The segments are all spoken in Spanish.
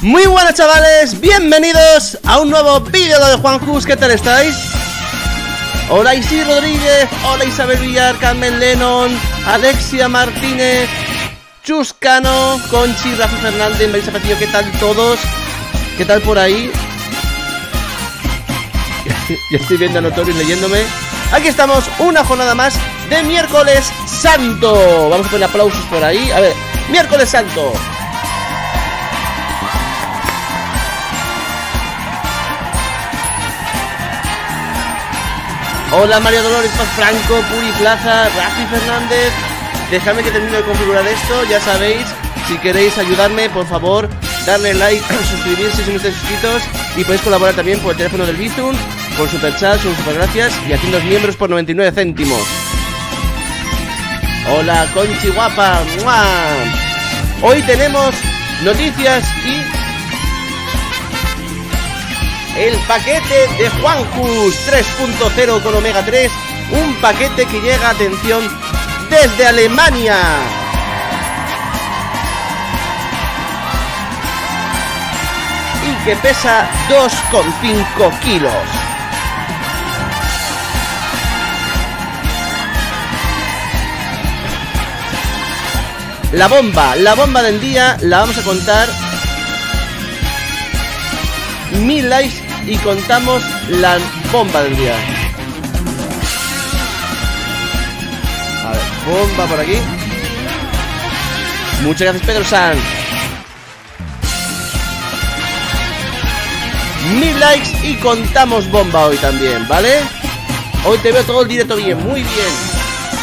Muy buenas chavales, bienvenidos a un nuevo vídeo de Juanjus. ¿Qué tal estáis? Hola Isi Rodríguez, hola Isabel Villar, Carmen Lennon, Alexia Martínez, Chuscano, Conchi, Rafa Fernández, Marisa Patillo. ¿Qué tal todos? ¿Qué tal por ahí? Ya estoy viendo a Notorious leyéndome. Aquí estamos, una jornada más de miércoles santo. Vamos a poner aplausos por ahí. A ver, miércoles santo. Hola María Dolores Paz Franco, Puri Plaza, Rafi Fernández. Dejadme que termine de configurar esto. Ya sabéis, si queréis ayudarme, por favor, darle like, suscribirse si no estáis suscritos. Y podéis colaborar también por el teléfono del Bizum, por superchat, son super gracias. Y haciendo miembros por 99 céntimos. Hola Conchi guapa. ¡Mua! Hoy tenemos noticias y el paquete de Juanjus 3.0 con Omega 3. Un paquete que llega, atención, desde Alemania. Y que pesa 2,5 kilos. La bomba del día la vamos a contar. 1000 likes y contamos la bomba del día. A ver, bomba por aquí. Muchas gracias Pedro Sanz. 1000 likes y contamos bomba hoy también, ¿vale? Hoy te veo todo el directo bien, muy bien.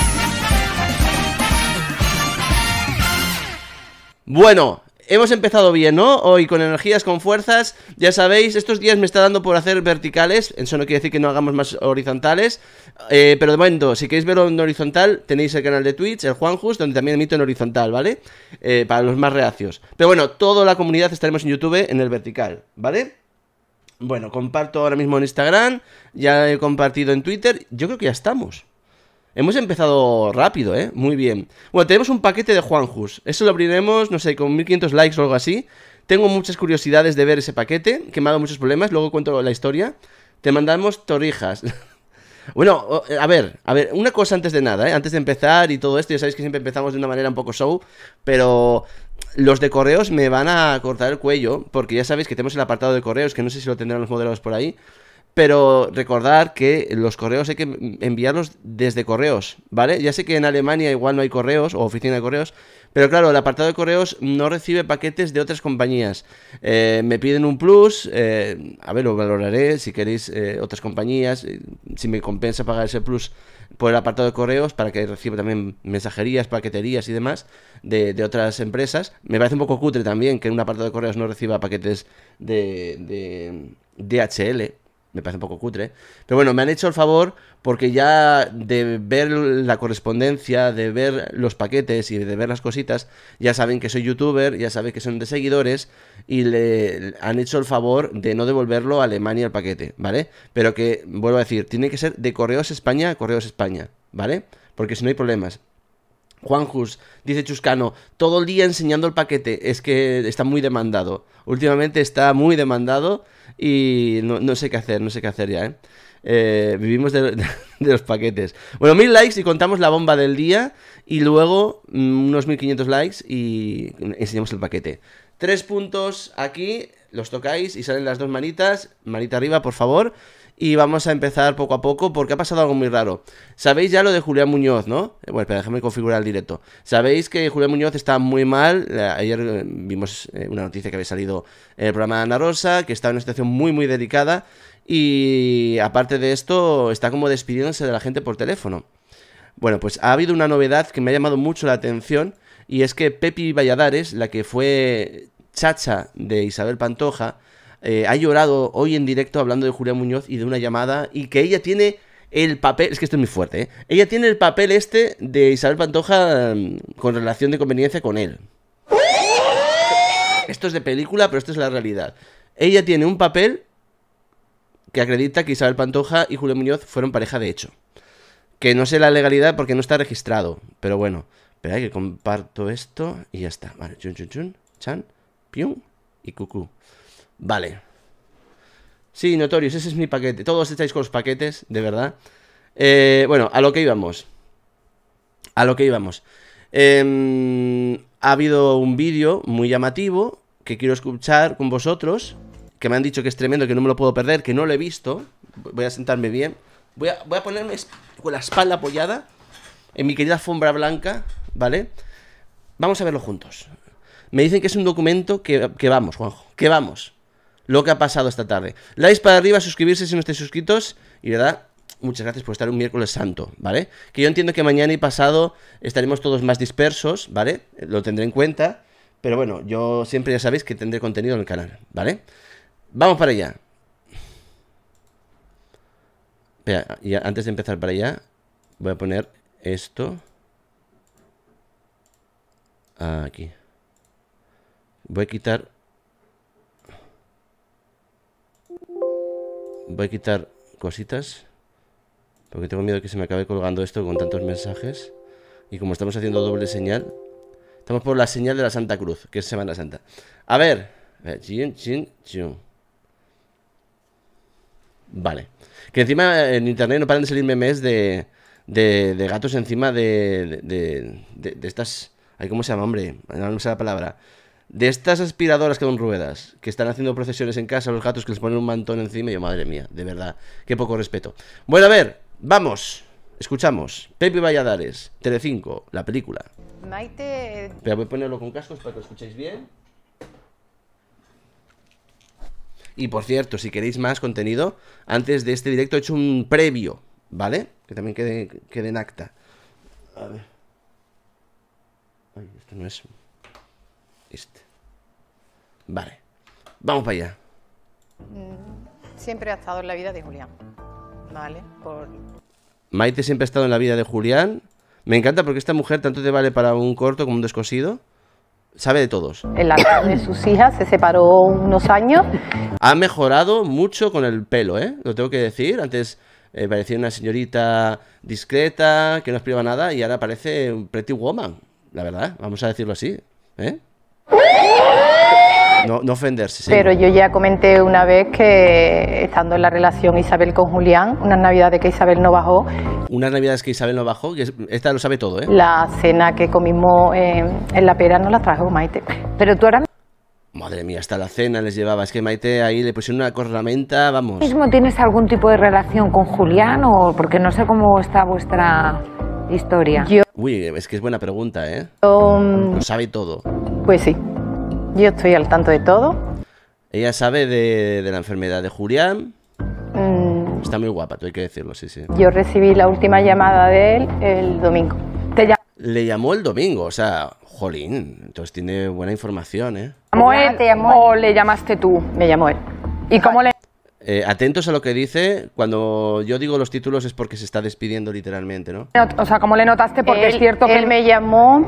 Bueno, hemos empezado bien, ¿no? Hoy con energías, con fuerzas. Ya sabéis, estos días me está dando por hacer verticales. Eso no quiere decir que no hagamos más horizontales. Pero de momento, si queréis verlo en horizontal, tenéis el canal de Twitch, el Juanjus, donde también emito en horizontal, ¿vale? Para los más reacios. Pero bueno, toda la comunidad estaremos en YouTube en el vertical, ¿vale? Bueno, comparto ahora mismo en Instagram. Ya he compartido en Twitter. Yo creo que ya estamos. Hemos empezado rápido, muy bien. Bueno, tenemos un paquete de Juanjus. Eso lo abriremos, no sé, con 1500 likes o algo así. Tengo muchas curiosidades de ver ese paquete, que me ha dado muchos problemas. Luego cuento la historia. Te mandamos torrijas. Bueno, a ver, una cosa antes de nada, antes de empezar y todo esto. Ya sabéis que siempre empezamos de una manera un poco show, pero los de correos me van a cortar el cuello, porque ya sabéis que tenemos el apartado de correos, que no sé si lo tendrán los moderados por ahí. Pero recordar que los correos hay que enviarlos desde correos, ¿vale? Ya sé que en Alemania igual no hay correos o oficina de correos, pero claro, el apartado de correos no recibe paquetes de otras compañías. Me piden un plus, a ver, lo valoraré si queréis otras compañías, si me compensa pagar ese plus por el apartado de correos para que reciba también mensajerías, paqueterías y demás de otras empresas. Me parece un poco cutre también que en un apartado de correos no reciba paquetes de DHL. Me parece un poco cutre. Pero bueno, me han hecho el favor porque ya de ver la correspondencia, de ver los paquetes y de ver las cositas, ya saben que soy youtuber, ya saben que son de seguidores y le han hecho el favor de no devolverlo a Alemania el paquete, ¿vale? Pero que, vuelvo a decir, tiene que ser de Correos España a Correos España, ¿vale? Porque si no hay problemas. Juanjus, dice Chuscano, todo el día enseñando el paquete, es que está muy demandado. Últimamente está muy demandado y no sé qué hacer ya, vivimos de los paquetes. Bueno, 1000 likes y contamos la bomba del día y luego unos 1500 likes y enseñamos el paquete. 3 puntos aquí, los tocáis y salen las dos manitas, manita arriba por favor. Y vamos a empezar poco a poco porque ha pasado algo muy raro. Sabéis ya lo de Julián Muñoz, ¿no? Bueno, espera, déjame configurar el directo. Sabéis que Julián Muñoz está muy mal. Ayer vimos una noticia que había salido en el programa de Ana Rosa, que está en una situación muy, muy delicada. Y aparte de esto, está como despidiéndose de la gente por teléfono. Bueno, pues ha habido una novedad que me ha llamado mucho la atención. Y es que Pepi Valladares, la que fue chacha de Isabel Pantoja, ha llorado hoy en directo hablando de Julián Muñoz y de una llamada y que ella tiene el papel, es que esto es muy fuerte, ella tiene el papel de Isabel Pantoja con relación de conveniencia con él. Esto es de película, pero esto es la realidad. Ella tiene un papel que acredita que Isabel Pantoja y Julián Muñoz fueron pareja de hecho. Que no sé la legalidad porque no está registrado, pero bueno. Espera que comparto esto y ya está. Vale, chun, chun, chun, chan, pium. y cucú. Vale. Sí, Notorious, ese es mi paquete. Todos estáis con los paquetes, de verdad. Bueno, a lo que íbamos. A lo que íbamos. Ha habido un vídeo muy llamativo que quiero escuchar con vosotros, que me han dicho que es tremendo, que no me lo puedo perder, que no lo he visto. Voy a sentarme bien. Voy a ponerme con la espalda apoyada en mi querida alfombra blanca, ¿vale? Vamos a verlo juntos. Me dicen que es un documento que vamos, Juanjo, que vamos. Lo que ha pasado esta tarde. Likes para arriba, suscribirse si no estáis suscritos. Y verdad, muchas gracias por estar un miércoles santo, ¿vale? Que yo entiendo que mañana y pasado estaremos todos más dispersos, ¿vale? Lo tendré en cuenta. Pero bueno, yo siempre ya sabéis que tendré contenido en el canal, ¿vale? Vamos para allá. Espera, y antes de empezar para allá, voy a poner esto aquí. Voy a quitar cositas, porque tengo miedo de que se me acabe colgando esto con tantos mensajes. Y como estamos haciendo doble señal, estamos por la señal de la Santa Cruz, que es Semana Santa. A ver. Vale. Que encima en internet no paran de salir memes de gatos encima de estas... Ay, ¿cómo se llama, hombre? No sé la palabra. De estas aspiradoras con ruedas, que están haciendo procesiones en casa, los gatos que les ponen un mantón encima. Y yo, madre mía, de verdad, qué poco respeto. Bueno, a ver, vamos. Escuchamos. Pepe Valladares, Telecinco, la película. Maite... Pero voy a ponerlo con cascos para que lo escuchéis bien. Y por cierto, si queréis más contenido, antes de este directo he hecho un previo, ¿vale? Que también quede en acta. A ver. Ay, esto no es... Este. Vale. Vamos para allá. Siempre ha estado en la vida de Julián, ¿vale? Maite siempre ha estado en la vida de Julián. Me encanta porque esta mujer tanto te vale para un corto como un descosido. Sabe de todos. En la casa de sus hijas se separó unos años. Ha mejorado mucho con el pelo, ¿eh? Lo tengo que decir. Antes parecía una señorita discreta, que no aspiraba nada, y ahora parece un pretty woman. La verdad, vamos a decirlo así, ¿eh? No ofenderse. Sí. Pero yo ya comenté una vez que, estando en la relación Isabel con Julián, unas navidades que Isabel no bajó. Unas navidades que Isabel no bajó, que esta lo sabe todo, ¿eh? La cena que comimos en la pera no la trajo Maite. Pero tú ahora... Madre mía, hasta la cena les llevaba. Es que Maite ahí le pusieron una cornamenta, vamos. ¿Mismo tienes algún tipo de relación con Julián o...? Porque no sé cómo está vuestra historia. Uy, es que es buena pregunta, ¿eh? Lo sabe todo. Pues sí. Yo estoy al tanto de todo. Ella sabe de la enfermedad de Julián. Está muy guapa, tú hay que decirlo, sí, sí. Yo recibí la última llamada de él el domingo. Le llamó el domingo, o sea, jolín, entonces tiene buena información, ¿eh? ¿Llamó él o le llamaste tú? Me llamó él. ¿Y cómo le...? Atentos a lo que dice. Cuando yo digo los títulos es porque se está despidiendo literalmente, ¿no? O sea, ¿cómo le notaste? Porque es cierto que... Él me llamó...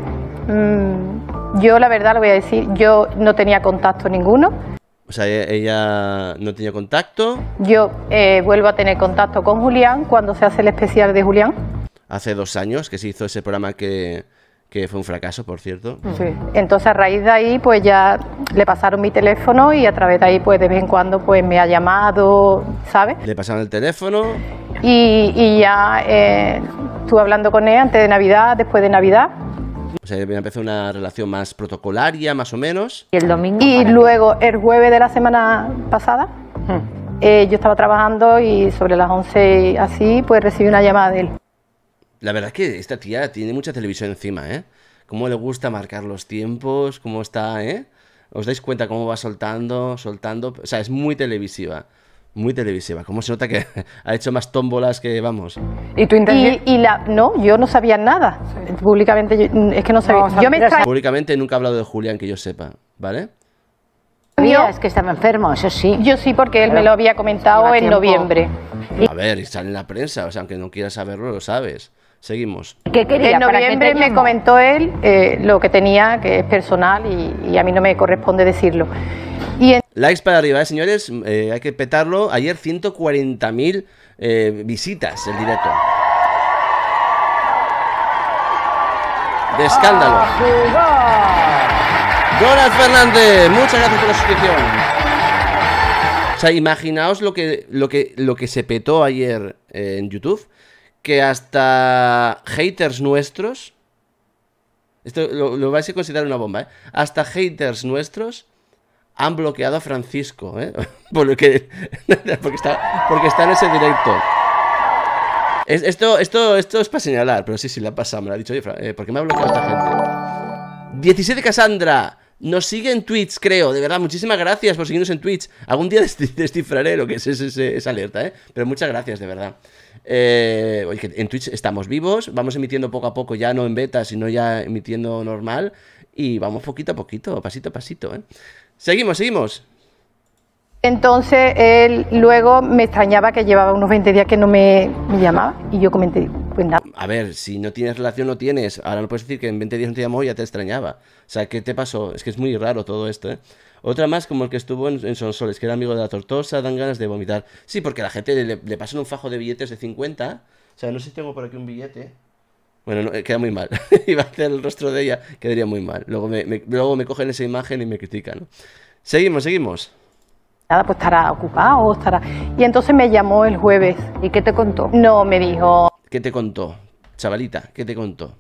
yo la verdad lo voy a decir, yo no tenía contacto ninguno. O sea, ella no tenía contacto. Yo vuelvo a tener contacto con Julián cuando se hace el especial de Julián. Hace 2 años que se hizo ese programa que fue un fracaso, por cierto. Sí. Entonces a raíz de ahí pues ya le pasaron mi teléfono y a través de ahí pues de vez en cuando pues me ha llamado, ¿sabes? Le pasaron el teléfono. Y ya estuve hablando con él antes de Navidad, después de Navidad. O sea, empezó una relación más protocolaria, más o menos. Y el domingo. Y luego el jueves de la semana pasada, yo estaba trabajando y sobre las 11 así, pues recibí una llamada de él. La verdad es que esta tía tiene mucha televisión encima, ¿eh? Cómo le gusta marcar los tiempos, cómo está, ¿eh? ¿Os dais cuenta cómo va soltando? O sea, es muy televisiva. Muy televisiva. Cómo se nota que ha hecho más tómbolas que, vamos. ¿Y tú entendías? No, yo no sabía nada. Sí. Públicamente, es que no sabía. No, yo me Públicamente nunca he hablado de Julián, que yo sepa, ¿vale? ¿Sabías que estaba enfermo? Eso sí. Yo sí, porque él me lo había comentado en noviembre. A ver, y sale en la prensa, o sea, aunque no quieras saberlo, lo sabes. Seguimos. ¿Qué quería? En noviembre me comentó él lo que tenía, que es personal, y a mí no me corresponde decirlo. Likes para arriba, señores, hay que petarlo. Ayer 140.000 visitas el directo. De escándalo. Donald Fernández, muchas gracias por la suscripción. O sea, imaginaos lo que se petó ayer en YouTube, que hasta haters nuestros, esto lo vais a considerar una bomba, hasta haters nuestros han bloqueado a Francisco, porque está en ese directo. Esto es para señalar, pero sí, le ha pasado, me lo ha dicho, oye, ¿por qué me ha bloqueado esta gente? 17 Cassandra, nos sigue en Twitch, creo, de verdad, muchísimas gracias por seguirnos en Twitch. Algún día descifraré lo que es esa alerta, pero muchas gracias, de verdad. Oye, que en Twitch estamos vivos, vamos emitiendo poco a poco, ya no en beta, sino ya emitiendo normal, y vamos poquito a poquito, pasito a pasito, Seguimos. Entonces él luego me extrañaba que llevaba unos 20 días que no me llamaba y yo comenté, pues nada. A ver, si no tienes relación, no tienes. Ahora no puedes decir que en 20 días no te llamó y ya te extrañaba. O sea, ¿qué te pasó? Es que es muy raro todo esto, Otra más como el que estuvo en Sonsoles, que era amigo de la tortosa, dan ganas de vomitar. Sí, porque a la gente le pasan un fajo de billetes de 50. O sea, no sé si tengo por aquí un billete. Bueno, no, queda muy mal. Iba a hacer el rostro de ella, quedaría muy mal. Luego me cogen esa imagen y me critican, ¿no? Seguimos. Nada, pues estará ocupado, estará... Y entonces me llamó el jueves. ¿Y qué te contó? No, me dijo... ¿Qué te contó? Chavalita, ¿qué te contó?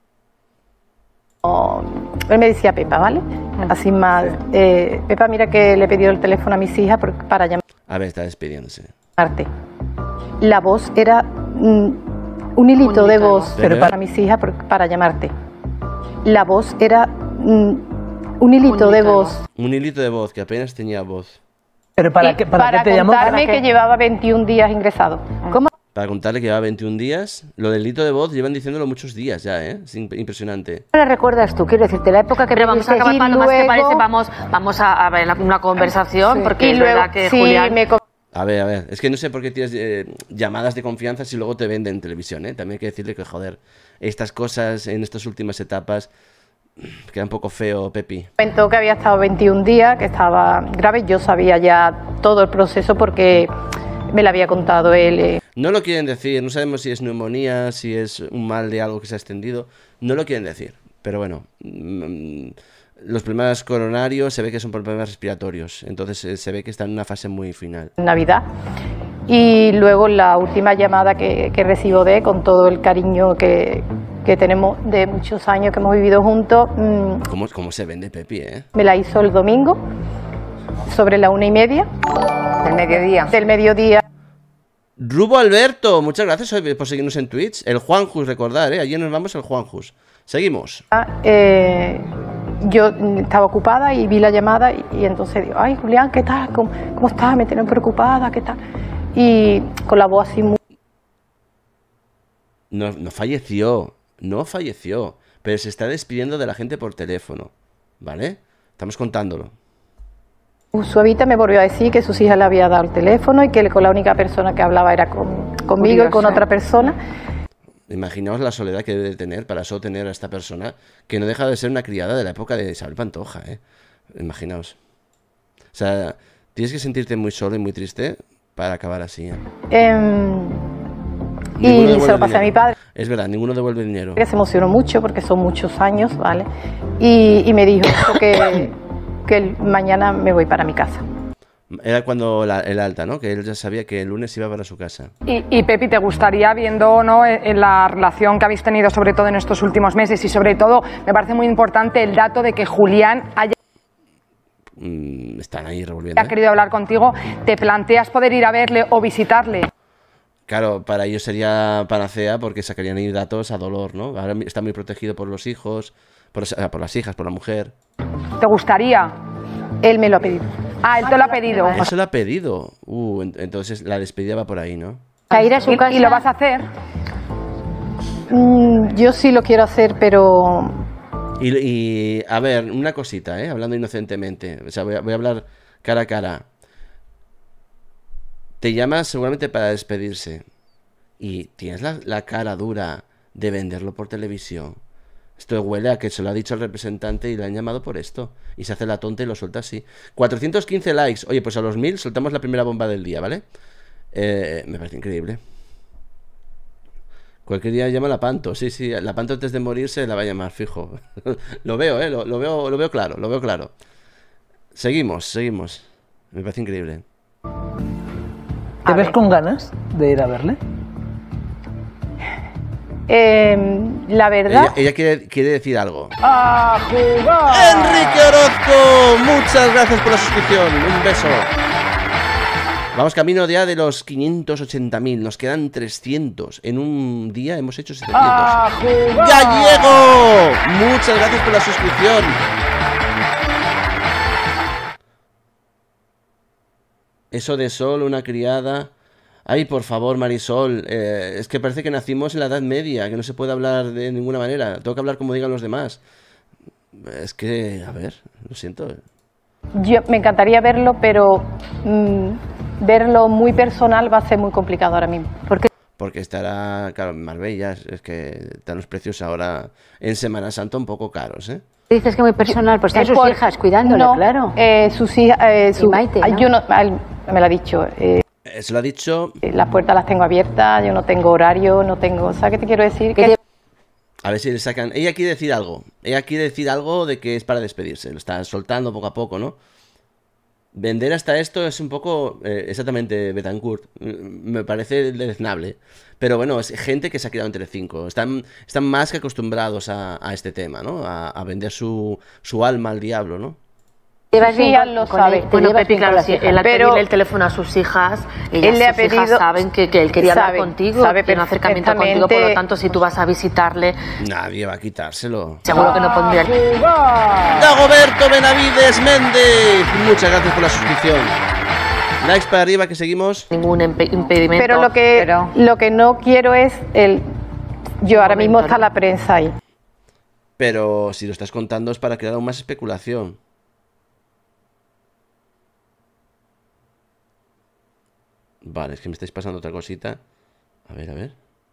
Él me decía Pepa, ¿vale? Así más... Pepa, mira que le he pedido el teléfono a mis hijas para llamarte. A ver, está despidiéndose. La voz era un hilito de voz, pero para mis hijas para llamarte. La voz era un hilito de voz. Un hilito de voz, que apenas tenía voz. ¿Pero para qué te llamó? Para contarme que llevaba 21 días ingresado. ¿Cómo? Para contarle que llevaba 21 días. Lo del hilito de voz llevan diciéndolo muchos días ya, Es impresionante. ¿Qué le recuerdas tú? Quiero decirte, la época que... Pero vamos a acabar, Paloma, ¿te parece? Vamos a ver una conversación, porque es verdad que Julián... A ver, es que no sé por qué tienes llamadas de confianza si luego te venden en televisión, También hay que decirle que, joder, estas cosas en estas últimas etapas queda un poco feo, Pepi. Comentó que había estado 21 días, que estaba grave. Yo sabía ya todo el proceso porque me lo había contado él. No lo quieren decir, no sabemos si es neumonía, si es un mal de algo que se ha extendido. No lo quieren decir, pero bueno... los problemas coronarios se ve que son problemas respiratorios, entonces se ve que está en una fase muy final. Navidad. Y luego la última llamada que recibo con todo el cariño que tenemos de muchos años que hemos vivido juntos. ¿Cómo se vende Pepi, Me la hizo el domingo, sobre la 1:30. Del mediodía. Rubo Alberto, muchas gracias por seguirnos en Twitch. El Juanjus, recordar, allí nos vamos el Juanjus. Seguimos. Yo estaba ocupada y vi la llamada y entonces digo, ay Julián, ¿qué tal? ¿Cómo estás? Me tienen preocupada, ¿qué tal? Y con la voz así muy... No falleció, pero se está despidiendo de la gente por teléfono, ¿vale? Estamos contándolo. Suavita me volvió a decir que sus hijas le había dado el teléfono y que con la única persona que hablaba era conmigo y con otra persona. Imaginaos la soledad que debe de tener para solo tener a esta persona, que no deja de ser una criada de la época de Isabel Pantoja, Imaginaos. O sea, tienes que sentirte muy solo y muy triste para acabar así, Y se lo pasé a mi padre. Es verdad, ninguno devuelve dinero. Se emocionó mucho porque son muchos años, ¿vale? Y me dijo que mañana me voy para mi casa. Era cuando el alta, ¿no? Que él ya sabía que el lunes iba para su casa. Y Pepi, ¿te gustaría, viendo, ¿no?, en la relación que habéis tenido, sobre todo en estos últimos meses, y sobre todo, me parece muy importante el dato de que Julián haya... Están ahí revolviendo. Ha querido hablar contigo, ¿te planteas poder ir a verle o visitarle? Claro, para ellos sería panacea porque sacarían ahí datos a dolor, ¿no? Ahora está muy protegido por los hijos, por las hijas, por la mujer. ¿Te gustaría? Él me lo ha pedido. Ah, él te lo ha pedido. Ah, se lo ha pedido. Entonces la despedida va por ahí, ¿no? ¿A ir a su casa? ¿Y lo vas a hacer? Yo sí lo quiero hacer, pero... Y a ver, una cosita, hablando inocentemente. O sea, voy a hablar cara a cara. Te llamas seguramente para despedirse. Y tienes la cara dura de venderlo por televisión. Esto huele a que se lo ha dicho el representante y le han llamado por esto. Y se hace la tonta y lo suelta así. 415 likes. Oye, pues a los 1000 soltamos la primera bomba del día, ¿vale? Me parece increíble. Cualquier día llama a la Panto. Sí, sí, la Panto antes de morirse la va a llamar, fijo. Lo veo, lo veo claro, lo veo claro. Seguimos. Me parece increíble. ¿Te ves con ganas de ir a verle? La verdad... Ella quiere decir algo. ¡A jugar! Enrique Orozco, muchas gracias por la suscripción. Un beso. Vamos camino ya de los 580.000. Nos quedan 300. En un día hemos hecho 700. ¡A jugar! ¡Gallego! Muchas gracias por la suscripción. Eso de Sol, una criada. Ay, por favor, Marisol. Es que parece que nacimos en la Edad Media, que no se puede hablar de ninguna manera. Tengo que hablar como digan los demás. Es que, a ver, lo siento. Me encantaría verlo, pero verlo muy personal va a ser muy complicado ahora mismo. Porque estará, claro, en Marbella. Es que están los precios ahora en Semana Santa un poco caros, ¿eh? Dices que muy personal, pues están sus hijas cuidándole, no, claro. Sus hijas... Y Maite, ¿no? Yo no, me lo ha dicho. Se lo ha dicho. Las puertas las tengo abiertas, yo no tengo horario, no tengo... ¿Sabes qué te quiero decir? A ver si le sacan... Ella quiere decir algo. Ella quiere decir algo de que es para despedirse. Lo está soltando poco a poco, ¿no? Vender hasta esto es un poco... exactamente, Betancourt. Me parece deleznable. Pero bueno, es gente que se ha quedado en Telecinco. Están más que acostumbrados a este tema, ¿no? A vender su alma al diablo, ¿no? Sí, él lo sabe. Bueno, Pepi, claro, si él ha pedido el teléfono a sus hijas, ellas, le ha sus hijas pedido, saben que él quería hablar contigo, tiene un acercamiento contigo, por lo tanto, si tú vas a visitarle... Nadie va a quitárselo. Seguro que no pondría... Dagoberto Benavides Méndez, muchas gracias por la suscripción. Likes para arriba, que seguimos. Ningún impedimento. Pero lo que no quiero es yo ahora mismo está la prensa ahí. Pero si lo estás contando es para crear aún más especulación. Vale, es que me estáis pasando otra cosita. A ver.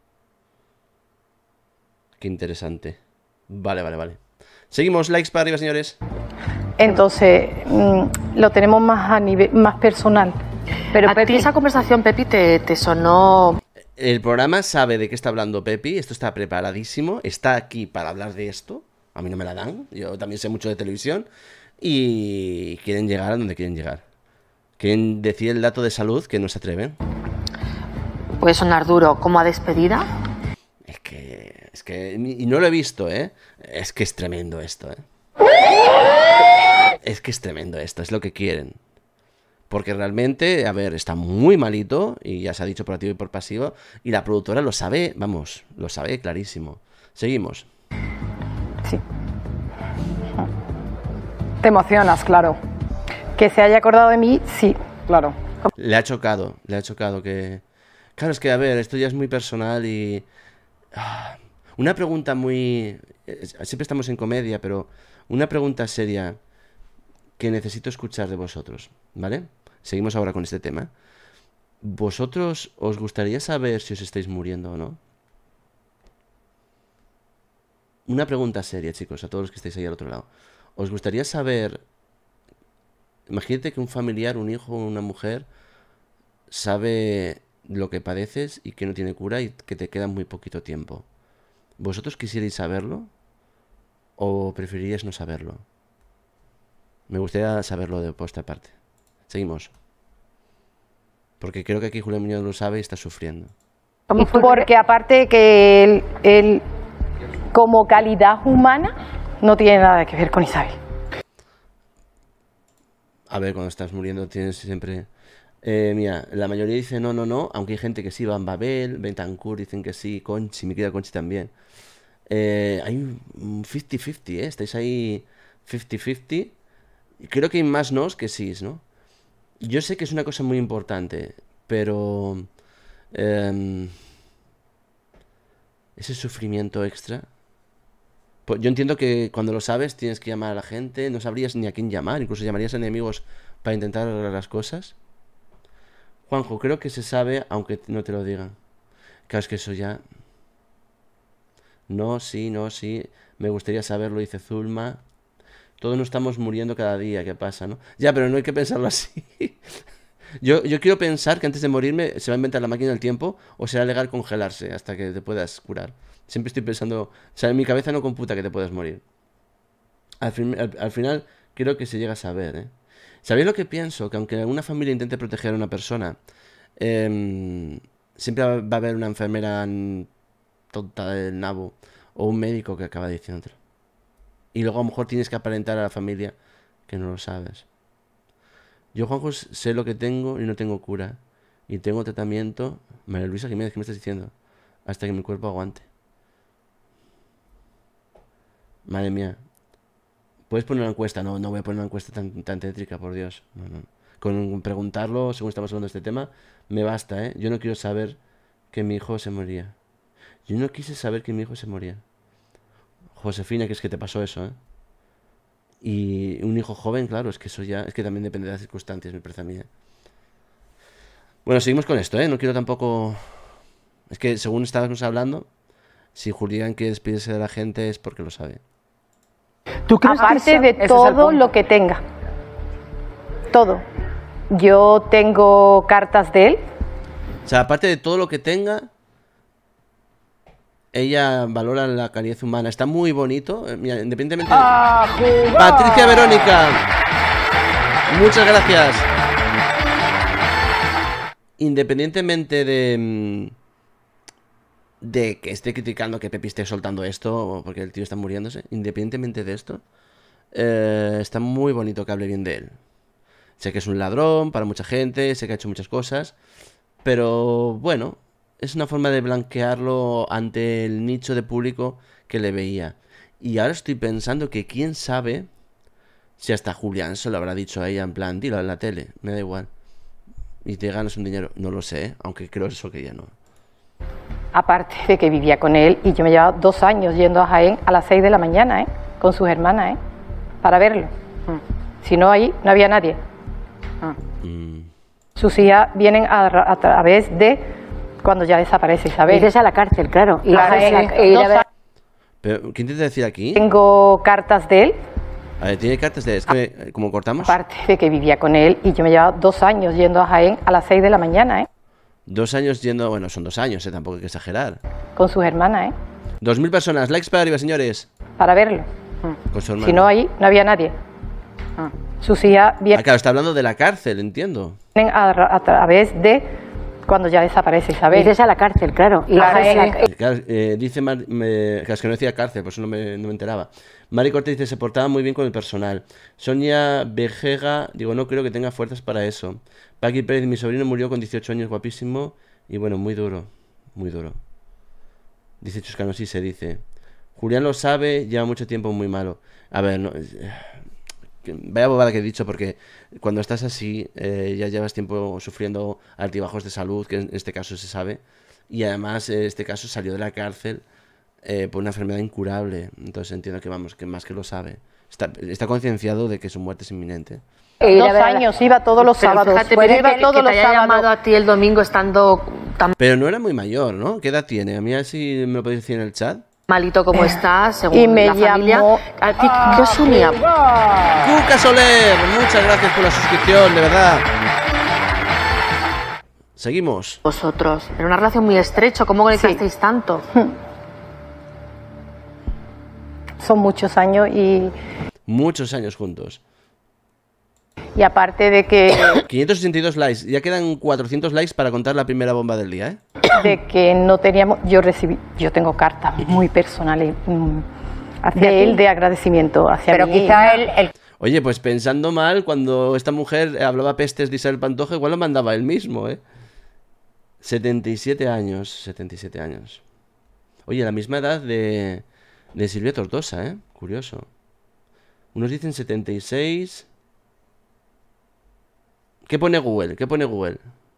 Qué interesante. Vale. Seguimos, likes para arriba, señores. Entonces, lo tenemos más a nivel más personal. Pero ¿a ti esa conversación, Pepi, te sonó? El programa sabe de qué está hablando Pepi. Esto está preparadísimo. Está aquí para hablar de esto. A mí no me la dan. Yo también sé mucho de televisión. Y quieren llegar a donde quieren llegar. Quieren decir el dato de salud que no se atreven. Puede sonar duro, como a despedida. Es que y no lo he visto, ¿eh? Es que es tremendo esto, ¿eh? Es que es tremendo esto, es lo que quieren. Porque realmente, a ver, está muy malito, y ya se ha dicho por activo y por pasivo, y la productora lo sabe, vamos, lo sabe clarísimo. Seguimos. Sí. Te emocionas, claro. Que se haya acordado de mí, sí. Claro. Le ha chocado que... Claro, es que, a ver, esto ya es muy personal y... Una pregunta muy... Siempre estamos en comedia, pero una pregunta seria que necesito escuchar de vosotros, ¿vale? Seguimos ahora con este tema. ¿Vosotros os gustaría saber si os estáis muriendo o no? Una pregunta seria, chicos, a todos los que estáis ahí al otro lado. ¿Os gustaría saber... Imagínate que un familiar, un hijo o una mujer sabe lo que padeces y que no tiene cura y que te queda muy poquito tiempo. ¿Vosotros quisierais saberlo o preferiríais no saberlo? Me gustaría saberlo de vuestra parte. Seguimos. Porque creo que aquí Julián Muñoz lo sabe y está sufriendo. Porque aparte que él como calidad humana no tiene nada que ver con Isabel. A ver, cuando estás muriendo tienes siempre... mira, la mayoría dice no, aunque hay gente que sí, Van Babel, Betancourt dicen que sí, Conchi, mi querida Conchi también. Hay un 50-50, ¿eh? Estáis ahí 50-50. Creo que hay más nos que sís, ¿no? Yo sé que es una cosa muy importante, pero... ese sufrimiento extra... Pues yo entiendo que cuando lo sabes tienes que llamar a la gente, no sabrías ni a quién llamar, incluso llamarías a enemigos para intentar arreglar las cosas. Juanjo, creo que se sabe aunque no te lo digan. Claro, es que eso ya... No, sí, me gustaría saberlo, dice Zulma. Todos nos estamos muriendo cada día, ¿qué pasa, no? Ya, pero no hay que pensarlo así. Yo quiero pensar que antes de morirme se va a inventar la máquina del tiempo o será legal congelarse hasta que te puedas curar. Siempre estoy pensando, o sea, en mi cabeza no computa que te puedas morir. Al final creo que se llega a saber, ¿eh? ¿Sabéis lo que pienso? Que aunque una familia intente proteger a una persona, siempre va a haber una enfermera tonta del nabo o un médico que acaba diciéndotelo. Y luego a lo mejor tienes que aparentar a la familia que no lo sabes. Yo, Juanjo, sé lo que tengo y no tengo cura. Y tengo tratamiento. María Luisa Jiménez, ¿qué me estás diciendo? Hasta que mi cuerpo aguante. Madre mía. ¿Puedes poner una encuesta? No voy a poner una encuesta tan tétrica, por Dios. No. Con preguntarlo, según estamos hablando de este tema, me basta, ¿eh? Yo no quiero saber que mi hijo se moría. Yo no quise saber que mi hijo se moría. Josefina, que es que te pasó eso, ¿eh? Y un hijo joven, claro, es que eso ya... Es que también depende de las circunstancias, me parece a mí, ¿eh? Bueno, seguimos con esto, ¿eh? No quiero tampoco... Es que según estábamos hablando, si Julián quiere despedirse de la gente es porque lo sabe. ¿Tú crees aparte de todo lo que tenga? Todo. Yo tengo cartas de él. O sea, aparte de todo lo que tenga, ella valora la calidad humana. Está muy bonito. Mira, independientemente de... Patricia Verónica. Muchas gracias. Independientemente de que esté criticando que Pepi esté soltando esto, porque el tío está muriéndose, independientemente de esto, está muy bonito que hable bien de él. Sé que es un ladrón para mucha gente, sé que ha hecho muchas cosas, pero bueno, es una forma de blanquearlo ante el nicho de público que le veía. Y ahora estoy pensando que quién sabe si hasta Julián se lo habrá dicho a ella en plan, dilo en la tele, me da igual. Y te ganas un dinero. No lo sé, aunque creo eso que ya no. Aparte de que vivía con él y yo me llevaba 2 años yendo a Jaén a las 6 de la mañana, con sus hermanas, para verlo. Si no, ahí no había nadie. Sus hijas vienen a través de cuando ya desaparece Isabel. Irse a la cárcel, claro. Y Pero, ¿qué intenta decir aquí? Tengo cartas de él. A ver, ¿tiene cartas de él? Es que, ¿cómo cortamos? Aparte de que vivía con él y yo me llevaba 2 años yendo a Jaén a las 6 de la mañana, 2 años yendo... Bueno, son 2 años, tampoco hay que exagerar. Con sus hermanas, 2000 personas, likes para arriba, señores. Para verlo. Con su hermana. Si no, ahí no había nadie. Sus hijas vienen... claro, está hablando de la cárcel, entiendo. A través de cuando ya desaparece Isabel. Irse a la cárcel, claro. Y claro, dice... Claro, es que no decía cárcel, por eso no me enteraba. Mari Cortés dice, se portaba muy bien con el personal. Sonia Vejega, digo, no creo que tenga fuerzas para eso. Paqui Pérez, mi sobrino murió con 18 años, guapísimo. Y bueno, muy duro, muy duro. Dice Chuscano, sí se dice. Julián lo sabe, lleva mucho tiempo muy malo. A ver, no... Vaya bobada que he dicho, porque cuando estás así, ya llevas tiempo sufriendo altibajos de salud, que en este caso se sabe. Y además, en este caso salió de la cárcel por una enfermedad incurable. Entonces entiendo que, vamos, que más que lo sabe. Está concienciado de que su muerte es inminente. 2 años, iba todos los sábados. Fíjate, pero iba todos los sábados. Que te haya llamado a ti el domingo estando tan... Pero no era muy mayor, ¿no? ¿Qué edad tiene? A mí así me lo podéis decir en el chat. Malito como está, según y me la familia. Llamó... ¿A ti qué os unía? Cuca Soler, muchas gracias por la suscripción, de verdad. Seguimos. Vosotros, era una relación muy estrecha, ¿cómo conectasteis tanto? Son muchos años y... Muchos años juntos. Y aparte de que... 582 likes, ya quedan 400 likes para contar la primera bomba del día, ¿eh? De que no teníamos... Yo tengo cartas muy personales de él de agradecimiento hacia pero mí. Pero quizá él... Oye, pues pensando mal, cuando esta mujer hablaba pestes de Isabel Pantoja, igual lo mandaba él mismo, ¿eh? 77 años, 77 años. Oye, la misma edad de Silvia Tortosa, ¿eh? Curioso. Unos dicen 76... ¿Qué pone Google? ¿Qué pone Google?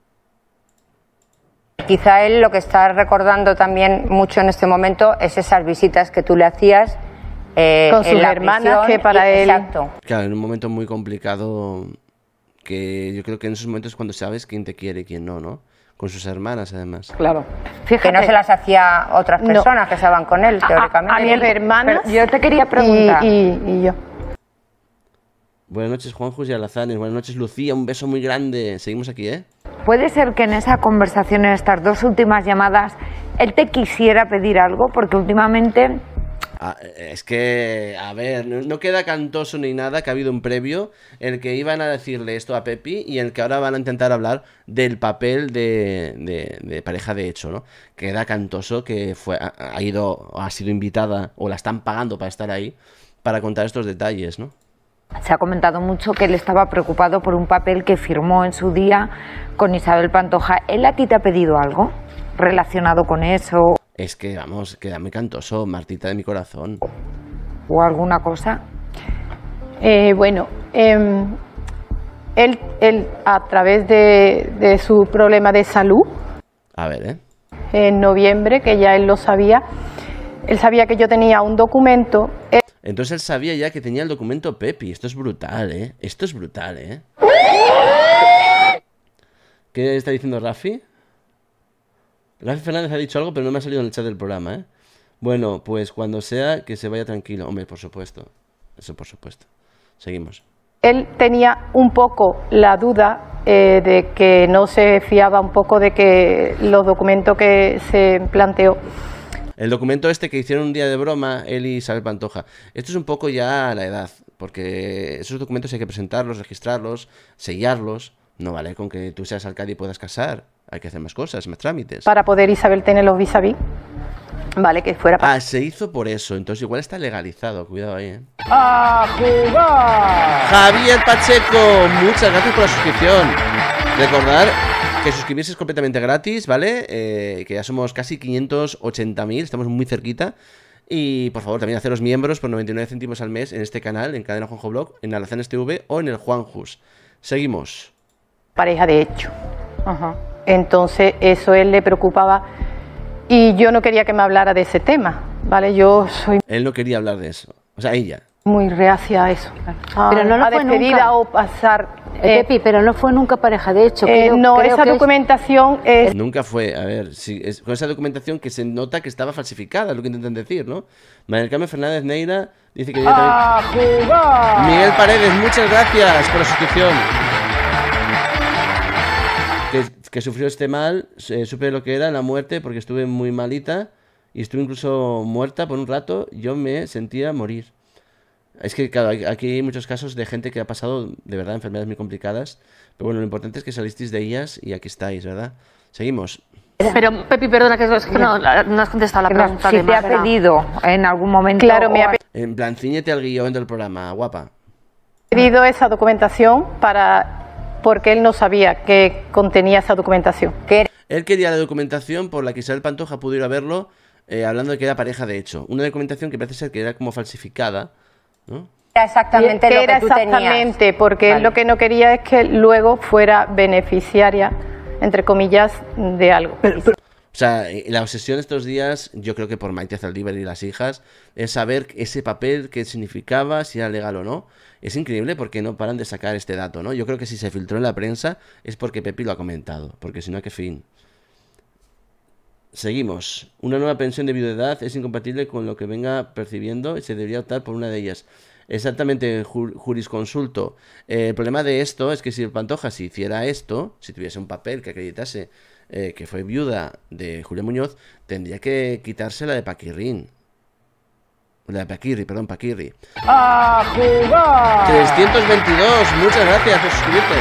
Quizá él lo que está recordando también mucho en este momento es esas visitas que tú le hacías con sus hermanas, que para él... Exacto. Claro, en un momento muy complicado, que yo creo que en esos momentos es cuando sabes quién te quiere y quién no, ¿no? Con sus hermanas, además. Claro. Fíjate. Que no se las hacía otras personas que estaban con él, teóricamente. A mis hermanas... Yo te quería preguntar... Y yo. Buenas noches, Juanjus y Alazanes. Buenas noches, Lucía. Un beso muy grande. Seguimos aquí, ¿eh? ¿Puede ser que en esa conversación, en estas dos últimas llamadas, él te quisiera pedir algo? Porque últimamente... Es que, a ver, no queda cantoso ni nada, que ha habido un previo en el que iban a decirle esto a Pepi y en el que ahora van a intentar hablar del papel de pareja de hecho, ¿no? Queda cantoso que ha sido invitada o la están pagando para estar ahí para contar estos detalles, ¿no? Se ha comentado mucho que él estaba preocupado por un papel que firmó en su día con Isabel Pantoja. ¿Él a ti te ha pedido algo relacionado con eso? Es que, vamos, queda muy cantoso, Martita de mi corazón. ¿O alguna cosa? Bueno, él a través de su problema de salud, a ver, en noviembre, que ya él lo sabía, él sabía que yo tenía un documento. Entonces él sabía ya que tenía el documento Pepi. Esto es brutal, ¿eh? Esto es brutal, ¿eh? ¿Qué está diciendo Rafi? Rafi Fernández ha dicho algo, pero no me ha salido en el chat del programa, ¿eh? Bueno, pues cuando sea, que se vaya tranquilo. Hombre, por supuesto. Eso por supuesto. Seguimos. Él tenía un poco la duda de que no se fiaba un poco de que los documentos que se planteó. El documento este que hicieron un día de broma, él y Isabel Pantoja. Esto es un poco ya la edad, porque esos documentos hay que presentarlos, registrarlos, sellarlos. No vale con que tú seas alcalde y puedas casar. Hay que hacer más cosas, más trámites. Para poder Isabel tener los vis-a-vis. Vale, que fuera... se hizo por eso. Entonces igual está legalizado. Cuidado ahí, ¿eh? ¡A jugar! Javier Pacheco, muchas gracias por la suscripción. Recordar que suscribirse es completamente gratis, ¿vale? Que ya somos casi 580.000, estamos muy cerquita. Y por favor también haceros miembros por 99 céntimos al mes en este canal, en Cadena Juanjo Blog, en Alazanes TV o en el Juanjus. Seguimos. Pareja de hecho. Ajá. Entonces eso él le preocupaba y yo no quería que me hablara de ese tema, ¿vale? Yo soy... Él no quería hablar de eso, o sea, ella. Muy reacia a eso. Pero no lo fue despedida nunca. O pasar... Pepi, pero no fue nunca pareja de hecho. No, esa documentación es... Nunca fue, a ver, con esa documentación que se nota que estaba falsificada, es lo que intentan decir, ¿no? María del Carmen Fernández Neira dice que... ¡A jugar! Miguel Paredes, muchas gracias por la suscripción. Que sufrió este mal, supe lo que era la muerte porque estuve muy malita y estuve incluso muerta por un rato, yo me sentía morir. Es que claro, aquí hay muchos casos de gente que ha pasado de verdad enfermedades muy complicadas, pero bueno, lo importante es que salisteis de ellas y aquí estáis, ¿verdad? Seguimos. Pero Pepi, perdona, que es que no has contestado la pregunta. Si te ha pedido en algún momento... Claro, me ha En plan, cíñete al guión del programa, guapa. pedido esa documentación porque él no sabía que contenía esa documentación. Él quería la documentación por la que Isabel Pantoja pudo ir a verlo, hablando de que era pareja de hecho. Una documentación que parece ser que era como falsificada, ¿no? Era exactamente lo que tú exactamente, tenías. Porque él lo que no quería es que luego fuera beneficiaria, entre comillas, de algo. O sea, la obsesión de estos días, yo creo que por Maite Zaldívar y las hijas, es saber ese papel, qué significaba, si era legal o no. Es increíble porque no paran de sacar este dato, ¿no? Yo creo que si se filtró en la prensa es porque Pepi lo ha comentado, porque si no, ¿qué fin? Seguimos. Una nueva pensión de viudedad es incompatible con lo que venga percibiendo y se debería optar por una de ellas. Exactamente, jurisconsulto. El problema de esto es que si el Pantoja si hiciera esto, si tuviese un papel que acreditase que fue viuda de Julia Muñoz, tendría que quitarse la de Paquirrín. La de Paquirri, perdón, Paquirri. ¡A jugar! 322, muchas gracias por suscribirte.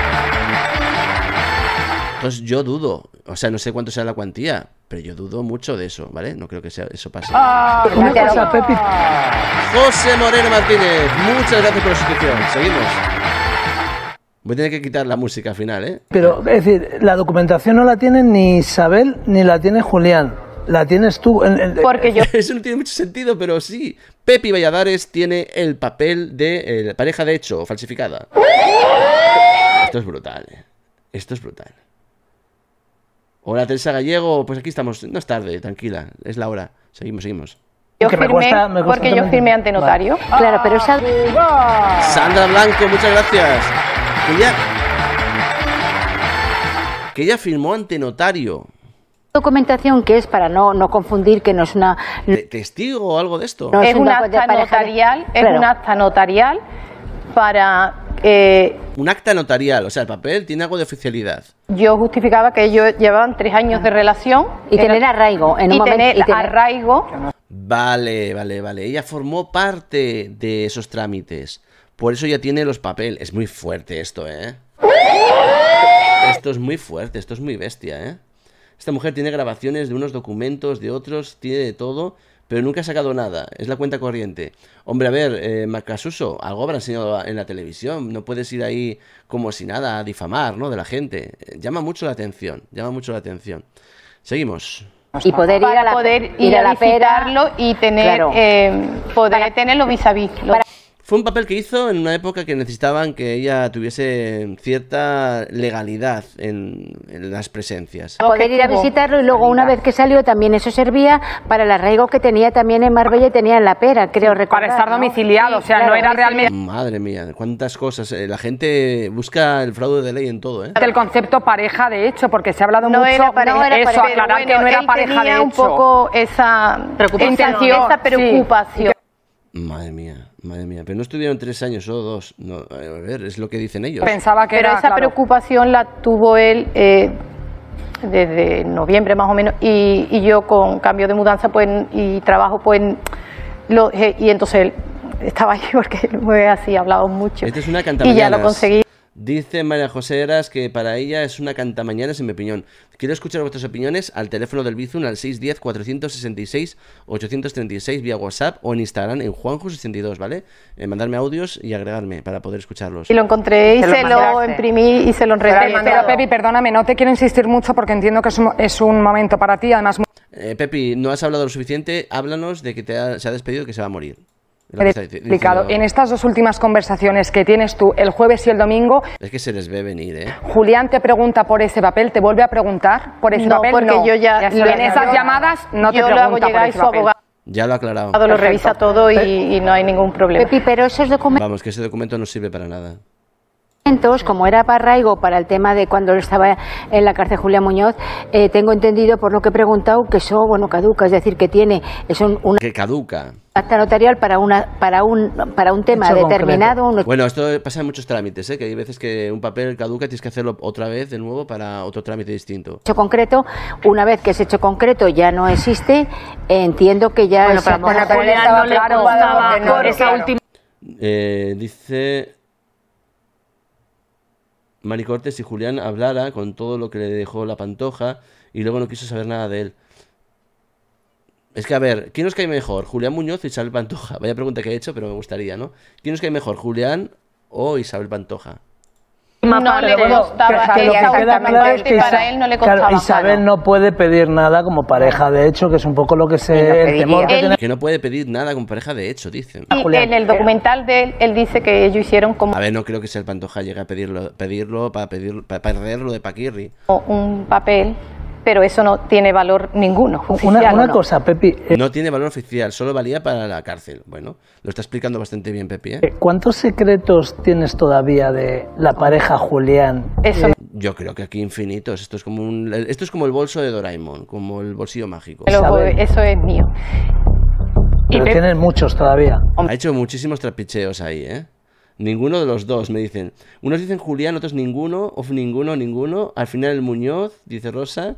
Entonces yo dudo, o sea, no sé cuánto sea la cuantía, pero yo dudo mucho de eso, ¿vale? No creo que eso pase. Una cosa, Pepi. José Moreno Martínez, muchas gracias por la suscripción. Seguimos. Voy a tener que quitar la música final, ¿eh? Pero, es decir, la documentación no la tiene ni Isabel ni la tiene Julián. La tienes tú. Porque yo... Eso no tiene mucho sentido, pero sí. Pepi Valladares tiene el papel de pareja de hecho, falsificada. Esto es brutal, ¿eh? Esto es brutal. Hola, Teresa Gallego. Pues aquí estamos. No es tarde, tranquila. Es la hora. Seguimos. Yo firmé, porque yo firmé ante notario. Vale. Claro, pero esa... Sandra Blanco, muchas gracias. Que ella firmó ante notario. Documentación que es para no confundir, que no es una... ¿Testigo o algo de esto? No, es un acta notarial, es un acta notarial para... Un acta notarial, o sea, el papel tiene algo de oficialidad. Yo justificaba que ellos llevaban 3 años de relación. Y tener arraigo. En un momento, tener arraigo. Vale. Ella formó parte de esos trámites. Por eso ya tiene los papeles. Es muy fuerte esto, ¿eh? Esto es muy fuerte, esto es muy bestia, ¿eh? Esta mujer tiene grabaciones de unos documentos, de otros, tiene de todo, pero nunca ha sacado nada. Es la cuenta corriente. Hombre, a ver, Macasuso, algo habrá enseñado en la televisión. No puedes ir ahí como si nada a difamar, ¿no? De la gente. Llama mucho la atención, Seguimos. Y poder ir a la visitarlo y tener, claro. poder tenerlo vis a vis. Fue un papel que hizo en una época que necesitaban que ella tuviese cierta legalidad en las presencias. Poder ir a visitarlo y luego una vez que salió también eso servía para el arraigo que tenía también en Marbella y tenía en La Pera, creo recordar. Para estar domiciliado, o sea, claro, no era realmente... Madre mía, cuántas cosas. La gente busca el fraude de ley en todo, ¿eh? El concepto pareja de hecho, porque se ha hablado mucho... Era pareja, no era eso, pareja, aclarar que no era pareja de hecho. un poco esa preocupación. Madre mía, pero no estuvieron 3 años o 2, no, a ver, es lo que dicen ellos. Pensaba que pero esa preocupación la tuvo él desde noviembre más o menos, y yo con cambio de mudanza pues y trabajo pues y entonces él estaba ahí porque me así hablado mucho. Esta es una cantamañanas. Y ya lo conseguí. Dice María José Eras que para ella es una cantamañanas en mi opinión. Quiero escuchar vuestras opiniones al teléfono del Bizum al 610-466-836 vía WhatsApp o en Instagram en Juanjo62, ¿vale? Mandarme audios y agregarme para poder escucharlos. Y lo encontré y se lo imprimí y se lo enredé. Pero Pepi, perdóname, no te quiero insistir mucho porque entiendo que es un momento para ti, además... Pepi, no has hablado lo suficiente, háblanos de que se ha despedido, que se va a morir. Explicado. En estas 2 últimas conversaciones que tienes tú el jueves y el domingo, es que se les ve venir, ¿eh? Julián te pregunta por ese papel, te vuelve a preguntar por ese papel. Porque yo ya en esas llamadas no te pregunta por ese papel. Ya lo ha aclarado. Lo revisa todo y no hay ningún problema. Pepi, pero esos documentos... Vamos, que ese documento no sirve para nada. Como era para arraigo para el tema de cuando estaba en la cárcel Julián Muñoz, tengo entendido por lo que he preguntado que eso, bueno, caduca, es decir, que tiene una que caduca acta notarial para un tema hecho determinado. Bueno, esto pasa en muchos trámites, ¿eh? Que hay veces que un papel caduca y tienes que hacerlo otra vez de nuevo para otro trámite distinto. Hecho concreto, una vez que ese hecho concreto ya no existe, entiendo que ya bueno, pero Julián no le costaba por esa última. Dice Mari Cortés, si Julián hablara con todo lo que le dejó la Pantoja y luego no quiso saber nada de él. Es que, a ver, ¿quién nos cae mejor? ¿Julián Muñoz o Isabel Pantoja? Vaya pregunta que he hecho, pero me gustaría, ¿no? ¿Quién nos cae mejor, Julián o Isabel Pantoja? No le costaba, lo que queda claro es que para él no le costaba. Claro, Isabel no puede pedir nada como pareja de hecho, que es un poco lo que el temor que tiene. Que no puede pedir nada como pareja de hecho, dicen. Y en el documental de él dice que ellos hicieron como... A ver, no creo que Isabel Pantoja llegue a pedirlo para perderlo de Paquirri. Un papel, pero eso no tiene valor ninguno. Una cosa, Pepi. No tiene valor oficial, solo valía para la cárcel. Bueno, lo está explicando bastante bien Pepi, ¿eh? ¿Cuántos secretos tienes todavía de la pareja Julián? Eso yo creo que aquí infinitos. Esto es como el bolso de Doraemon, como el bolsillo mágico. Eso es mío. Pero tienen muchos todavía. Ha hecho muchísimos trapicheos ahí, ¿eh? Ninguno de los dos, me dicen. Unos dicen Julián, otros ninguno. Ninguno. Al final el Muñoz, dice Rosa.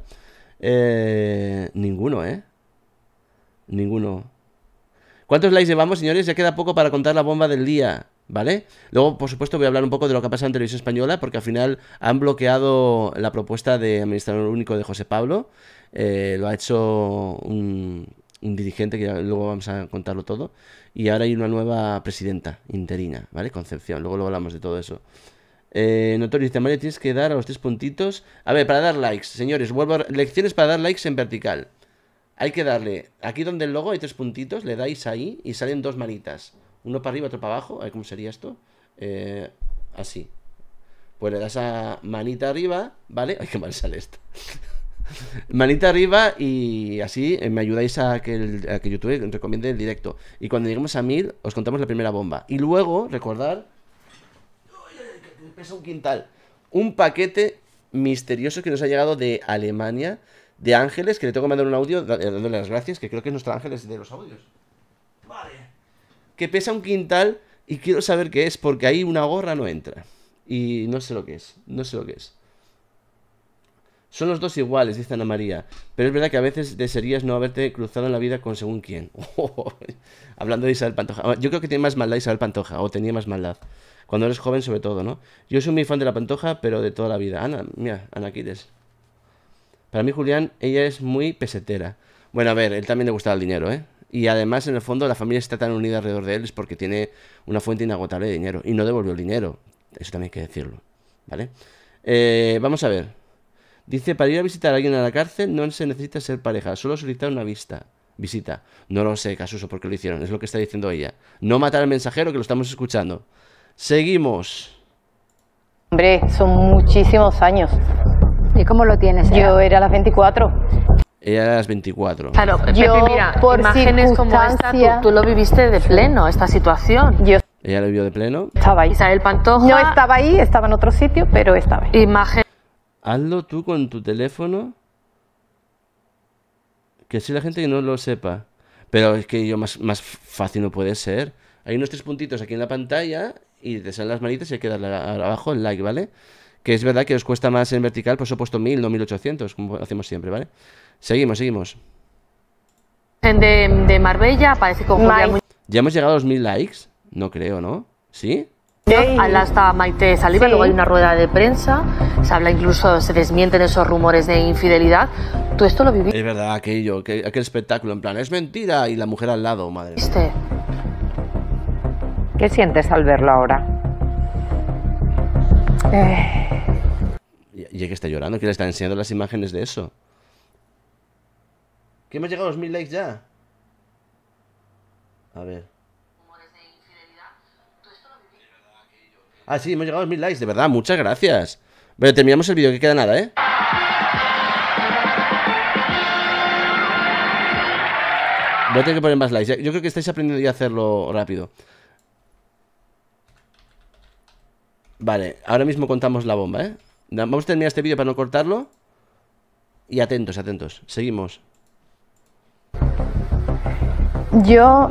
Ninguno, ¿eh? Ninguno. ¿Cuántos likes llevamos, señores? Ya queda poco para contar la bomba del día, ¿vale? Luego, por supuesto, voy a hablar un poco de lo que ha pasado en Televisión Española, porque al final han bloqueado la propuesta de administrador único de José Pablo. Lo ha hecho un dirigente, que luego vamos a contarlo todo. Y ahora hay una nueva presidenta interina, ¿vale? Concepción, luego hablamos de todo eso. Notorio dice, María, tienes que dar a los 3 puntitos. A ver, para dar likes, señores, lecciones para dar likes en vertical. Hay que darle, aquí donde el logo hay 3 puntitos, le dais ahí y salen 2 manitas. Uno para arriba, otro para abajo. A ver cómo sería esto. Así. Pues le das a manita arriba, ¿vale? Ay, qué mal sale esto. Manita arriba y así me ayudáis a que YouTube recomiende el directo. Y cuando lleguemos a 1000 os contamos la primera bomba. Y luego, recordar, pesa un quintal, un paquete misterioso que nos ha llegado de Alemania, de Ángeles, que le tengo que mandar un audio dándole las gracias, que creo que es nuestro Ángeles de los audios. Vale. Que pesa un quintal Y quiero saber qué es, porque ahí una gorra no entra. Y no sé lo que es, no sé lo que es. Son los dos iguales, dice Ana María. Pero es verdad que a veces desearías no haberte cruzado en la vida con según quién. Hablando de Isabel Pantoja. Yo creo que tiene más maldad Isabel Pantoja, o tenía más maldad. Cuando eres joven sobre todo, ¿no? Yo soy muy fan de la Pantoja, pero de toda la vida. Ana, mira, Ana Quiles. Para mí Julián, ella es muy pesetera. Bueno, a ver, él también le gustaba el dinero, ¿eh? Y además, en el fondo, la familia está tan unida alrededor de él es porque tiene una fuente inagotable de dinero. Y no devolvió el dinero. Eso también hay que decirlo, ¿vale? Vamos a ver. Dice, para ir a visitar a alguien a la cárcel no se necesita ser pareja, solo solicitar una visita. No lo sé, Casuso, por qué lo hicieron, es lo que está diciendo ella. No matar al mensajero, que lo estamos escuchando. Seguimos. Hombre, son muchísimos años. ¿Y cómo lo tienes? Yo era a las 24. Ella era a las 24. Claro, yo, Pepe, mira, por imágenes como esta, tú lo viviste de pleno, esta situación. Ella lo vivió de pleno. Estaba ahí. Isabel Pantoja. No estaba ahí, estaba en otro sitio, pero estaba ahí. Imagen. Hazlo tú con tu teléfono. Que si la gente que no lo sepa. Pero es que más fácil no puede ser. Hay unos 3 puntitos aquí en la pantalla y te salen las manitas y hay que darle abajo el like, ¿vale? Que es verdad que os cuesta más en vertical, pues he puesto 1000, no 1800, como hacemos siempre, ¿vale? Seguimos. De Marbella, parece con Julián. ¿Ya hemos llegado a los 1000 likes? No creo, ¿no? ¿Sí? Al hasta Maite Saliva, sí. Luego hay una rueda de prensa, se habla incluso, se desmienten esos rumores de infidelidad. ¿Tú esto lo viviste? Es verdad, aquel espectáculo, en plan, es mentira, y la mujer al lado, madre mía. ¿Qué sientes al verlo ahora? Y que está llorando, que le está enseñando las imágenes de eso. ¿Que hemos llegado a los 1000 likes ya? A ver. Ah, sí, hemos llegado a los 1000 likes, de verdad, muchas gracias. Bueno, terminamos el vídeo, que queda nada, ¿eh? Voy a tener que poner más likes. Yo creo que estáis aprendiendo ya a hacerlo rápido. Vale, ahora mismo contamos la bomba, ¿eh? Vamos a terminar este vídeo para no cortarlo. Y atentos, seguimos. Yo...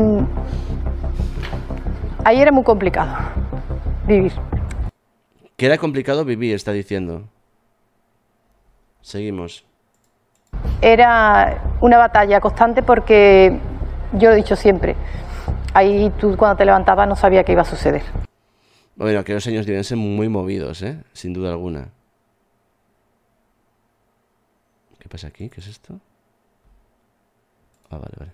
ahí era muy complicado vivir. Que era complicado vivir, está diciendo. Seguimos. Era una batalla constante porque, yo lo he dicho siempre, ahí tú cuando te levantabas no sabías qué iba a suceder. Bueno, aquellos años deben ser muy movidos, ¿eh? Sin duda alguna. ¿Qué pasa aquí? ¿Qué es esto? Ah, vale.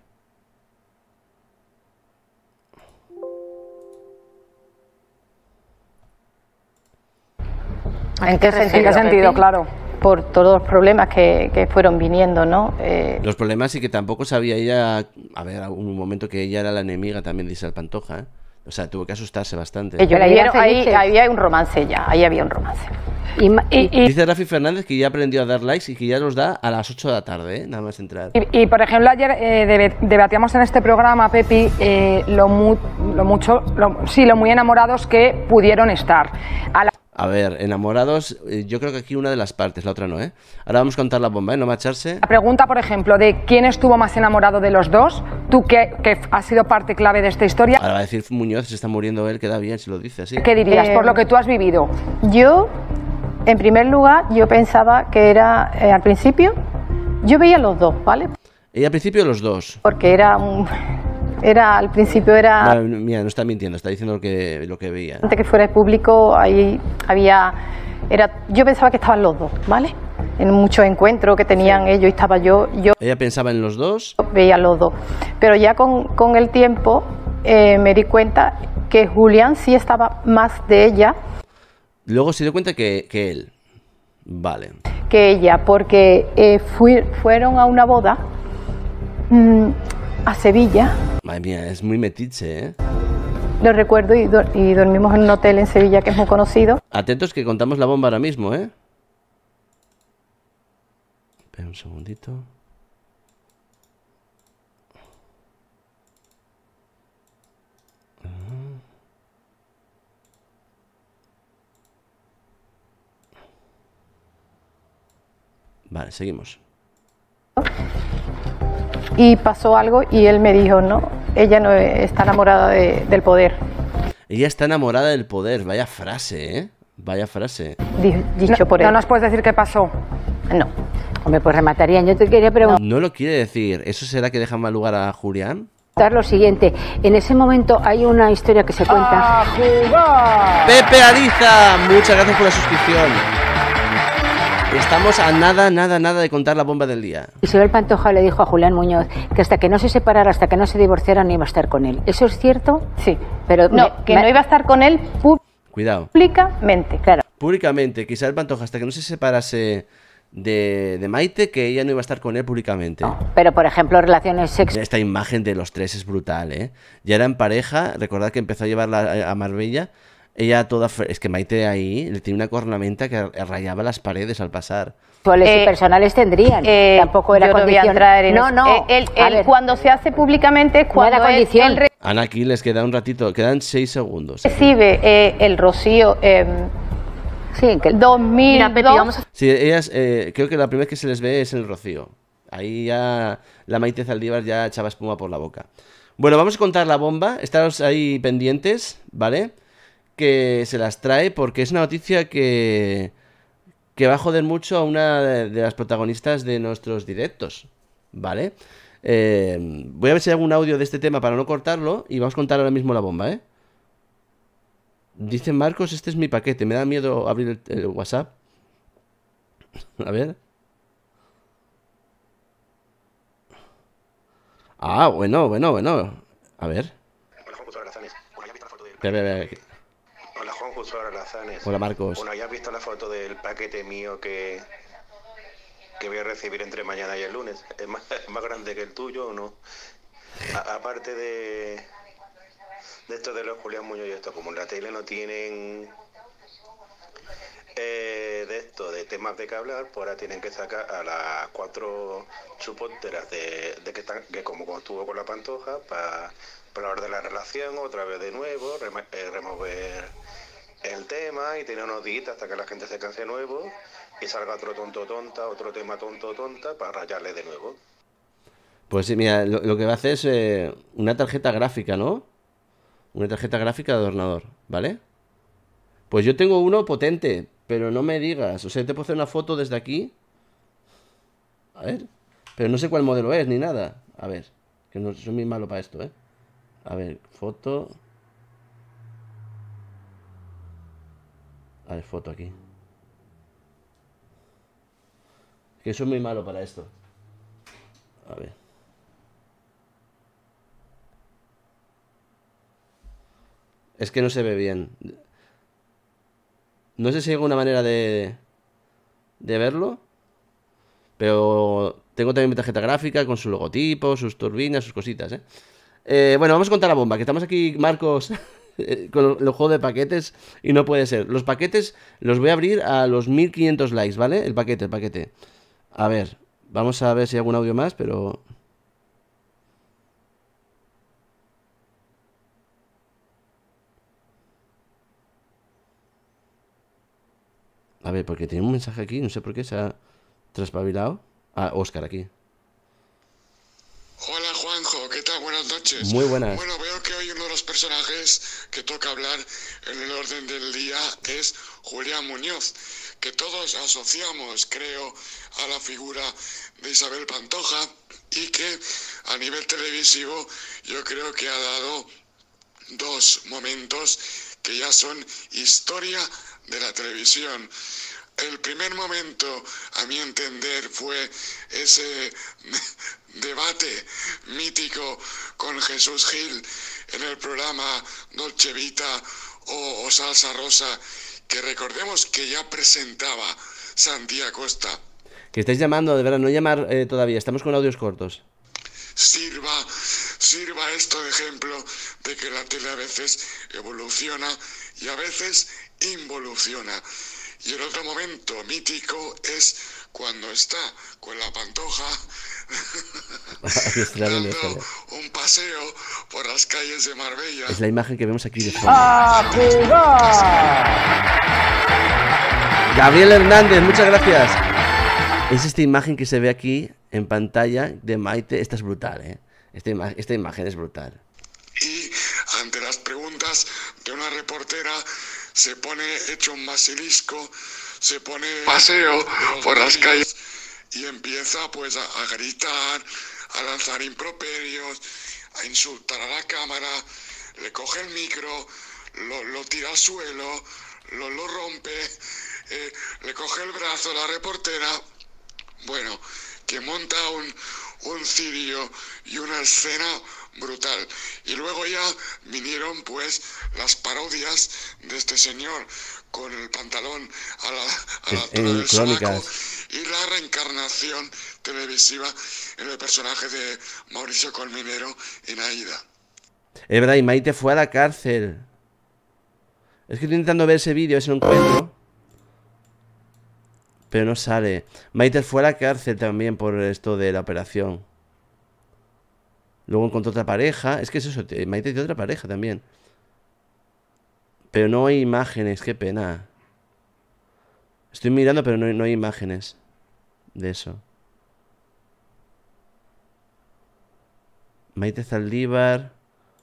¿En qué sentido? Claro. Por todos los problemas que fueron viniendo, ¿no? Los problemas y que tampoco sabía ella... A ver, hubo un momento que ella era la enemiga también de Isabel Pantoja, ¿eh? O sea, tuvo que asustarse bastante. Ahí había un romance ya, ahí había un romance. Dice Rafi Fernández que ya aprendió a dar likes y que ya los da a las 8 de la tarde, ¿eh? Nada más entrar. Y por ejemplo, ayer debatíamos en este programa, Pepi, lo muy enamorados que pudieron estar. A ver, enamorados, yo creo que aquí una de las partes, la otra no, ¿eh? Ahora vamos a contar la bomba, ¿eh? No macharse. La pregunta, por ejemplo, de quién estuvo más enamorado de los dos, tú que has sido parte clave de esta historia. Ahora va a decir Muñoz, se está muriendo él, queda bien si lo dice así. ¿Qué dirías por lo que tú has vivido? Yo, en primer lugar, yo pensaba que era, al principio, yo veía los dos, ¿vale? Ella al principio los dos. Porque al principio era... Mira, no está mintiendo, está diciendo lo que veía. Antes que fuera el público, ahí yo pensaba que estaban los dos, ¿vale? En muchos encuentros que tenían ellos y estaba yo... Ella pensaba en los dos. Veía los dos. Pero ya con el tiempo me di cuenta que Julián sí estaba más de ella. Luego se dio cuenta que él. Vale. Que ella, porque fueron a una boda... a Sevilla. Madre mía, es muy metiche, ¿eh? Lo recuerdo y dormimos en un hotel en Sevilla que es muy conocido. Atentos que contamos la bomba ahora mismo, ¿eh? Espera un segundito. Vale, seguimos. Y pasó algo y él me dijo, no, ella no está enamorada del poder. Ella está enamorada del poder. Vaya frase, ¿eh? Vaya frase. Dicho por él. ¿No nos puedes decir qué pasó? No. Hombre, pues rematarían. Yo te quería preguntar No lo quiere decir. ¿Eso será que deja mal lugar a Julián? lo siguiente. En ese momento hay una historia que se cuenta. Pepe Ariza, muchas gracias por la suscripción. Estamos a nada de contar la bomba del día. Isabel Pantoja le dijo a Julián Muñoz que hasta que no se separara, hasta que no se divorciaran, no iba a estar con él. ¿Eso es cierto? Sí. Pero No, que no iba a estar con él Cuidado. públicamente. Claro. Públicamente, que Isabel Pantoja, hasta que no se separase de Maite, que ella no iba a estar con él públicamente. Pero, por ejemplo, relaciones sexuales. Esta imagen de los tres es brutal, ¿eh? Ya eran pareja, recordad que empezó a llevarla a Marbella. Ella toda... Es que Maite ahí le tiene una cornamenta que rayaba las paredes al pasar. Y personales tendrían. Tampoco era yo no voy a condición. entrar en No, eso. no. Él A ver. cuando se hace públicamente es No cuando era condición. él Ana, aquí les queda un ratito, quedan 6 segundos. recibe el rocío Sí, que 2002. Mira, Pepe, vamos a... Sí, ellas, creo que la primera vez que se les ve es en el Rocío. Ahí ya la Maite Zaldívar ya echaba espuma por la boca. Bueno, vamos a contar la bomba. Estaros ahí pendientes, ¿vale? Que se las trae porque es una noticia que va a joder mucho a una de las protagonistas de nuestros directos, ¿vale? Voy a ver si hay algún audio de este tema para no cortarlo y vamos a contar ahora mismo la bomba, ¿eh? Dice Marcos, este es mi paquete. Me da miedo abrir el WhatsApp. A ver. Ah, bueno. A ver. Hola, Juan José Alazanes. Bueno, ¿ya has visto la foto del... Espera. Hola, Juan José Alazanes. Hola, Marcos. Bueno, ¿ya has visto la foto del paquete mío que voy a recibir entre mañana y el lunes? ¿Es más grande que el tuyo o no? Aparte de esto de los Julián Muñoz y esto, como en la tele no tienen de temas de que hablar, pues ahora tienen que sacar a las 4 chuponteras que como estuvo con la Pantoja para hablar de la relación otra vez de nuevo, remover el tema y tener unos días hasta que la gente se canse de nuevo y salga otro tonta, otro tema tonta para rayarle de nuevo. Pues sí, mira, lo que va a hacer es una tarjeta gráfica, ¿no? Una tarjeta gráfica de adornador, ¿vale? Pues yo tengo uno potente, pero no me digas. O sea, te puedo hacer una foto desde aquí. A ver. Pero no sé cuál modelo es, ni nada. A ver. Que no soy muy malo para esto, ¿eh? A ver, foto. A ver, foto aquí. Que soy muy malo para esto. A ver. Es que no se ve bien. No sé si hay alguna manera de verlo. Pero tengo también mi tarjeta gráfica con su logotipo, sus turbinas, sus cositas, ¿eh? Bueno, vamos a contar la bomba. Que estamos aquí, Marcos, con el juego de paquetes y no puede ser. Los paquetes los voy a abrir a los 1500 likes, ¿vale? El paquete. A ver, vamos a ver si hay algún audio más, pero... A ver, porque tiene un mensaje aquí, no sé por qué se ha traspabilado. Ah, Óscar aquí. Hola Juanjo, ¿qué tal? Buenas noches. Muy buenas. Bueno, veo que hoy uno de los personajes que toca hablar en el orden del día es Julián Muñoz, que todos asociamos, creo, a la figura de Isabel Pantoja y que a nivel televisivo yo creo que ha dado 2 momentos que ya son historia de la televisión. El primer momento, a mi entender, fue ese debate mítico con Jesús Gil en el programa Dolce Vita o Salsa Rosa, que recordemos que ya presentaba Santi Acosta. Que estáis llamando, de verdad, no llamar todavía, estamos con audios cortos. Sirva esto de ejemplo de que la tele a veces evoluciona y a veces involuciona. Y el otro momento mítico es cuando está con la Pantoja dando un paseo por las calles de Marbella. Es la imagen que vemos aquí de fondo. ¡A jugar! Gabriel Hernández, muchas gracias. Es esta imagen que se ve aquí en pantalla de Maite. Esta es brutal, ¿eh? Esta imagen es brutal. Y ante las preguntas preguntas de una reportera, se pone hecho un basilisco, se pone paseo por las calles y empieza pues a gritar, a lanzar improperios, a insultar a la cámara, le coge el micro, lo tira al suelo, lo rompe, le coge el brazo a la reportera, bueno, que monta un cirio y una escena brutal. Y luego ya vinieron pues las parodias de este señor con el pantalón a la altura del sobaco y la reencarnación televisiva en el personaje de Mauricio Colmenero en Aída. Es verdad, y Maite fue a la cárcel. Es que estoy intentando ver ese vídeo, ese no encuentro. Pero no sale. Maite fue a la cárcel también por esto de la operación. Luego encontró otra pareja. Es que es eso, Maite tiene otra pareja también. Pero no hay imágenes, qué pena. Estoy mirando, pero no hay imágenes de eso. Maite Zaldívar.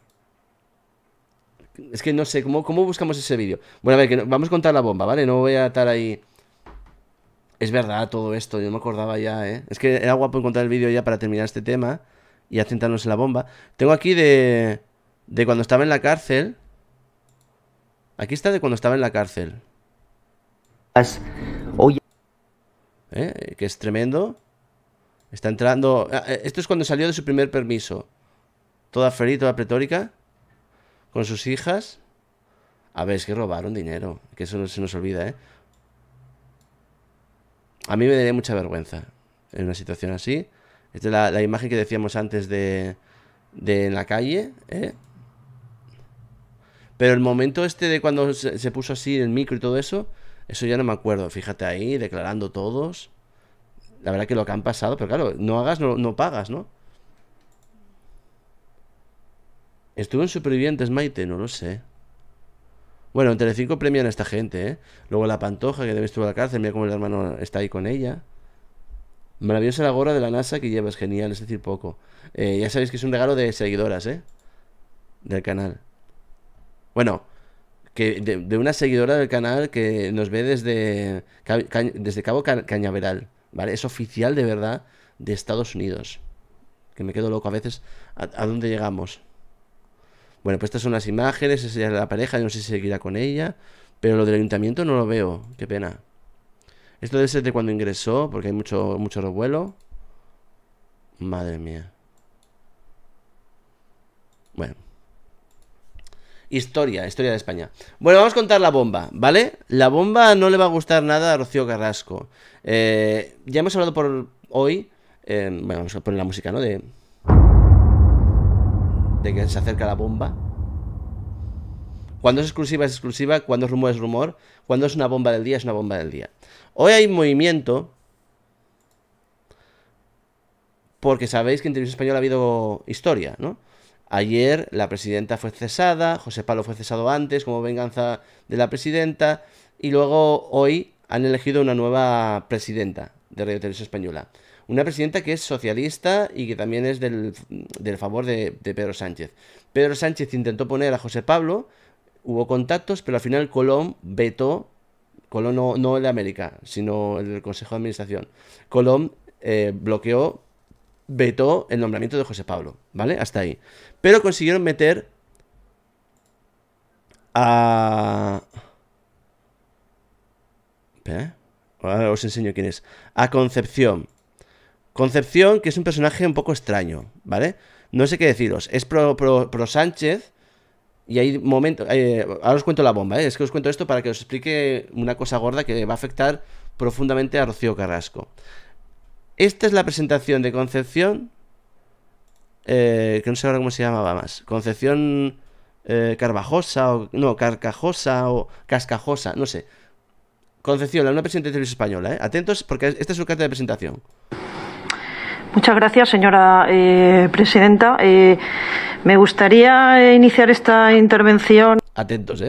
Es que no sé, ¿cómo buscamos ese vídeo? Bueno, a ver, vamos a contar la bomba, ¿vale? No voy a estar ahí... Es verdad todo esto, yo me acordaba ya, ¿eh? Es que era guapo encontrar el vídeo ya para terminar este tema y a centrarnos en la bomba. Tengo aquí de cuando estaba en la cárcel. Aquí está de cuando estaba en la cárcel. Que es tremendo. Está entrando... Esto es cuando salió de su primer permiso. Toda feliz, toda pletórica. Con sus hijas. A ver, es que robaron dinero. Que eso no se nos olvida, ¿eh? A mí me daría mucha vergüenza en una situación así. Esta es la imagen que decíamos antes de en la calle, ¿eh? Pero el momento este de cuando se puso así el micro y todo eso, eso ya no me acuerdo. Fíjate ahí, declarando todos. La verdad que lo que han pasado, pero claro, no hagas, no pagas, ¿no? ¿Estuvo en Supervivientes, Maite? No lo sé. Bueno, en Telecinco premian a esta gente, ¿eh? Luego la Pantoja, que debe estar en la cárcel. Mira cómo el hermano está ahí con ella. Maravillosa la gorra de la NASA que lleva, es genial, es decir, poco. Ya sabéis que es un regalo de seguidoras, ¿eh? Del canal. Bueno, que de una seguidora del canal que nos ve desde Cabo Cañaveral, ¿vale? Es oficial de verdad de Estados Unidos. Que me quedo loco a veces. ¿A dónde llegamos? Bueno, pues estas son las imágenes, esa es la pareja, yo no sé si seguirá con ella, pero lo del ayuntamiento no lo veo, qué pena. Esto debe ser de cuando ingresó, porque hay mucho revuelo. Madre mía. Bueno. Historia de España. Bueno, vamos a contar la bomba, ¿vale? La bomba no le va a gustar nada a Rocío Carrasco. Ya hemos hablado por hoy, bueno, vamos a poner la música, ¿no? De que se acerca la bomba. Cuando es exclusiva, cuando es rumor, cuando es una bomba del día, es una bomba del día. Hoy hay movimiento porque sabéis que en Televisión Española ha habido historia, ¿no? Ayer la presidenta fue cesada, José Pablo fue cesado antes como venganza de la presidenta y luego hoy han elegido una nueva presidenta de Radio Televisión Española. Una presidenta que es socialista y que también es del favor de Pedro Sánchez. Pedro Sánchez intentó poner a José Pablo, hubo contactos, pero al final Colom vetó, Colom no el de América, sino el del Consejo de Administración. Colom vetó el nombramiento de José Pablo, ¿vale? Hasta ahí. Pero consiguieron meter a... Espera, ahora os enseño quién es. A Concepción. Concepción, que es un personaje un poco extraño, ¿vale? No sé qué deciros. Es pro Sánchez. Y hay momentos... ahora os cuento la bomba, ¿eh? Es que os cuento esto para que os explique una cosa gorda que va a afectar profundamente a Rocío Carrasco. Esta es la presentación de Concepción. Que no sé ahora cómo se llamaba más. Concepción Carvajosa, o... No, Carcajosa o Cascajosa, no sé. Concepción, la nueva presidenta de Televisión Española, ¿eh? Atentos porque esta es su carta de presentación. Muchas gracias, señora presidenta. Me gustaría iniciar esta intervención atentos,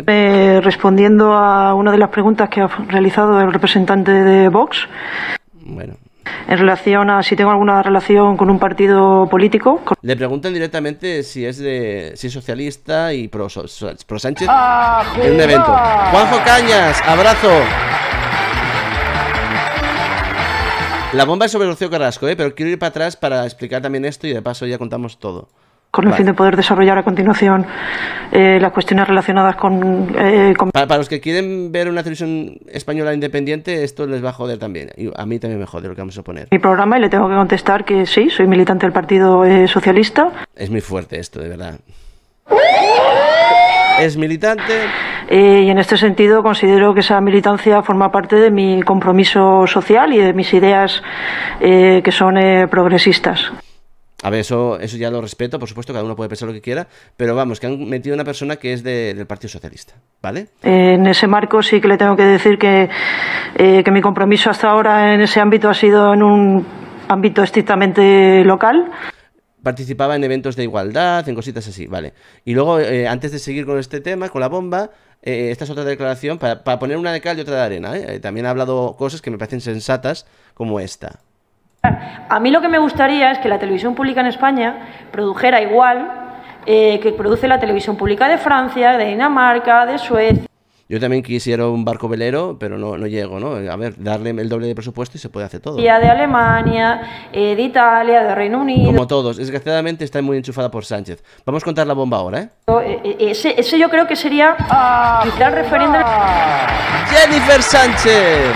respondiendo a una de las preguntas que ha realizado el representante de Vox. Bueno. En relación a si tengo alguna relación con un partido político. Le preguntan directamente si es socialista y pro Sánchez en un evento. Juanjo Cañas, abrazo. La bomba es sobre Rocío Carrasco, pero quiero ir para atrás para explicar también esto y de paso ya contamos todo. Con el fin de poder desarrollar a continuación las cuestiones relacionadas con... Para los que quieren ver una televisión española independiente, esto les va a joder también. Y a mí también me jode lo que vamos a poner. Mi programa, y le tengo que contestar que sí, soy militante del Partido Socialista. Es muy fuerte esto, de verdad. Es militante. Y en este sentido considero que esa militancia forma parte de mi compromiso social y de mis ideas que son progresistas. A ver, eso ya lo respeto, por supuesto, cada uno puede pensar lo que quiera, pero vamos, que han metido una persona que es del Partido Socialista, ¿vale? En ese marco sí que le tengo que decir que mi compromiso hasta ahora en ese ámbito ha sido en un ámbito estrictamente local. Participaba en eventos de igualdad, en cositas así, vale. Y luego, antes de seguir con este tema, con la bomba, esta es otra declaración para poner una de cal y otra de arena, ¿eh? También ha hablado cosas que me parecen sensatas, como esta. A mí lo que me gustaría es que la televisión pública en España produjera igual que produce la televisión pública de Francia, de Dinamarca, de Suecia. Yo también quisiera un barco velero, pero no llego, ¿no? A ver, darle el doble de presupuesto y se puede hacer todo. De Alemania, de Italia, de Reino Unido. Como todos. Desgraciadamente está muy enchufada por Sánchez. Vamos a contar la bomba ahora, ¿eh? Ese yo creo que sería quizá el referente. ¡Jennifer Sánchez!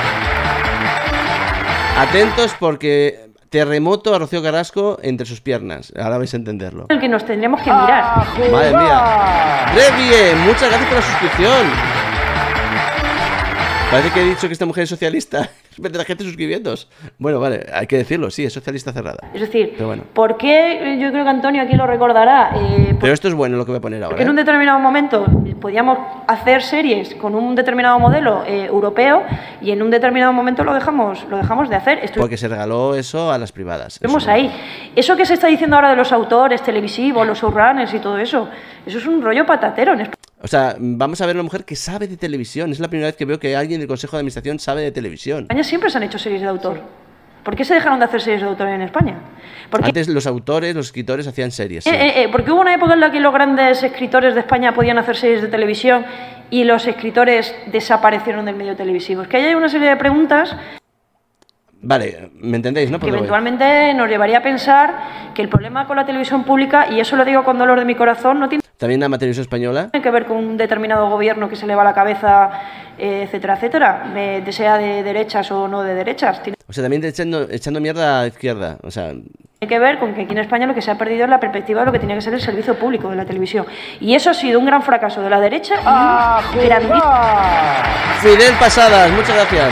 Atentos porque terremoto a Rocío Carrasco entre sus piernas. Ahora vais a entenderlo. El que nos tendremos que mirar. Madre mía. Bien, muchas gracias por la suscripción. Parece que he dicho que esta mujer es socialista. La gente suscribiéndose. Bueno, vale, hay que decirlo, sí, es socialista cerrada. Es decir, pero bueno. ¿por qué? Yo creo que Antonio aquí lo recordará. Pero esto es bueno lo que voy a poner ahora. Porque en un determinado momento podíamos hacer series con un determinado modelo europeo y en un determinado momento lo dejamos de hacer. Porque se regaló eso a las privadas. Vemos ahí. Eso que se está diciendo ahora de los autores televisivos, los showrunners y todo eso, eso es un rollo patatero en España. O sea, vamos a ver a una mujer que sabe de televisión. Es la primera vez que veo que alguien del Consejo de Administración sabe de televisión. En España siempre se han hecho series de autor. ¿Por qué se dejaron de hacer series de autor en España? Antes los autores, los escritores hacían series. Sí. Porque hubo una época en la que los grandes escritores de España podían hacer series de televisión y los escritores desaparecieron del medio televisivo. Es que ahí hay una serie de preguntas... Vale, ¿me entendéis, no? Que eventualmente nos llevaría a pensar que el problema con la televisión pública, y eso lo digo con dolor de mi corazón, no tiene... También la televisión española. Tiene que ver con un determinado gobierno que se le va a la cabeza, etcétera, etcétera, sea de derechas o no de derechas. O sea, también echando mierda a la izquierda, o sea... Tiene que ver con que aquí en España lo que se ha perdido es la perspectiva de lo que tenía que ser el servicio público de la televisión. Y eso ha sido un gran fracaso de la derecha y un grandísimo... Fidel Pasadas, muchas gracias.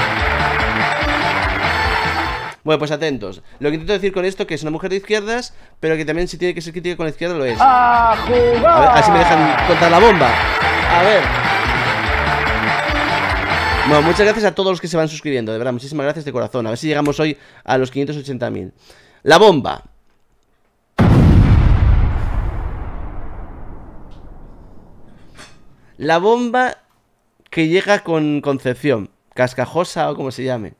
Bueno, pues atentos. Lo que intento decir con esto que es una mujer de izquierdas, pero que también si tiene que ser crítica con la izquierda lo es. A ver, así me dejan contar la bomba. A ver. Bueno, muchas gracias a todos los que se van suscribiendo, de verdad, muchísimas gracias de corazón. A ver si llegamos hoy a los 580.000. La bomba. La bomba que llega con Concepción, Cascajosa o como se llame.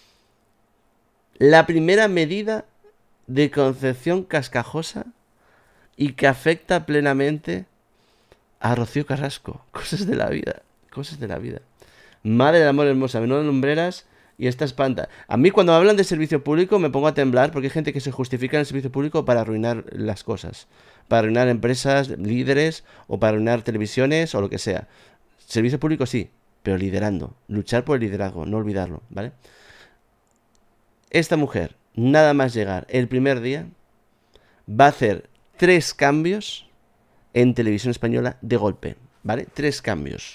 La primera medida de Concepción Cascajosa y que afecta plenamente a Rocío Carrasco. Cosas de la vida, cosas de la vida. Madre del amor hermosa, menudas lumbreras y esta espanta. A mí cuando hablan de servicio público me pongo a temblar porque hay gente que se justifica en el servicio público para arruinar las cosas. Para arruinar empresas, líderes o para arruinar televisiones o lo que sea. Servicio público sí, pero liderando. Luchar por el liderazgo, no olvidarlo, ¿vale? Esta mujer, nada más llegar el primer día, va a hacer 3 cambios en televisión española de golpe, ¿vale? 3 cambios.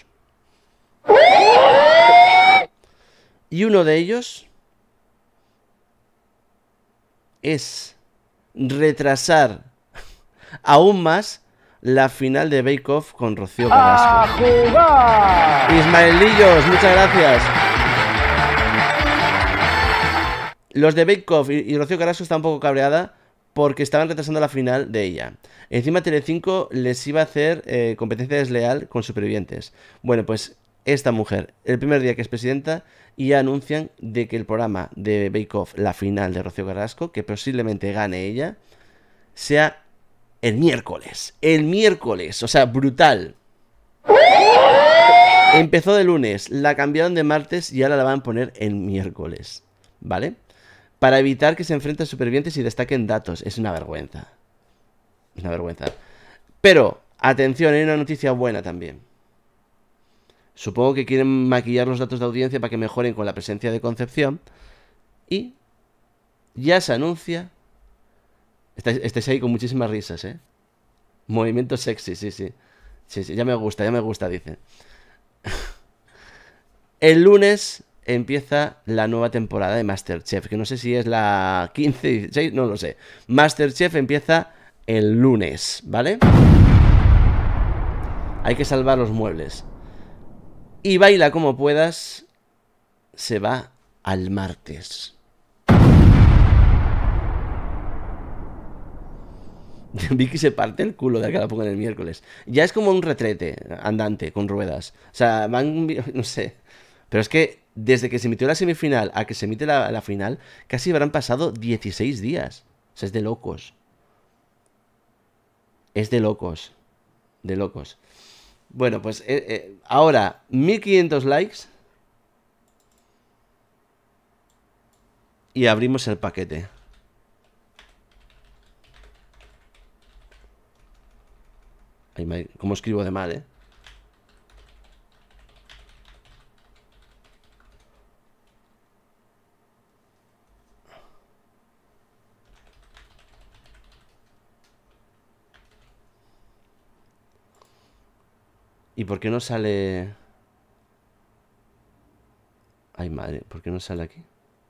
Y uno de ellos es retrasar aún más la final de Bake Off con Rocío Carrasco. Ismaelillos, muchas gracias. Los de Bake Off y Rocío Carrasco están un poco cabreada porque estaban retrasando la final de ella. Encima Telecinco les iba a hacer competencia desleal con Supervivientes. Bueno, pues esta mujer, el primer día que es presidenta, y ya anuncian de que el programa de Bake Off, la final de Rocío Carrasco, que posiblemente gane ella, sea el miércoles. El miércoles, o sea, brutal. Empezó de lunes, la cambiaron de martes y ahora la van a poner el miércoles, ¿vale? Para evitar que se enfrenten supervivientes y destaquen datos. Es una vergüenza. Es una vergüenza. Pero, atención, hay una noticia buena también. Supongo que quieren maquillar los datos de audiencia para que mejoren con la presencia de Concepción. Y ya se anuncia... Estáis ahí con muchísimas risas, ¿eh? Movimiento sexy, sí, sí. Sí, sí, ya me gusta, dice. El lunes empieza la nueva temporada de MasterChef, que no sé si es la 15, 16, no lo sé. MasterChef empieza el lunes, ¿vale? Hay que salvar los muebles. Y Baila como puedas se va al martes. Vicky se parte el culo de que la pongan el miércoles. Ya es como un retrete andante con ruedas. O sea, van... no sé. Pero es que desde que se emitió la semifinal a que se emite la final, casi habrán pasado 16 días. O sea, es de locos. Es de locos. De locos. Bueno, pues ahora 1500 likes. Y abrimos el paquete. Ay, cómo escribo de mal, ¿eh? ¿Y por qué no sale...? Ay, madre, ¿por qué no sale aquí?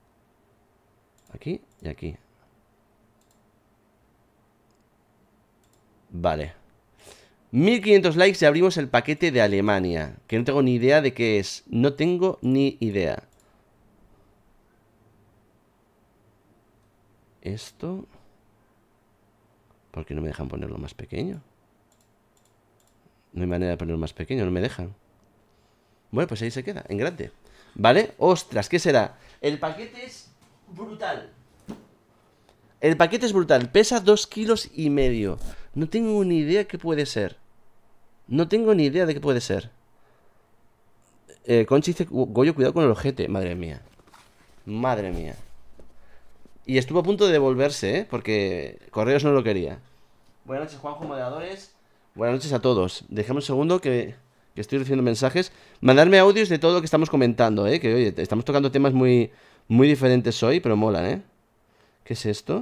Aquí y aquí. Vale. 1500 likes y abrimos el paquete de Alemania. Que no tengo ni idea de qué es. No tengo ni idea. Esto... ¿Por qué no me dejan ponerlo más pequeño? No hay manera de ponerlo más pequeño, no me dejan. Bueno, pues ahí se queda, en grande. ¿Vale? Ostras, ¿qué será? El paquete es brutal. El paquete es brutal. Pesa 2,5 kilos. No tengo ni idea qué puede ser. No tengo ni idea de qué puede ser. Conchi dice, Goyo, cuidado con el ojete. Madre mía. Madre mía. Y estuvo a punto de devolverse, ¿eh? Porque Correos no lo quería. Buenas noches, Juanjo, moderadores. Buenas noches a todos. Dejemos un segundo que estoy recibiendo mensajes. Mandarme audios de todo lo que estamos comentando, ¿eh? Que, oye, estamos tocando temas muy diferentes hoy, pero molan, ¿eh? ¿Qué es esto?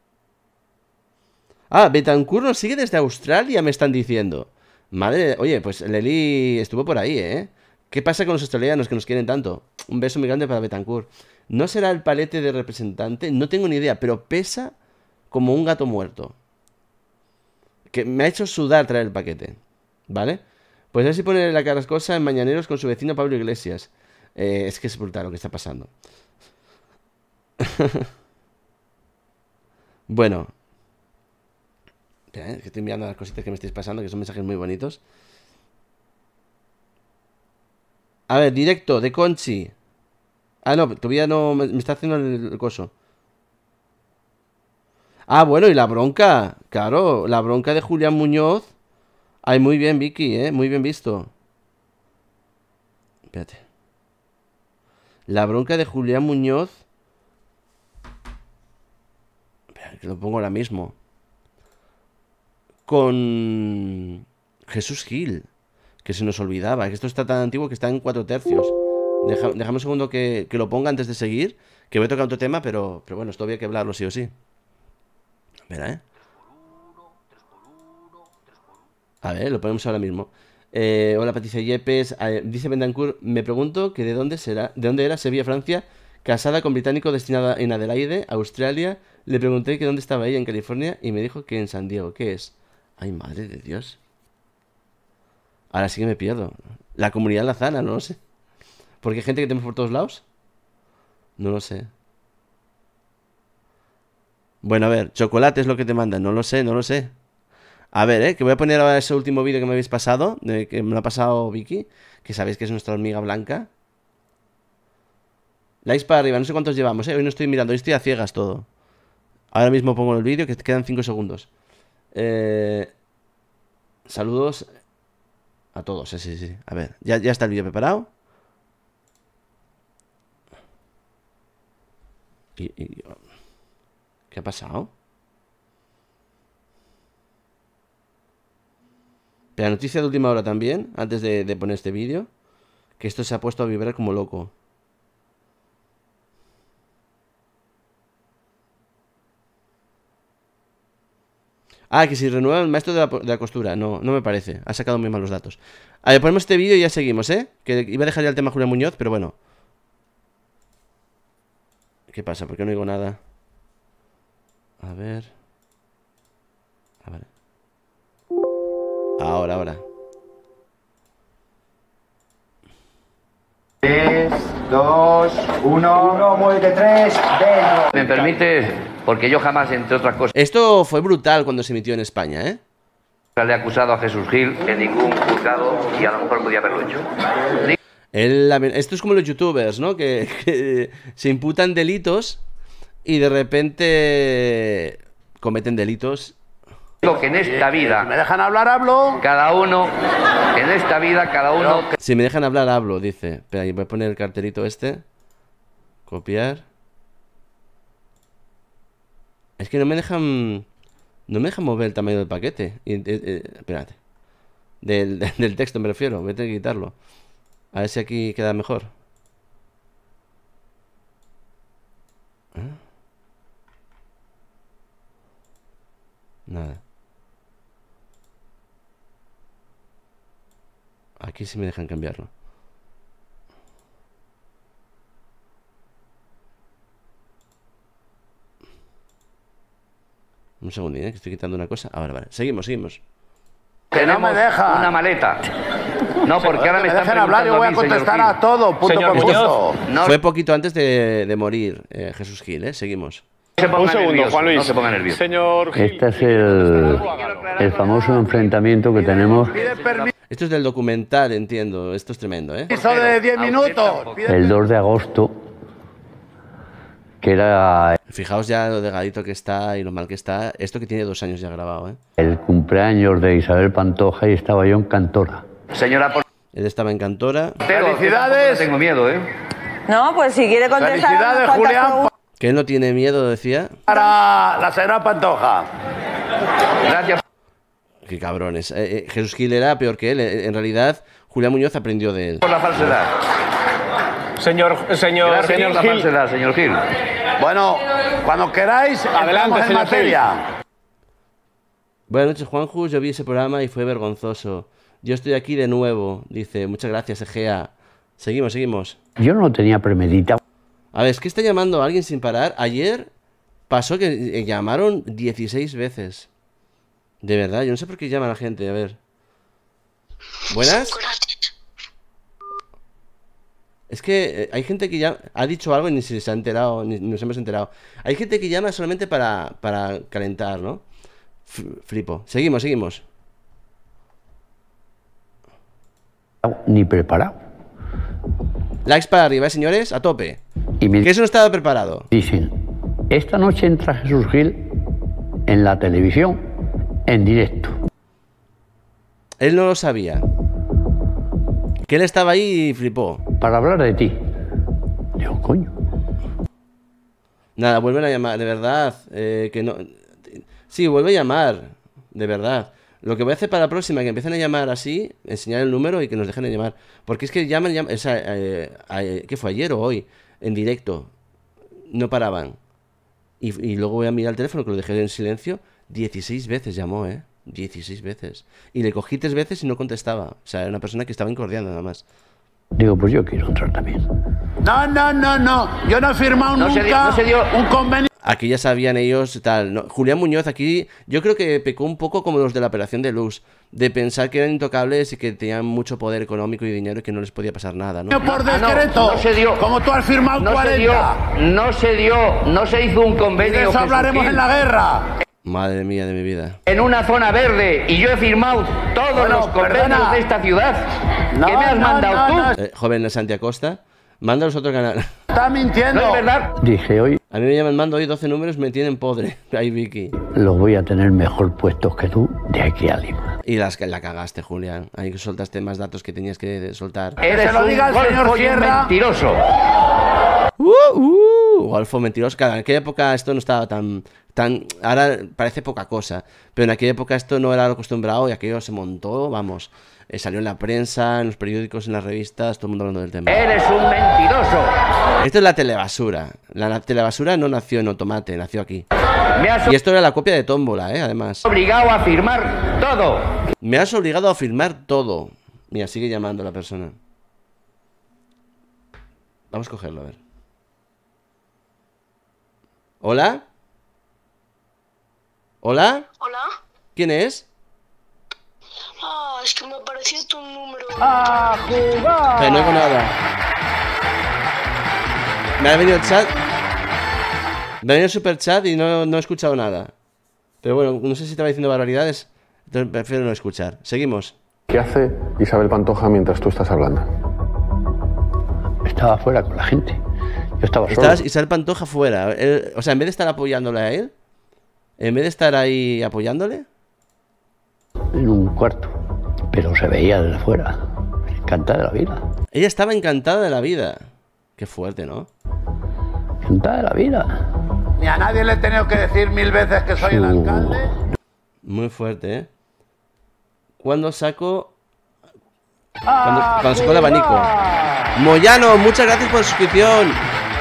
Ah, Betancourt nos sigue desde Australia, me están diciendo. Madre, oye, pues Leli estuvo por ahí, ¿eh? ¿Qué pasa con los australianos que nos quieren tanto? Un beso muy grande para Betancourt. ¿No será el palete de representante? No tengo ni idea, pero pesa como un gato muerto. Que me ha hecho sudar traer el paquete, ¿vale? Pues a ver si pone la carrascosa en Mañaneros con su vecino Pablo Iglesias. Es que es brutal lo que está pasando. Bueno. Espera, que estoy mirando las cositas que me estáis pasando, que son mensajes muy bonitos. A ver, directo de Conchi. Ah, no, todavía no me está haciendo el coso. Ah, bueno, y la bronca. Claro, la bronca de Julián Muñoz. Ay, muy bien, Vicky, muy bien visto. Espérate. La bronca de Julián Muñoz. Espera, que lo pongo ahora mismo. Con Jesús Gil. Que se nos olvidaba. Que esto está tan antiguo que está en 4/3. Déjame un segundo que lo ponga antes de seguir. Que voy a tocar otro tema, pero bueno, esto había que hablarlo sí o sí. Espera, A ver, lo ponemos ahora mismo. Hola, Patricia Yepes. Dice Betancourt, me pregunto que de dónde era Sevilla, Francia, casada con británico destinada en Adelaide, Australia. Le pregunté que dónde estaba ella en California y me dijo que en San Diego. ¿Qué es? Ay, madre de Dios. Ahora sí que me pierdo. La comunidad lazana, no lo sé. ¿Porque hay gente que tenemos por todos lados? No lo sé. Bueno, a ver, chocolate es lo que te mandan. No lo sé, no lo sé. A ver, que voy a poner ahora ese último vídeo que me habéis pasado, que me lo ha pasado Vicky, que sabéis que es nuestra hormiga blanca. Likes para arriba, no sé cuántos llevamos, hoy no estoy mirando, hoy estoy a ciegas todo. Ahora mismo pongo el vídeo, que quedan 5 segundos. Saludos a todos, sí. A ver, ya está el vídeo preparado. ¿Qué ha pasado? La noticia de última hora también, antes de poner este vídeo, que esto se ha puesto a vibrar como loco. Ah, que si renueva el maestro de la costura. No me parece. Ha sacado muy mal los datos. A ver, ponemos este vídeo y ya seguimos, ¿eh? Que iba a dejar ya el tema Julián Muñoz, pero bueno. ¿Qué pasa? ¿Por qué no digo nada? A ver. A ver. Ahora. 3, 2, 1, muévete 3, dentro. ¿Me permites? Porque yo jamás, entre otras cosas... Esto fue brutal cuando se emitió en España, ¿eh? Le he acusado a Jesús Gil en ningún juzgado y a lo mejor podía haberlo hecho. Esto es como los youtubers, ¿no? Que se imputan delitos y de repente cometen delitos. Digo que en esta vida... Si me dejan hablar, hablo. Cada uno... En esta vida, cada uno... Si me dejan hablar, hablo, dice. Espera, voy a poner el cartelito este. Copiar. Es que no me dejan mover el tamaño del paquete. Espérate. Del texto me refiero. Voy a tener que quitarlo. A ver si aquí queda mejor. Nada. Aquí sí me dejan cambiarlo. Un segundín, que estoy quitando una cosa. Ahora, vale. Seguimos. Que no me deja. Una maleta. No, porque ahora me están preguntando hablar, yo voy a contestar a todo, punto por punto. No. Fue poquito antes de morir Jesús Gil, ¿eh? Seguimos. Un segundo, Juan Luis. No se ponga nervioso. Señor Gil. Este es el famoso enfrentamiento que tenemos. Esto es del documental, entiendo. Esto es tremendo, ¿eh? Eso de 10 minutos. El 2 de agosto, que era... Fijaos ya lo delgadito que está y lo mal que está. Esto que tiene 2 años ya grabado, ¿eh? El cumpleaños de Isabel Pantoja y estaba yo en Cantora. Señora, él estaba en Cantora. ¡Felicidades! No tengo miedo, ¿eh? No, pues si quiere contestar... ¡Felicidades, Julián! Que él no tiene miedo, decía. Para la señora Pantoja. Gracias. Qué cabrones. Jesús Gil era peor que él. En realidad, Julián Muñoz aprendió de él. Por la falsedad. Señor Gil. La falsedad, señor Gil. Bueno, cuando queráis, adelante, en materia. Buenas noches, Juanju. Yo vi ese programa y fue vergonzoso. Yo estoy aquí de nuevo. Dice, muchas gracias, Egea. Seguimos. Yo no tenía premeditado. A ver, es que está llamando a alguien sin parar. Ayer pasó que llamaron 16 veces. De verdad, yo no sé por qué llama a la gente. A ver. ¿Buenas? Es que hay gente que ya ha dicho algo y ni se ha enterado, ni nos hemos enterado. Hay gente que llama solamente para calentar, ¿no? Flipo. Seguimos. Ni preparado. Likes para arriba, señores, a tope. Y que eso no estaba preparado. Dicen, esta noche entra Jesús Gil en la televisión, en directo. Él no lo sabía. Que él estaba ahí y flipó. Para hablar de ti. Digo, coño. Nada, vuelven a llamar, de verdad. Que no. Sí, vuelve a llamar, de verdad. Lo que voy a hacer para la próxima, que empiecen a llamar así, enseñar el número y que nos dejen de llamar. Porque es que llaman, o sea, ¿qué fue ayer o hoy? En directo. No paraban. Y luego voy a mirar el teléfono, que lo dejé en silencio. 16 veces llamó, 16 veces. Y le cogí 3 veces y no contestaba. O sea, era una persona que estaba incordiando nada más. Digo, pues yo quiero entrar también. No. Yo no he firmado nunca un convenio. Aquí ya sabían ellos tal. No, Julián Muñoz aquí yo creo que pecó un poco como los de la Operación Deluxe, de pensar que eran intocables y que tenían mucho poder económico y dinero y que no les podía pasar nada, ¿no? Por decreto, no se dio. Como tú has firmado 40. No se hizo un convenio. De eso hablaremos en la guerra. Madre mía de mi vida. En una zona verde y yo he firmado todos los convenios de esta ciudad. ¿Qué me has mandado tú? Joven Santi Acosta, mándalos a otro canal. Está mintiendo. No es verdad. Dije, hoy A mí me llaman, mando hoy 12 números, me tienen podre. Ahí Vicky. los voy a tener mejor puestos que tú de aquí a Lima. Y la cagaste, Julián. Ahí que soltaste más datos que tenías que soltar. Eres se lo diga el señor Sierra. Mentiroso. Golfo mentiroso. Claro, en aquella época esto no estaba tan... Ahora parece poca cosa. Pero en aquella época esto no era lo acostumbrado y aquello se montó, vamos. Salió en la prensa, en los periódicos, en las revistas, todo el mundo hablando del tema. Eres un mentiroso. Esto es la telebasura. La telebasura no nació en Otomate, nació aquí. Y esto era la copia de Tómbola, además. Obligado a firmar todo. Me has obligado a firmar todo. Mira, sigue llamando la persona. Vamos a cogerlo, a ver. ¿Hola? ¿Hola? ¿Hola? ¿Quién es? Ah, es que me apareció tu número. ¡A jugar! Pero no oigo nada. Me ha venido el chat. Me ha venido el superchat y no he escuchado nada. Pero bueno, no sé si estaba diciendo barbaridades. Entonces prefiero no escuchar. Seguimos. ¿Qué hace Isabel Pantoja mientras tú estás hablando? Estaba fuera con la gente. Yo estaba solo. Estabas Isabel Pantoja fuera. O sea, en vez de estar apoyándole a él, en vez de estar ahí apoyándole, en un cuarto. Pero se veía desde afuera. Encantada de la vida. Ella estaba encantada de la vida. Qué fuerte, ¿no? Encantada de la vida. Ni a nadie le he tenido que decir 1000 veces que soy el alcalde. Muy fuerte, ¿eh? Cuando saco... Cuando sacó el abanico. Moyano, muchas gracias por la suscripción.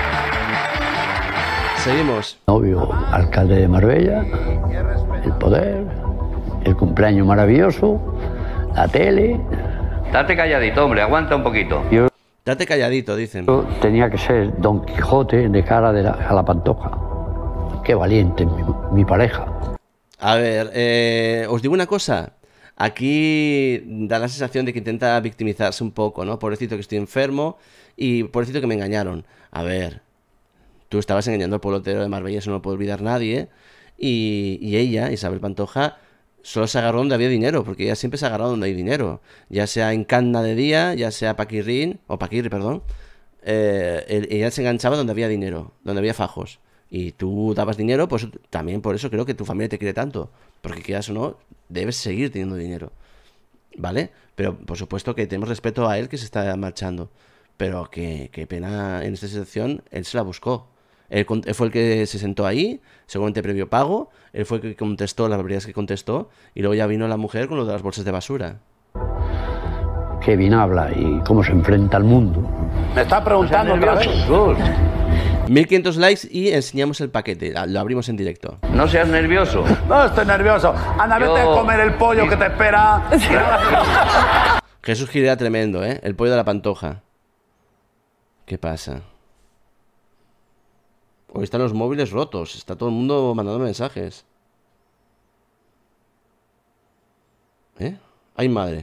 Seguimos. Novio, alcalde de Marbella, el poder, el cumpleaños maravilloso, la tele. Date calladito, hombre, aguanta un poquito. Date calladito, dicen. Yo tenía que ser Don Quijote de cara a la Pantoja. Qué valiente mi pareja. A ver, os digo una cosa. Aquí da la sensación de que intenta victimizarse un poco, ¿no? Pobrecito que estoy enfermo y pobrecito que me engañaron. A ver, tú estabas engañando al pueblo entero de Marbella, eso no lo puede olvidar nadie. Y ella, Isabel Pantoja, solo se agarró donde había dinero, porque ella siempre se ha agarrado donde hay dinero. Ya sea en Canna de día, ya sea Paquirri, perdón. Ella se enganchaba donde había dinero, donde había fajos. Y tú dabas dinero, pues también por eso creo que tu familia te quiere tanto. Porque quieras o no, debes seguir teniendo dinero. ¿Vale? Pero por supuesto que tenemos respeto a él que se está marchando. Pero qué pena en esta situación, él se la buscó. Él fue el que se sentó ahí, seguramente previo pago. Él fue el que contestó las barbaridades que contestó. Y luego ya vino la mujer con lo de las bolsas de basura. Qué bien habla y cómo se enfrenta al mundo. Me está preguntando otra vez. 1500 likes y enseñamos el paquete. Lo abrimos en directo. No seas nervioso. No estoy nervioso. Anda, vete a comer el pollo que te espera. Jesús Gil era tremendo, ¿eh? El pollo de la Pantoja. ¿Qué pasa? Hoy están los móviles rotos. Está todo el mundo mandando mensajes. ¿Eh? ¡Ay, madre!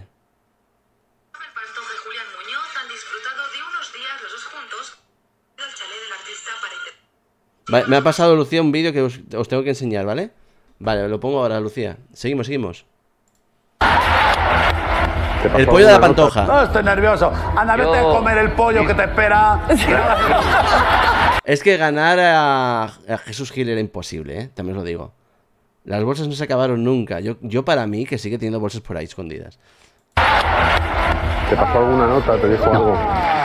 Vale, me ha pasado Lucía un vídeo que os tengo que enseñar, ¿vale? Vale, lo pongo ahora, Lucía. Seguimos. El pollo de la Pantoja. No estoy nervioso. Anda, vete a comer el pollo que te espera. Es que ganar a Jesús Gil era imposible, ¿eh? También os lo digo. Las bolsas no se acabaron nunca. Yo para mí, que sigue teniendo bolsas por ahí escondidas. ¿Te pasó alguna nota? ¿Te dijo algo?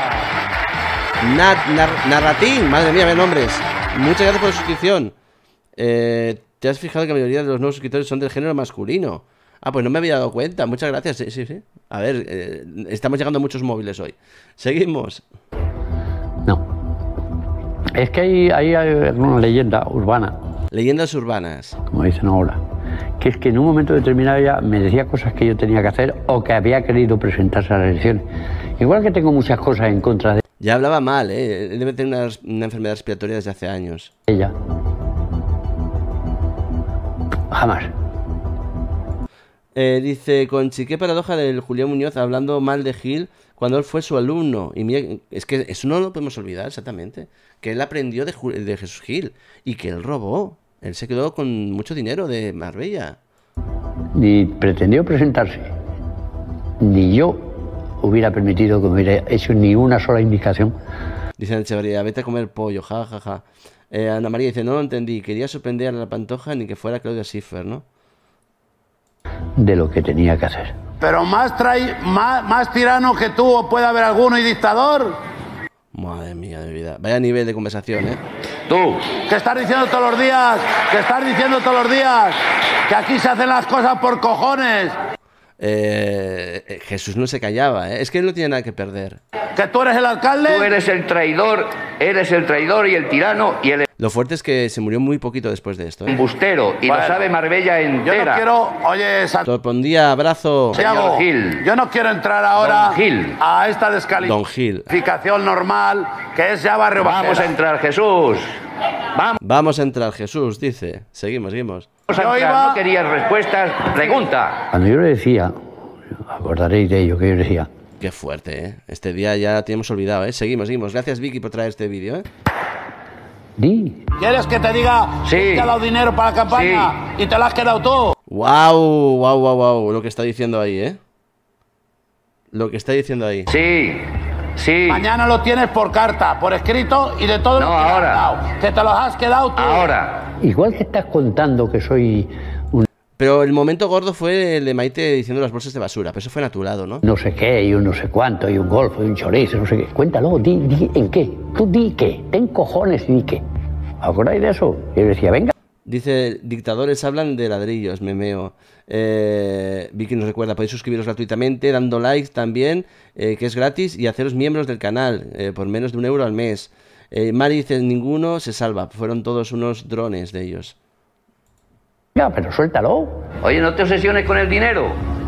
Narratín. Madre mía, ve nombres. Muchas gracias por la suscripción. ¿Te has fijado que la mayoría de los nuevos suscriptores son del género masculino? Ah, pues no me había dado cuenta. Muchas gracias. Sí. A ver, estamos llegando a muchos móviles hoy. Seguimos. No. Es que hay una leyenda urbana. Leyendas urbanas. Como dicen ahora. Que es que en un momento determinado ella me decía cosas que yo tenía que hacer o que había querido presentarse a la elección. Igual que tengo muchas cosas en contra de ya hablaba mal, ¿eh? Debe tener una enfermedad respiratoria desde hace años. Ella. Jamás. Dice, Conchi, qué paradoja del Julián Muñoz hablando mal de Gil cuando él fue su alumno. Y mira, es que eso no lo podemos olvidar exactamente. Que él aprendió de Jesús Gil y que él robó. Él se quedó con mucho dinero de Marbella. Ni pretendió presentarse, ni yo hubiera permitido que me hubiera hecho ni una sola indicación. Dice Echeverría, vete a comer pollo, ja, ja, ja. Ana María dice, no lo entendí, quería sorprender a la Pantoja ni que fuera Claudia Schiffer, ¿no? De lo que tenía que hacer. Pero más tirano que tú puede haber alguno y dictador. Madre mía de mi vida. Vaya nivel de conversación, ¿eh? Tú. Que estás diciendo todos los días, que aquí se hacen las cosas por cojones. Jesús no se callaba, ¿eh? Es que él no tiene nada que perder. ¿Que tú eres el alcalde? Tú eres el traidor y el tirano y el Lo fuerte es que se murió muy poquito después de esto, ¿eh? embustero, y lo sabe Marbella entera. Yo no quiero, oye, Torpondía, abrazo. Santiago, yo no quiero entrar ahora a esta descalificación normal, que es ya barrio bajera. Vamos a entrar, Jesús. Vamos a entrar, Jesús, dice. Seguimos. No querías respuestas, pregunta. Cuando yo le decía, acordaréis de ello, que yo le decía. Qué fuerte, ¿eh? Este día ya te hemos olvidado, ¿eh? Seguimos. Gracias, Vicky, por traer este vídeo, ¿eh? ¿Quieres que te diga que te ha dado dinero para la campaña y te lo has quedado tú? Wow, lo que está diciendo ahí, ¿eh? Sí. Mañana lo tienes por carta, por escrito y de todo lo que te has dado. Que te los has quedado tú. Ahora. Igual que estás contando que soy un... Pero el momento gordo fue el de Maite diciendo las bolsas de basura, pero eso fue naturado, ¿no? No sé qué, y un no sé cuánto, y un golfo, y un chorizo, no sé qué. Cuéntalo, di en qué. Tú di qué. Ten cojones y di qué. ¿Acordáis de eso? Y yo decía, venga. Dice, dictadores hablan de ladrillos, memeo. Vicky nos recuerda, podéis suscribiros gratuitamente, dando likes también, que es gratis, y haceros miembros del canal, por menos de €1 al mes. Mari dice, ninguno se salva, fueron todos unos drones de ellos. Ya, pero suéltalo. Oye, no te obsesiones con el dinero.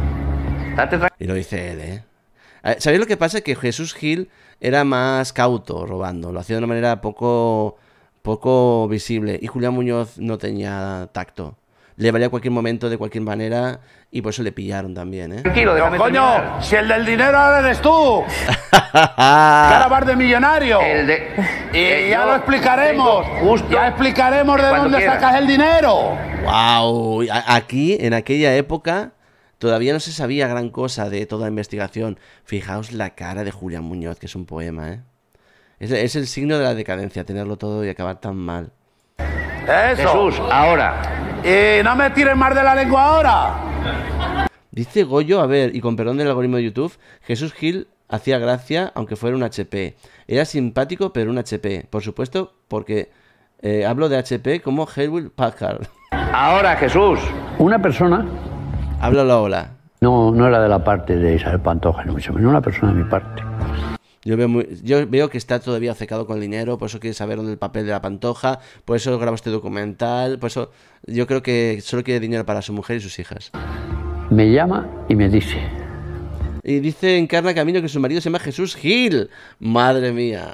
Y lo dice él, ¿eh? ¿Sabéis lo que pasa? Que Jesús Gil era más cauto robando, lo hacía de una manera poco visible, y Julián Muñoz no tenía tacto. Le valía cualquier momento, de cualquier manera, y por eso le pillaron también, ¿eh? Tranquilo, coño, si el del dinero ahora eres tú. Cara bar de millonario. Y ya lo explicaremos. Ya explicaremos de dónde sacas el dinero. Wow, aquí, en aquella época, todavía no se sabía gran cosa de toda la investigación. Fijaos la cara de Julián Muñoz, que es un poema, ¿eh? Es el signo de la decadencia, tenerlo todo y acabar tan mal. Eso. Jesús, ahora. Y no me tires más de la lengua ahora. Dice Goyo, a ver, y con perdón del algoritmo de YouTube, Jesús Gil hacía gracia aunque fuera un HP. Era simpático, pero un HP. Por supuesto, porque hablo de HP como Hewlett Packard. Ahora, Jesús. Una persona... Háblalo ahora. No era de la parte de Isabel Pantoja, ni mucho menos, una persona de mi parte. Yo veo que está todavía obcecado con el dinero, por eso quiere saber dónde el papel de la Pantoja, por eso graba este documental, por eso yo creo que solo quiere dinero para su mujer y sus hijas. Me llama y me dice... Y dice Encarna Camino que su marido se llama Jesús Gil. Madre mía.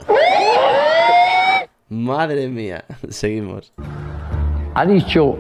Madre mía. Seguimos. Ha dicho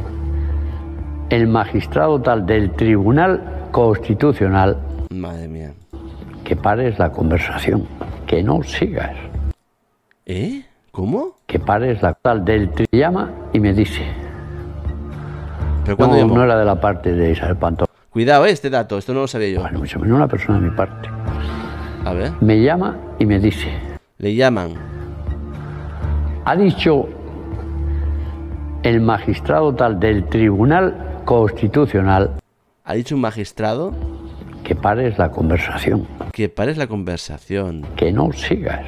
el magistrado tal del Tribunal Constitucional... Madre mía. Que pares la conversación, que no sigas. ¿Eh? ¿Cómo? Que pares la tal del llama y me dice. ¿Pero cuándo llamó? No era de la parte de Isabel Pantoja. Cuidado, este dato, esto no lo sabía yo. Bueno, mucho menos una persona de mi parte. A ver. Me llama y me dice. Le llaman. Ha dicho el magistrado tal del Tribunal Constitucional. ¿Ha dicho un magistrado? Que pares la conversación. Que pares la conversación. Que no sigas.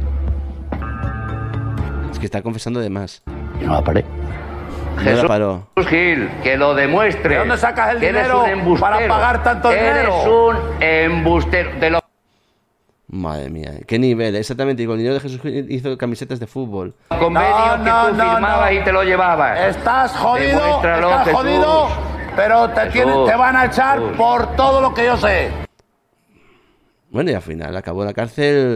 Es que está confesando de más. Y no la paré. Jesús Gil, que lo demuestre. ¿De dónde sacas el dinero para pagar tanto dinero? Eres un embustero. Madre mía, qué nivel. Exactamente, y con el dinero de Jesús Gil hizo camisetas de fútbol. Convenio que tú firmabas y te lo llevabas. Estás jodido, pero te van a echar por todo lo que yo sé. Bueno, y al final acabó en la cárcel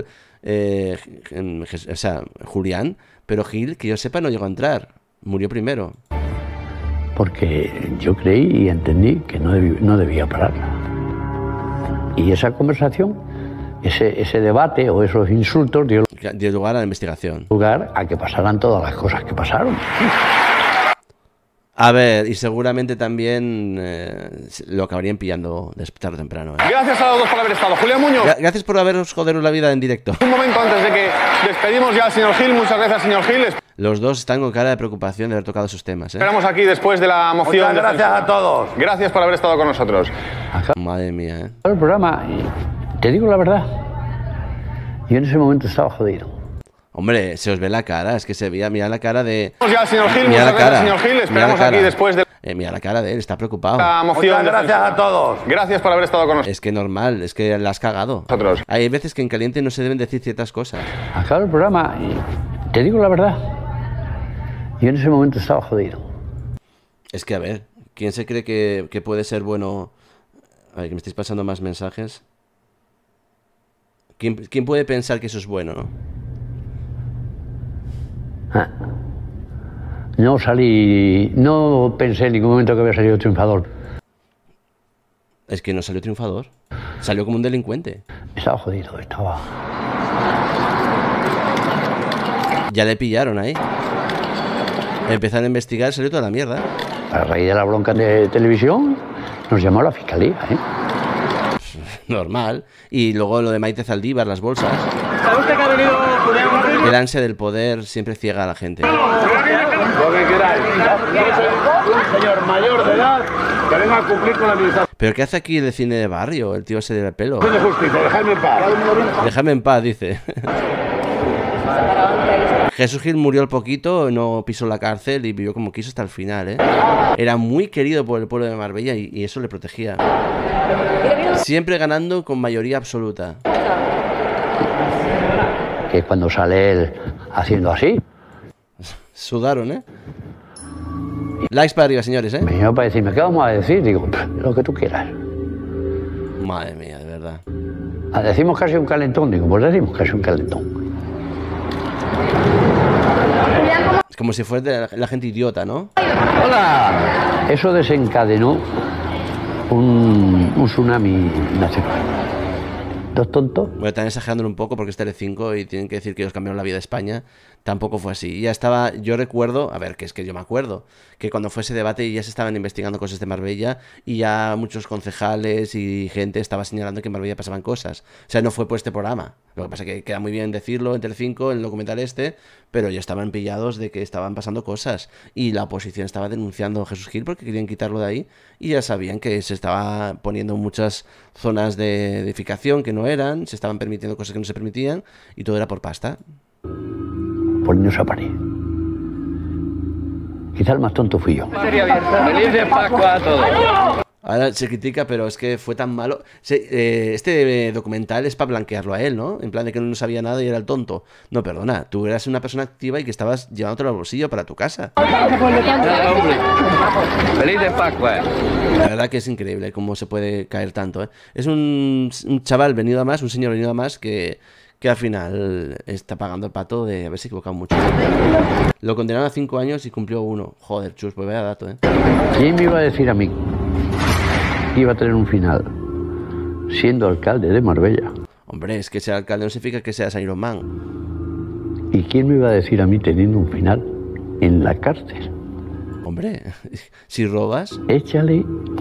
Julián, pero Gil, que yo sepa, no llegó a entrar. Murió primero. Porque yo creí y entendí que no debía pararla. Y esa conversación, ese debate o esos insultos dio lugar a la investigación. Lugar a que pasaran todas las cosas que pasaron. A ver, y seguramente también lo acabarían pillando tarde o temprano. Gracias a los dos por haber estado. Julián Muñoz. Gracias por haberos joderos la vida en directo. Un momento antes de que despedimos ya al señor Gil. Muchas gracias, señor Gil. Los dos están con cara de preocupación de haber tocado esos temas. Esperamos aquí después de la moción. Muchas gracias a todos. Gracias por haber estado con nosotros. Madre mía, El programa, te digo la verdad, yo en ese momento estaba jodido. Hombre, se os ve la cara, es que se veía, mira la cara de... Ya, señor Gil, mira muchas la cara, gracias, señor Gil. Esperamos aquí después de mira la cara de él, está preocupado. la moción. Muchas gracias a todos. Gracias por haber estado con nosotros. Es que normal, es que la has cagado. Hay veces que en caliente no se deben decir ciertas cosas. Acaba el programa y te digo la verdad, yo en ese momento estaba jodido. Es que, a ver, ¿quién se cree que puede ser bueno? A ver, que me estáis pasando más mensajes. ¿Quién puede pensar que eso es bueno, no? No pensé en ningún momento que había salido triunfador. Es que no salió triunfador. Salió como un delincuente. Estaba jodido, estaba... Ya le pillaron ahí. Empezaron a investigar, salió toda la mierda. A raíz de la bronca de televisión, nos llamó a la fiscalía, ¿eh? Normal. Y luego lo de Maite Zaldívar, las bolsas. ¿Sabe usted que ha venido Julián? El ansia del poder siempre ciega a la gente. Lo que queráis. Un señor mayor de edad que venga a cumplir con la administración. ¿Pero qué hace aquí el cine de barrio? El tío ese del pelo. De justicia, dejadme en paz. Déjame en paz, dice. Jesús Gil murió al poquito, no pisó la cárcel y vivió como quiso hasta el final, ¿eh? Era muy querido por el pueblo de Marbella y eso le protegía. Siempre ganando con mayoría absoluta. Que cuando sale él haciendo así... Sudaron, ¿eh? Likes para arriba, señores, ¿eh? Me vino para decirme, ¿qué vamos a decir? Digo, lo que tú quieras. Madre mía, de verdad. Decimos casi un calentón, digo, pues decimos casi un calentón. Es como si fuera la gente idiota, ¿no? ¡Hola! Eso desencadenó un tsunami nacional. Dos tontos. Bueno, están exagerándolo un poco porque es Telecinco y tienen que decir que ellos cambiaron la vida de España. Tampoco fue así. Ya estaba, yo recuerdo, a ver, que es que yo me acuerdo, que cuando fue ese debate ya se estaban investigando cosas de Marbella y ya muchos concejales y gente estaba señalando que en Marbella pasaban cosas. O sea, no fue por este programa. Lo que pasa es que queda muy bien decirlo en Telecinco, en el documental este, pero ya estaban pillados de que estaban pasando cosas. Y la oposición estaba denunciando a Jesús Gil porque querían quitarlo de ahí y ya sabían que se estaba poniendo muchas zonas de edificación que no eran, se estaban permitiendo cosas que no se permitían y todo era por pasta. Por niños a parir. Quizá el más tonto fui yo. Feliz de Pascua a todos. Ahora se critica, pero es que fue tan malo. Este documental es para blanquearlo a él, ¿no? En plan de que no sabía nada y era el tonto. No, perdona, tú eras una persona activa y que estabas llevándotelo al bolsillo para tu casa. Feliz de Pascua. La verdad que es increíble cómo se puede caer tanto, ¿eh? Es un chaval venido a más, un señor venido a más que al final está pagando el pato de haberse equivocado mucho. Lo condenaron a 5 años y cumplió 1. Joder, chus, pues vaya dato, ¿eh? ¿Quién me iba a decir a mí que iba a tener un final siendo alcalde de Marbella? Hombre, es que ser alcalde no significa que seas Iron Man. ¿Y quién me iba a decir a mí teniendo un final en la cárcel? Hombre, si robas... Échale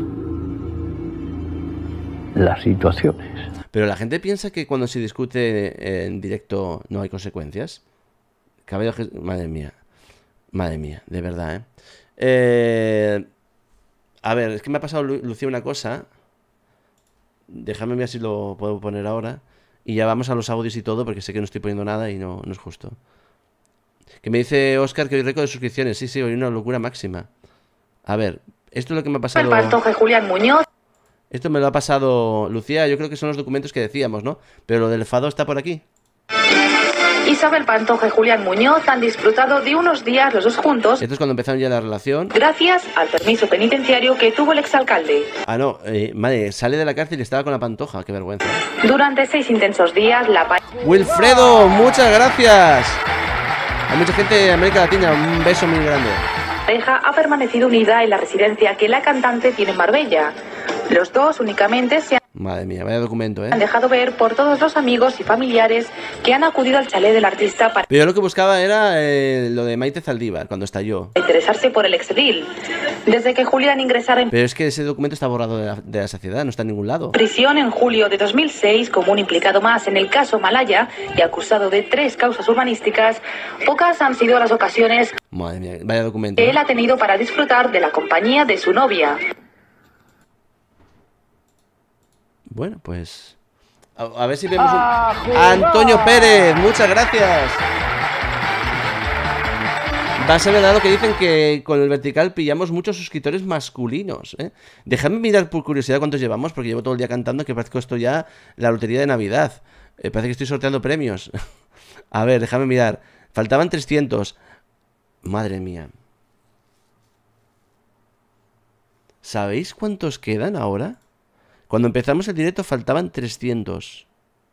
las situaciones. Pero la gente piensa que cuando se discute en directo no hay consecuencias. Madre mía, de verdad, ¿eh? A ver, es que me ha pasado, Lucía, una cosa. Déjame ver si lo puedo poner ahora. Y ya vamos a los audios y todo, porque sé que no estoy poniendo nada y no es justo. Que me dice Óscar que hoy récord de suscripciones. Sí, hoy una locura máxima. A ver, esto es lo que me ha pasado... El Pantoja y Julián Muñoz. Esto me lo ha pasado Lucía, yo creo que son los documentos que decíamos, ¿no? Pero lo del Fado está por aquí. Isabel Pantoja y Julián Muñoz han disfrutado de unos días los dos juntos. Esto es cuando empezaron ya la relación. Gracias al permiso penitenciario que tuvo el exalcalde. Ah, no, madre, sale de la cárcel y estaba con la Pantoja, qué vergüenza. Durante 6 intensos días, la Wilfredo, muchas gracias. Hay mucha gente de América Latina, un beso muy grande. pareja ha permanecido unida en la residencia que la cantante tiene en Marbella. Los dos únicamente se han... Madre mía, vaya documento, Han dejado ver por todos los amigos y familiares que han acudido al chalet del artista para Pero yo lo que buscaba era lo de Maite Zaldívar, cuando estalló. interesarse por el exedil. Desde que Julián ingresara en Pero es que ese documento está borrado de la sociedad, no está en ningún lado. prisión en julio de 2006 como un implicado más en el caso Malaya y acusado de 3 causas urbanísticas, pocas han sido las ocasiones Madre mía, vaya documento. que él ha tenido para disfrutar de la compañía de su novia. Bueno, pues... A ver si vemos un... Antonio Pérez, muchas gracias. Va a ser verdad lo que dicen, que con el vertical pillamos muchos suscriptores masculinos, ¿eh? Dejadme mirar por curiosidad cuántos llevamos, porque llevo todo el día cantando que parece que esto ya la lotería de Navidad. Parece que estoy sorteando premios. A ver, déjame mirar. Faltaban 300. Madre mía. ¿Sabéis cuántos quedan ahora? Cuando empezamos el directo faltaban 300.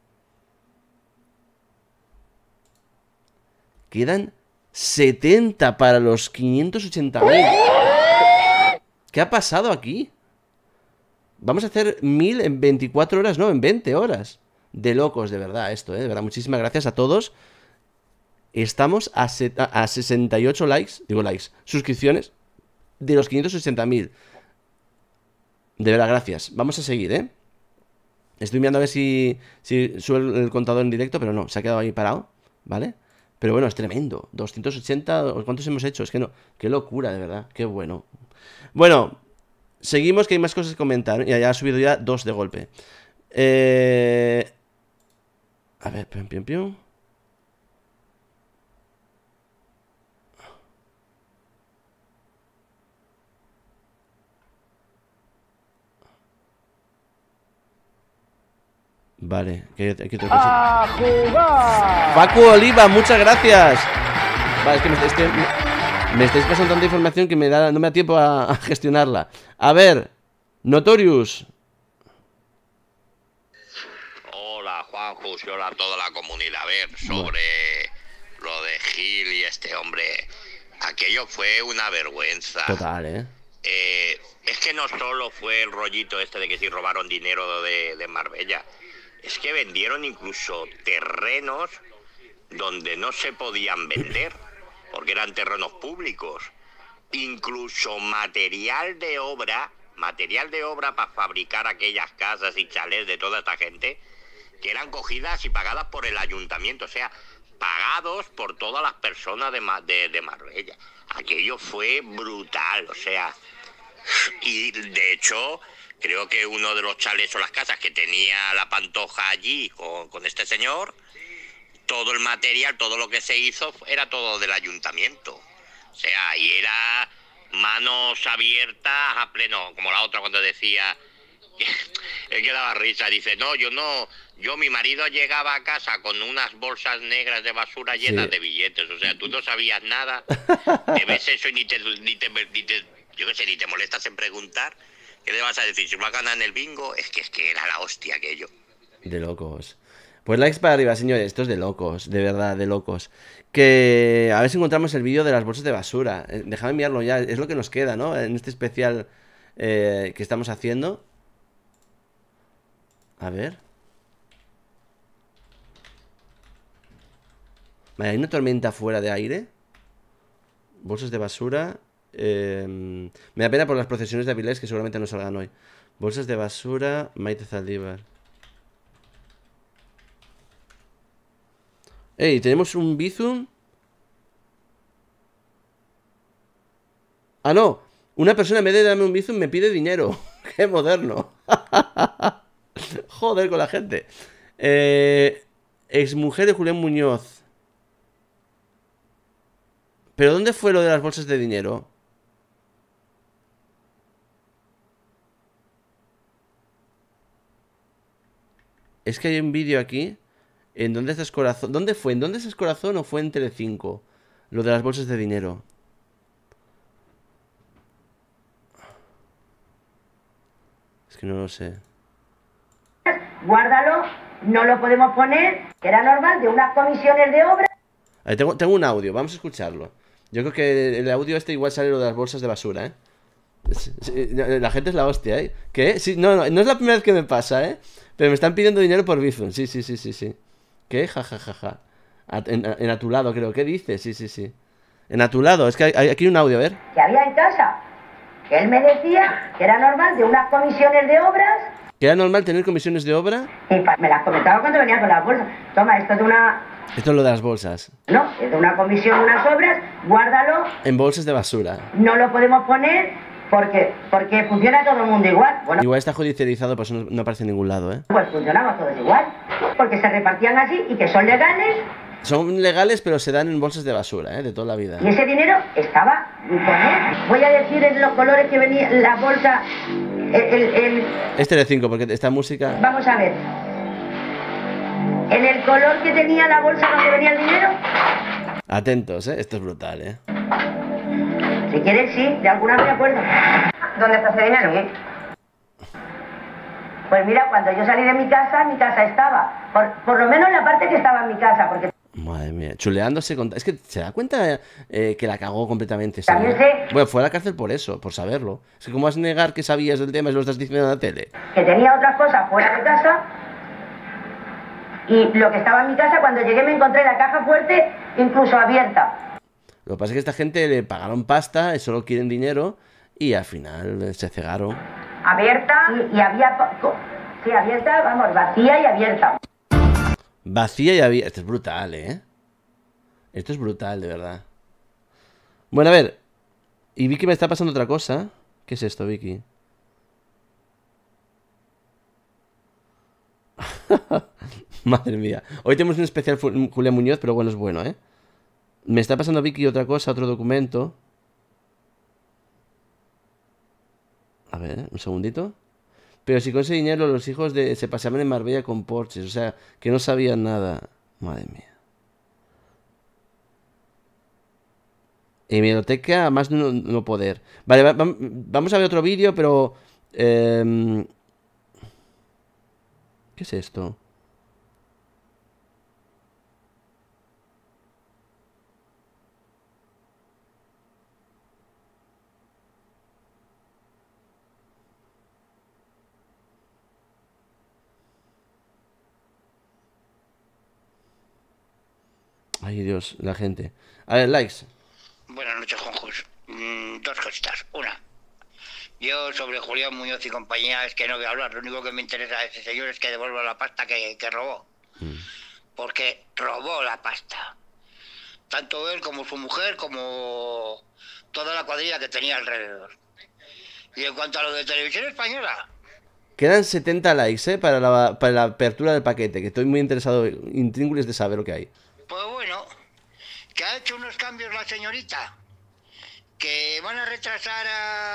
Quedan 70 para los 580.000. ¿Qué ha pasado aquí? Vamos a hacer 1000 en 24 horas, no, en 20 horas. De locos, de verdad, esto, de verdad. Muchísimas gracias a todos. Estamos a 68 likes, suscripciones de los 560.000. De verdad, gracias. Vamos a seguir, ¿eh? Estoy mirando a ver si sube el contador en directo, pero no, se ha quedado ahí parado, ¿vale? Pero bueno, es tremendo. 280, ¿cuántos hemos hecho? Es que no, qué locura, de verdad, qué bueno. Bueno, seguimos, que hay más cosas que comentar. Ya ha subido ya 2 de golpe. A ver, pium. Vale, que aquí otro ¡A jugar! Facu Oliva, muchas gracias. Vale, es que me estáis pasando tanta información que no me da tiempo a gestionarla. A ver, Notorious. Hola, Juanjo, y hola a toda la comunidad. A ver, sobre lo de Gil y este hombre, aquello fue una vergüenza. Total, es que no solo fue el rollito este de que si robaron dinero de Marbella, es que vendieron incluso terrenos donde no se podían vender, porque eran terrenos públicos. Incluso material de obra para fabricar aquellas casas y chalés de toda esta gente, que eran cogidas y pagadas por el ayuntamiento, o sea, pagados por todas las personas de Marbella. Aquello fue brutal, o sea, y de hecho creo que uno de los chalés o las casas que tenía la Pantoja allí con este señor, todo el material, todo lo que se hizo era todo del ayuntamiento. O sea, y era manos abiertas a pleno, como la otra cuando decía, él que daba risa, dice, yo mi marido llegaba a casa con unas bolsas negras de basura llenas de billetes, o sea, tú no sabías nada, te ves eso y ni te molestas en preguntar. ¿Qué le vas a decir? Si va a ganar en el bingo, es que era la hostia aquello. De locos. Pues likes para arriba, señores. Esto es de locos, de verdad, de locos. Que a ver si encontramos el vídeo de las bolsas de basura. Déjame enviarlo ya, es lo que nos queda, ¿no? En este especial que estamos haciendo. A ver. Vale, hay una tormenta fuera de aire. Bolsas de basura. Me da pena por las procesiones de Avilés que seguramente no salgan hoy. Bolsas de basura, Maite Zaldívar. Ey, tenemos un Bizum. Ah, no. Una persona en vez de darme un Bizum me pide dinero. Qué moderno. Joder con la gente. Exmujer de Julián Muñoz. ¿Pero dónde fue lo de las bolsas de dinero? Es que hay un vídeo aquí. ¿En dónde estás corazón? ¿Dónde fue? ¿En dónde estás corazón o fue en Telecinco? Lo de las bolsas de dinero. Es que no lo sé. Guárdalo, no lo podemos poner, era normal, de unas comisiones de obra. Ahí tengo un audio, vamos a escucharlo. Yo creo que el audio este igual sale lo de las bolsas de basura, ¿eh? La gente es la hostia, ¿eh? ¿Qué? Sí, no es la primera vez que me pasa, ¿eh? Pero me están pidiendo dinero por Bizum. Sí. ¿Qué? Ja. En a tu lado, creo. ¿Qué dices? Sí. En a tu lado. Es que hay aquí un audio, a ver. Que había en casa. Que él me decía que era normal de unas comisiones de obras. ¿Que era normal tener comisiones de obra? Y me las comentaba cuando venía con las bolsas. Toma, esto es de una... Esto es lo de las bolsas. No, es de una comisión, unas obras. Guárdalo. En bolsas de basura. No lo podemos poner porque funciona todo el mundo igual. Bueno, Igual está judicializado, pues no aparece en ningún lado, ¿eh? pues funcionamos todos igual. Porque se repartían así y que son legales. Son legales, pero se dan en bolsas de basura, ¿eh? De toda la vida. Y ese dinero estaba con él. Voy a decir en los colores que venía la bolsa. Este de 5, porque esta música... Vamos a ver. En el color que tenía la bolsa donde venía el dinero. Atentos, ¿eh? Esto es brutal, ¿eh? Si quieres, sí, de alguna me acuerdo. ¿Dónde está ese dinero? ¿Qué? Pues mira, cuando yo salí de mi casa estaba. Por lo menos la parte que estaba en mi casa, porque... Madre mía, chuleándose con... Es que se da cuenta que la cagó completamente. También sé... Bueno, fue a la cárcel por eso, por saberlo. Es que ¿cómo vas a negar que sabías del tema y lo estás diciendo en la tele? Que tenía otras cosas fuera de casa. Y lo que estaba en mi casa, cuando llegué me encontré la caja fuerte incluso abierta. Lo que pasa es que a esta gente le pagaron pasta, solo quieren dinero, y al final se cegaron. Abierta y había... Sí, abierta, vamos, vacía y abierta. Vacía y abierta. Esto es brutal, ¿eh? Esto es brutal, de verdad. Bueno, a ver. Y Vicky me está pasando otra cosa. ¿Qué es esto, Vicky? Madre mía. Hoy tenemos un especial Julián Muñoz, pero bueno, es bueno, ¿eh? Me está pasando Vicky otra cosa, otro documento. A ver, un segundito. Pero si con ese dinero los hijos se paseaban en Marbella con Porsches. O sea, que no sabían nada. Madre mía. Hemeroteca, más no poder. Vale, vamos a ver otro vídeo, pero... ¿qué es esto? Ay, Dios, la gente. A ver, likes. Buenas noches, Juanjus. Dos cositas. Una, yo sobre Julián Muñoz y compañía es que no voy a hablar. Lo único que me interesa de ese señor es que devuelva la pasta que robó. Porque robó la pasta. Tanto él como su mujer, como toda la cuadrilla que tenía alrededor. Y en cuanto a lo de Televisión Española... Quedan 70 likes, para la apertura del paquete, que estoy muy interesado, intríngulis de saber lo que hay. Pues bueno, que ha hecho unos cambios la señorita, que van a retrasar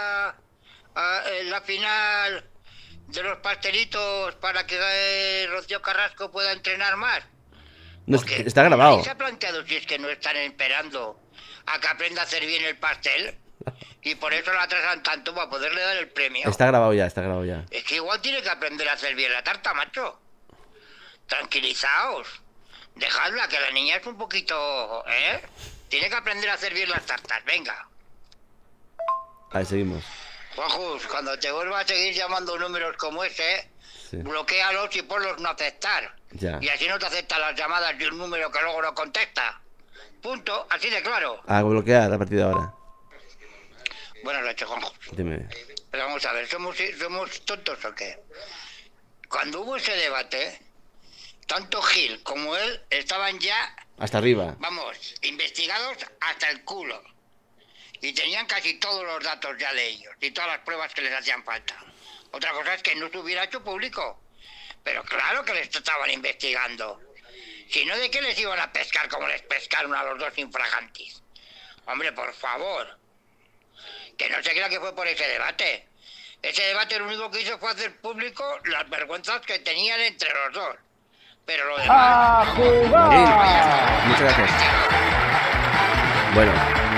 la final de los pastelitos para que Rocío Carrasco pueda entrenar más. No, está grabado. ¿Nadie se ha planteado si es que no están esperando a que aprenda a hacer bien el pastel? Y por eso la atrasan tanto para poderle dar el premio. Está grabado ya, está grabado ya. Es que igual tiene que aprender a hacer bien la tarta, macho. Tranquilizaos. Dejadla, que la niña es un poquito... ¿eh? Tiene que aprender a hacer bien las tartas, venga. Ahí seguimos. Juanjus, cuando te vuelva a seguir llamando números como ese, sí, bloquéalos y ponlos no aceptar. Ya. Y así no te aceptan las llamadas de un número que luego no contesta. Punto, así de claro. A bloquear a partir de ahora. Buenas noches, Juanjus. Dime. Pero vamos a ver, ¿somos tontos o qué? Cuando hubo ese debate... Tanto Gil como él estaban ya... Hasta arriba. Vamos, investigados hasta el culo. Y tenían casi todos los datos ya de ellos. Y todas las pruebas que les hacían falta. Otra cosa es que no se hubiera hecho público. Pero claro que les estaban investigando. Si no, ¿de qué les iban a pescar como les pescaron a los dos infragantis? Hombre, por favor. Que no se crea que fue por ese debate. Ese debate lo único que hizo fue hacer público las vergüenzas que tenían entre los dos. Pero lo demás... ¡A jugar! Muchas gracias. Bueno.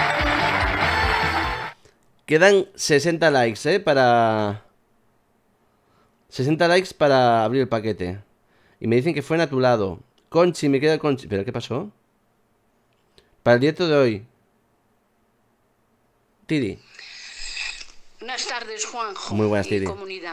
Quedan 60 likes, para... 60 likes para abrir el paquete. Y me dicen que fue en a tu lado. Conchi, me queda Conchi. ¿Pero qué pasó? Para el directo de hoy. Tiri. Buenas tardes, Juanjo. Muy buenas, y Tiri. comunidad.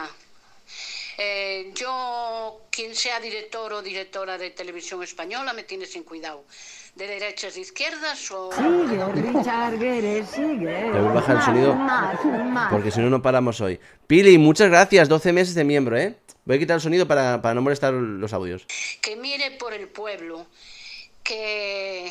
Yo, quien sea director o directora de Televisión Española, me tiene sin cuidado. ¿De derechas, de izquierdas o...? Sigue, Richard Guerre, sigue. Le voy a bajar el sonido porque si no, no paramos hoy. Pili, muchas gracias, 12 meses de miembro, ¿eh? Voy a quitar el sonido para no molestar los audios. Que mire por el pueblo, que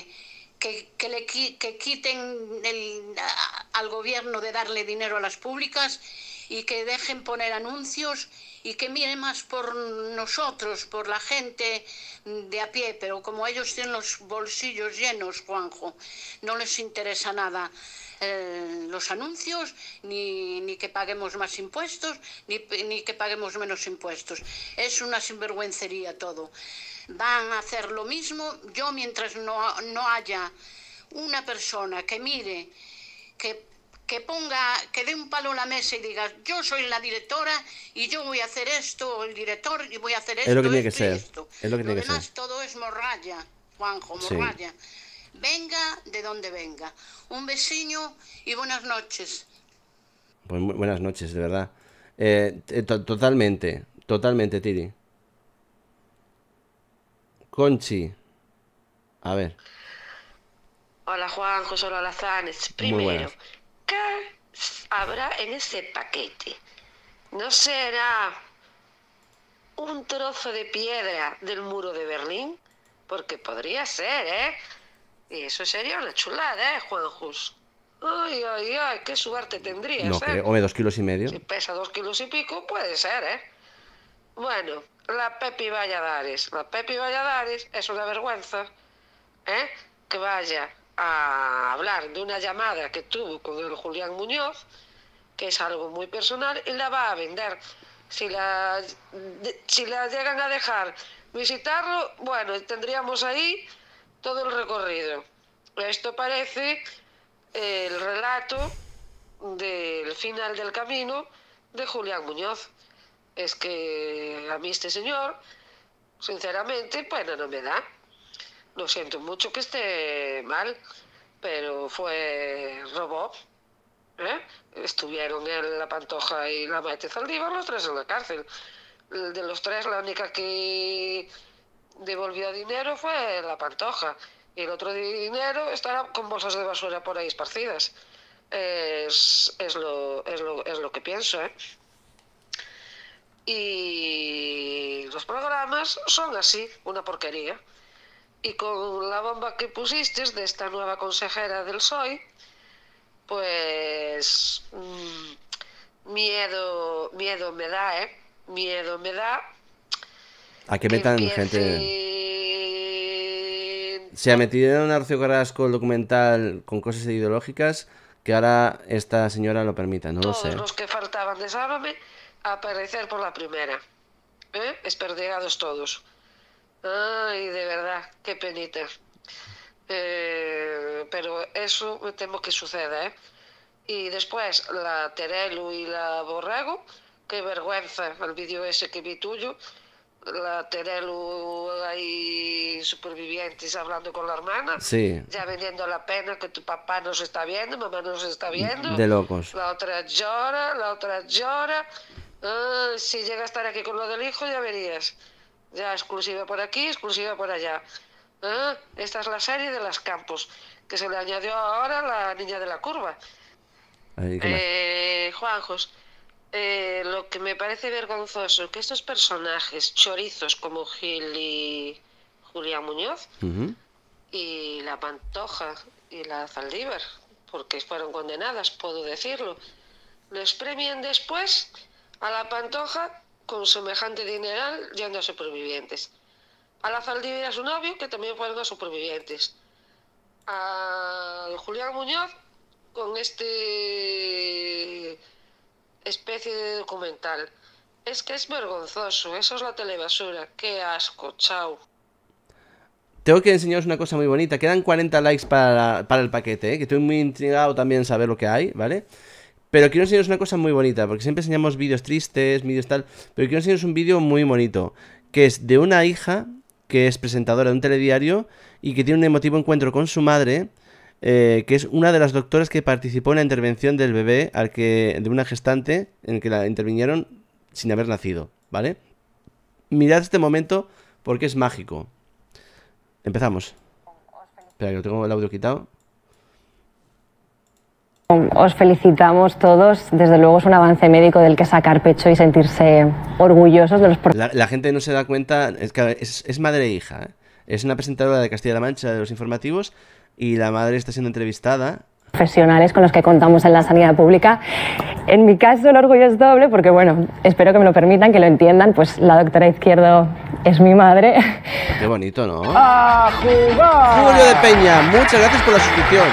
quiten al gobierno de darle dinero a las públicas y que dejen poner anuncios y que miren más por nosotros, por la gente de a pie, pero como ellos tienen los bolsillos llenos, Juanjo, no les interesa nada los anuncios, ni que paguemos más impuestos, ni que paguemos menos impuestos. Es una sinvergüencería todo. Van a hacer lo mismo. Yo, mientras no haya una persona que mire, que ponga, que dé un palo a la mesa y diga, yo soy la directora y yo voy a hacer esto, o el director, y voy a hacer esto, Es lo que tiene que esto y ser. esto. Es lo que tiene Lo que ser. demás todo es morralla, Juanjo, Sí. morralla. Venga de donde venga. Un besiño y buenas noches. Pues buenas noches, de verdad. Totalmente, Tiri. Conchi. A ver. Hola Juanjo, solo Alazanes. Muy Primero, buenas. ¿qué habrá en ese paquete? ¿No será un trozo de piedra del muro de Berlín? Porque podría ser, ¿eh? Y eso sería una chulada, ¿eh, Juanjus? Ay, ay, ay, qué suerte tendrías, No ¿eh? creo. Hombre, 2,5 kilos. Si pesa 2 kilos y pico, puede ser, ¿eh? Bueno, la Pepi Valladares. La Pepi Valladares es una vergüenza, ¿eh? Que vaya a hablar de una llamada que tuvo con el Julián Muñoz, que es algo muy personal, y la va a vender. Si la llegan a dejar visitarlo, bueno, tendríamos ahí todo el recorrido. Esto parece el relato del final del camino de Julián Muñoz. Es que a mí este señor, sinceramente, pena no me da. Lo siento mucho que esté mal, pero robó, ¿eh? Estuvieron él, la Pantoja y la Maite Zaldívar, los tres en la cárcel. De los tres, la única que devolvió dinero fue la Pantoja. Y el otro dinero estará con bolsas de basura por ahí esparcidas. Es lo que pienso, ¿eh? Y los programas son así, una porquería. Y con la bomba que pusiste de esta nueva consejera del PSOE, pues miedo me da, ¿eh? Miedo me da. A que metan gente. Se ha metido en Arcio Carrasco el documental con cosas ideológicas, que ahora esta señora lo permita, no lo sé. Todos los que faltaban de Sálvame a aparecer por la primera, ¿eh? Esperdeados todos. Ay, de verdad, qué penita. Pero eso me temo que suceda, ¿eh? Y después la Terelu y la Borrego, qué vergüenza el vídeo ese que vi tuyo. La Terelu ahí supervivientes hablando con la hermana. Sí. Ya vendiendo la pena que tu papá no se está viendo, mamá no se está viendo. De locos. La otra llora. Si llega a estar aquí con lo del hijo, ya verías. Ya exclusiva por aquí, exclusiva por allá. Esta es la serie de las Campos, que se le añadió ahora la niña de la curva. Juanjos, lo que me parece vergonzoso, que estos personajes chorizos como Gil y Julián Muñoz, y la Pantoja y la Zaldívar, porque fueron condenadas, puedo decirlo, les premian después a la Pantoja con semejante dineral yendo a supervivientes. A la Zaldívar y a su novio, que también fueron a supervivientes. A Julián Muñoz con especie de documental. Es que es vergonzoso, eso es la telebasura. Qué asco, chao. Tengo que enseñaros una cosa muy bonita. Quedan 40 likes para el paquete, ¿eh? Que estoy muy intrigado también en saber lo que hay, ¿vale? Pero quiero enseñaros una cosa muy bonita, porque siempre enseñamos vídeos tristes, vídeos tal, pero quiero enseñaros un vídeo muy bonito, que es de una hija que es presentadora de un telediario y que tiene un emotivo encuentro con su madre, que es una de las doctoras que participó en la intervención del bebé de una gestante en que la intervinieron sin haber nacido, ¿vale? Mirad este momento porque es mágico. Empezamos. Espera, que tengo el audio quitado. Os felicitamos todos, desde luego es un avance médico del que sacar pecho y sentirse orgullosos de los... La gente no se da cuenta, es madre e hija, ¿eh? Es una presentadora de Castilla-La Mancha de los informativos y la madre está siendo entrevistada. Profesionales con los que contamos en la sanidad pública. En mi caso el orgullo es doble porque, bueno, espero que me lo permitan, que lo entiendan, pues la doctora Izquierdo es mi madre. Qué bonito, ¿no? ¡A jugar! Julio de Peña, muchas gracias por la suscripción.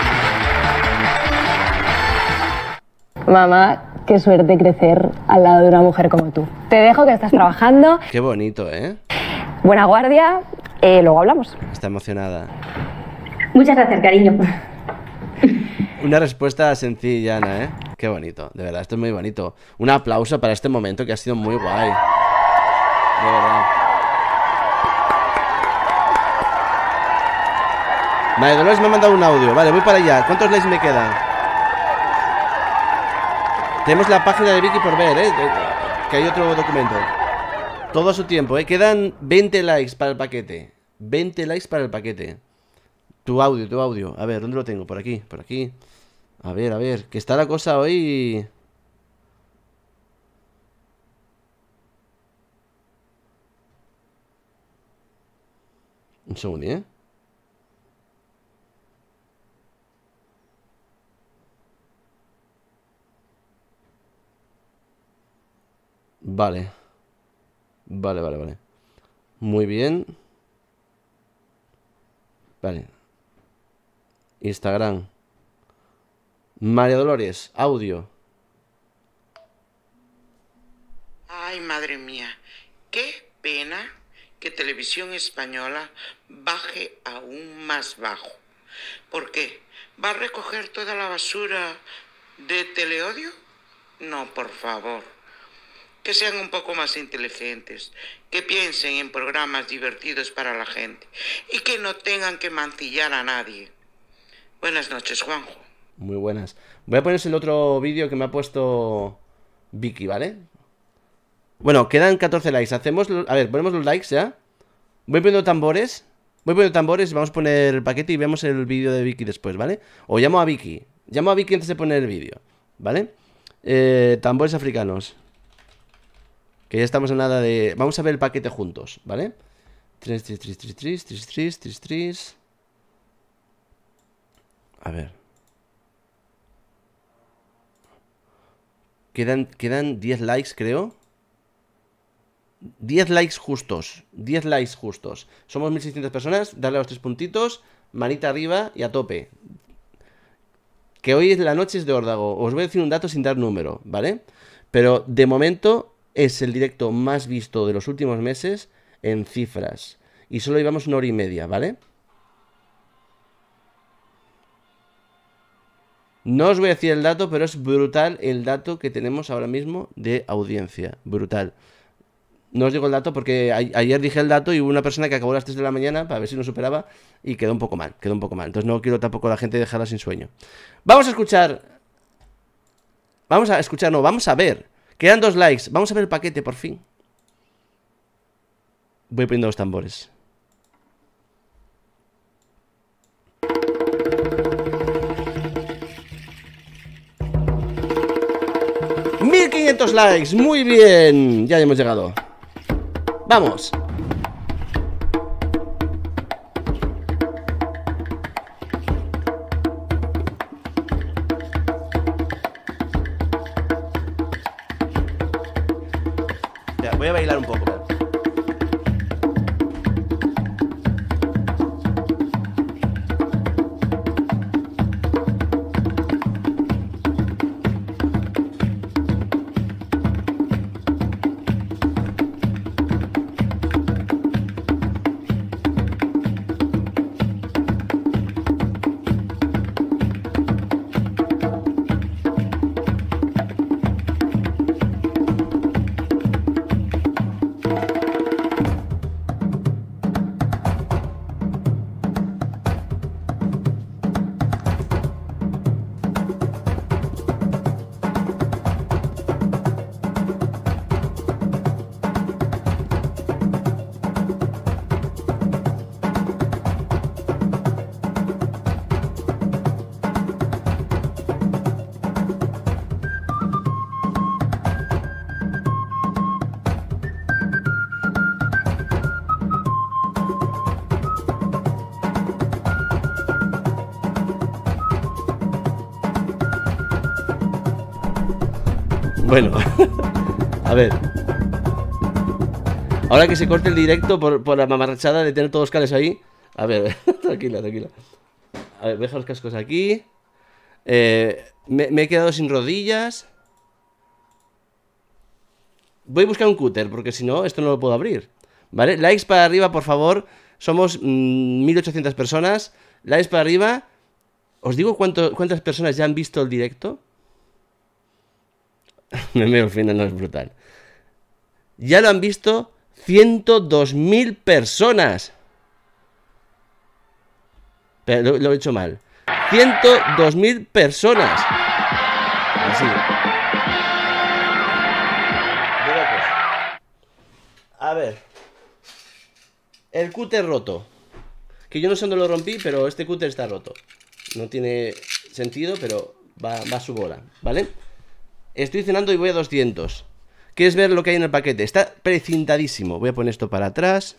Mamá, qué suerte crecer al lado de una mujer como tú. Te dejo que estás trabajando. Qué bonito, ¿eh? Buena guardia, luego hablamos. Está emocionada. Muchas gracias, cariño. Una respuesta sencilla, Ana, ¿eh? Qué bonito, de verdad, esto es muy bonito. Un aplauso para este momento que ha sido muy guay. De verdad. Vale, Dolores me ha mandado un audio. Vale, voy para allá. ¿Cuántos likes me quedan? Tenemos la página de Vicky por ver, que hay otro documento. Todo a su tiempo, quedan 20 likes para el paquete. 20 likes para el paquete. Tu audio. A ver, ¿dónde lo tengo? Por aquí. A ver, que está la cosa hoy... Un segundo, ¿eh? Vale. Muy bien. Vale. Instagram. María Dolores, audio. Ay, madre mía, qué pena que Televisión Española baje aún más bajo. ¿Por qué? ¿Va a recoger toda la basura de Teleodio? No, por favor. Que sean un poco más inteligentes, que piensen en programas divertidos para la gente y que no tengan que mancillar a nadie. Buenas noches, Juanjo. Muy buenas. Voy a ponerse el otro vídeo que me ha puesto Vicky, ¿vale? Bueno, quedan 14 likes. A ver, ponemos los likes ya. Voy poniendo tambores. Vamos a poner el paquete y vemos el vídeo de Vicky después, ¿vale? O llamo a Vicky. Llamo a Vicky antes de poner el vídeo, ¿vale? Tambores africanos. Que ya estamos en nada de... Vamos a ver el paquete juntos, ¿vale? 3, 3, 3, 3, 3, 3, 3, 3, 3. A ver. Quedan 10 likes, creo. 10 likes justos. 10 likes justos. Somos 1600 personas. Darle a los 3 puntitos. Manita arriba y a tope. Que hoy es la noche de órdago. Os voy a decir un dato sin dar número, ¿vale? Pero de momento es el directo más visto de los últimos meses en cifras. Y solo llevamos 1 hora y media, ¿vale? No os voy a decir el dato, pero es brutal el dato que tenemos ahora mismo de audiencia. Brutal. No os digo el dato porque ayer dije el dato y hubo una persona que acabó a las 3 de la mañana para ver si no superaba y quedó un poco mal. Entonces no quiero tampoco a la gente dejarla sin sueño. Vamos a escuchar. Vamos a ver. Quedan 2 likes. Vamos a ver el paquete, por fin. Voy poniendo los tambores. ¡1500 likes! ¡Muy bien! Ya hemos llegado. ¡Vamos! Ya, voy a bailar un poco. Bueno, a ver. Ahora que se corte el directo por la mamarrachada de tener todos los cables ahí. A ver, tranquila, tranquila. A ver, deja los cascos aquí. Me he quedado sin rodillas. Voy a buscar un cúter, porque si no, esto no lo puedo abrir. ¿Vale? Likes para arriba, por favor. Somos 1800 personas. Likes para arriba. ¿Os digo cuántas personas ya han visto el directo? Me veo al final, no es brutal. Ya lo han visto 102.000 personas. Pero lo he hecho mal. 102.000 personas. Así. A ver. El cúter roto. Que yo no sé dónde lo rompí, pero este cúter está roto. No tiene sentido, pero va a su bola, ¿vale? Estoy cenando y voy a 200. ¿Quieres ver lo que hay en el paquete? Está precintadísimo. Voy a poner esto para atrás.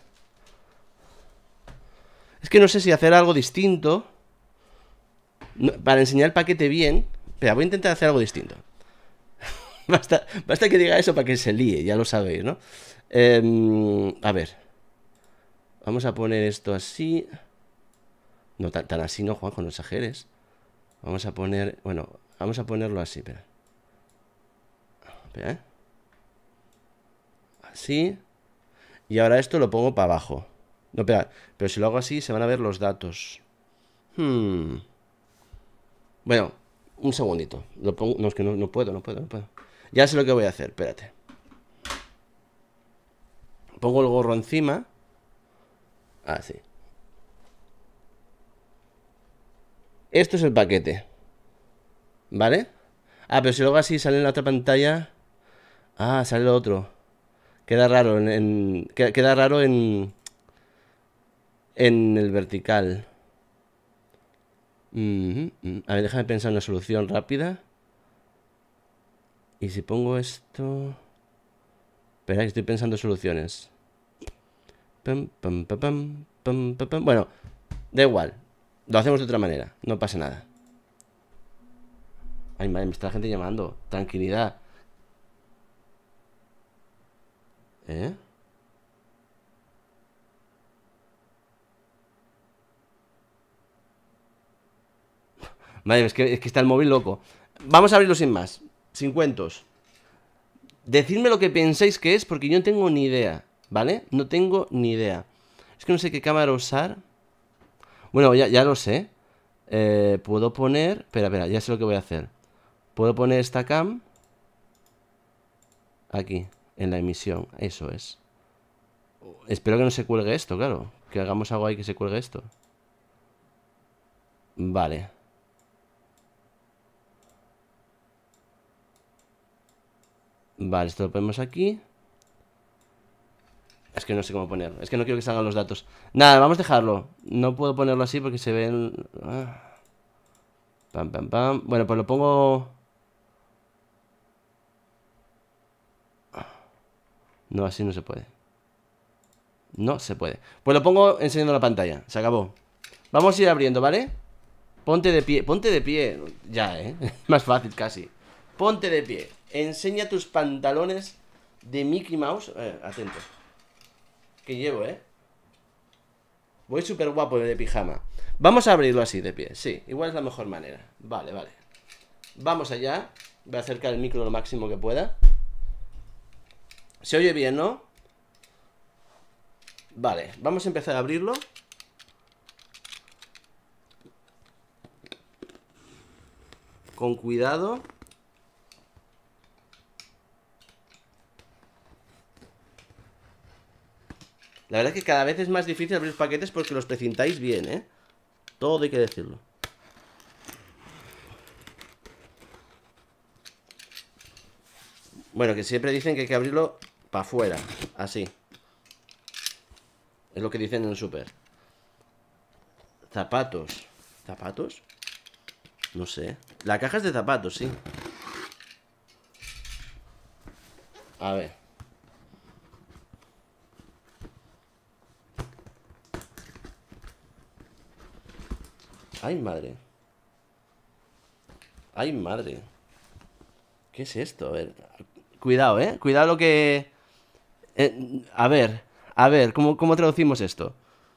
Es que no sé si hacer algo distinto para enseñar el paquete bien. Pero voy a intentar hacer algo distinto. Basta que diga eso para que se líe, ya lo sabéis, ¿no? A ver. Vamos a poner esto así. No, tan así no, Juanjo, no exageres. Vamos a poner... Bueno, vamos a ponerlo así, espera. Espera, ¿eh? Así. Y ahora esto lo pongo para abajo. No, espera, pero si lo hago así se van a ver los datos. Bueno, un segundito. Lo pongo... No, es que no puedo. Ya sé lo que voy a hacer, espérate. Pongo el gorro encima. Así. Esto es el paquete. ¿Vale? Ah, pero si luego así sale en la otra pantalla. Ah, sale lo otro. Queda raro queda raro en el vertical. A ver, déjame pensar una solución rápida. Y si pongo esto... Espera, que estoy pensando soluciones. Bueno, da igual. Lo hacemos de otra manera, no pasa nada. Ay, madre, me está la gente llamando. Tranquilidad. Madre, es que está el móvil loco. Vamos a abrirlo sin más. Sin cuentos. Decidme lo que pensáis que es, porque yo no tengo ni idea. ¿Vale? No tengo ni idea. Es que no sé qué cámara usar. Bueno, ya lo sé. Puedo poner... Espera, ya sé lo que voy a hacer. Puedo poner esta cam aquí, en la emisión. Eso es. Espero que no se cuelgue esto, claro. Que hagamos algo ahí que se cuelgue esto. Vale. Vale, esto lo ponemos aquí. Es que no sé cómo poner. Es que no quiero que salgan los datos. Nada, vamos a dejarlo. No puedo ponerlo así porque se ven... Pam. Bueno, pues lo pongo... No, así no se puede. No se puede. Pues lo pongo enseñando la pantalla. Se acabó. Vamos a ir abriendo, ¿vale? Ponte de pie. Ponte de pie. Ya, Más fácil casi. Ponte de pie. Enseña tus pantalones de Mickey Mouse. Atento. Que llevo, Voy súper guapo de pijama. Vamos a abrirlo así de pie. Sí, igual es la mejor manera. Vale. Vamos allá. Voy a acercar el micro lo máximo que pueda. Se oye bien, ¿no? Vale, vamos a empezar a abrirlo. Con cuidado. La verdad es que cada vez es más difícil abrir paquetes porque los precintáis bien, Todo hay que decirlo. Bueno, que siempre dicen que hay que abrirlo para afuera, así. Es lo que dicen en el súper. Zapatos. ¿Zapatos? No sé. La caja es de zapatos, sí. A ver. Ay, madre. Ay, madre. ¿Qué es esto? A ver. Cuidado, ¿eh? Cuidado lo que... a ver, ¿cómo traducimos esto?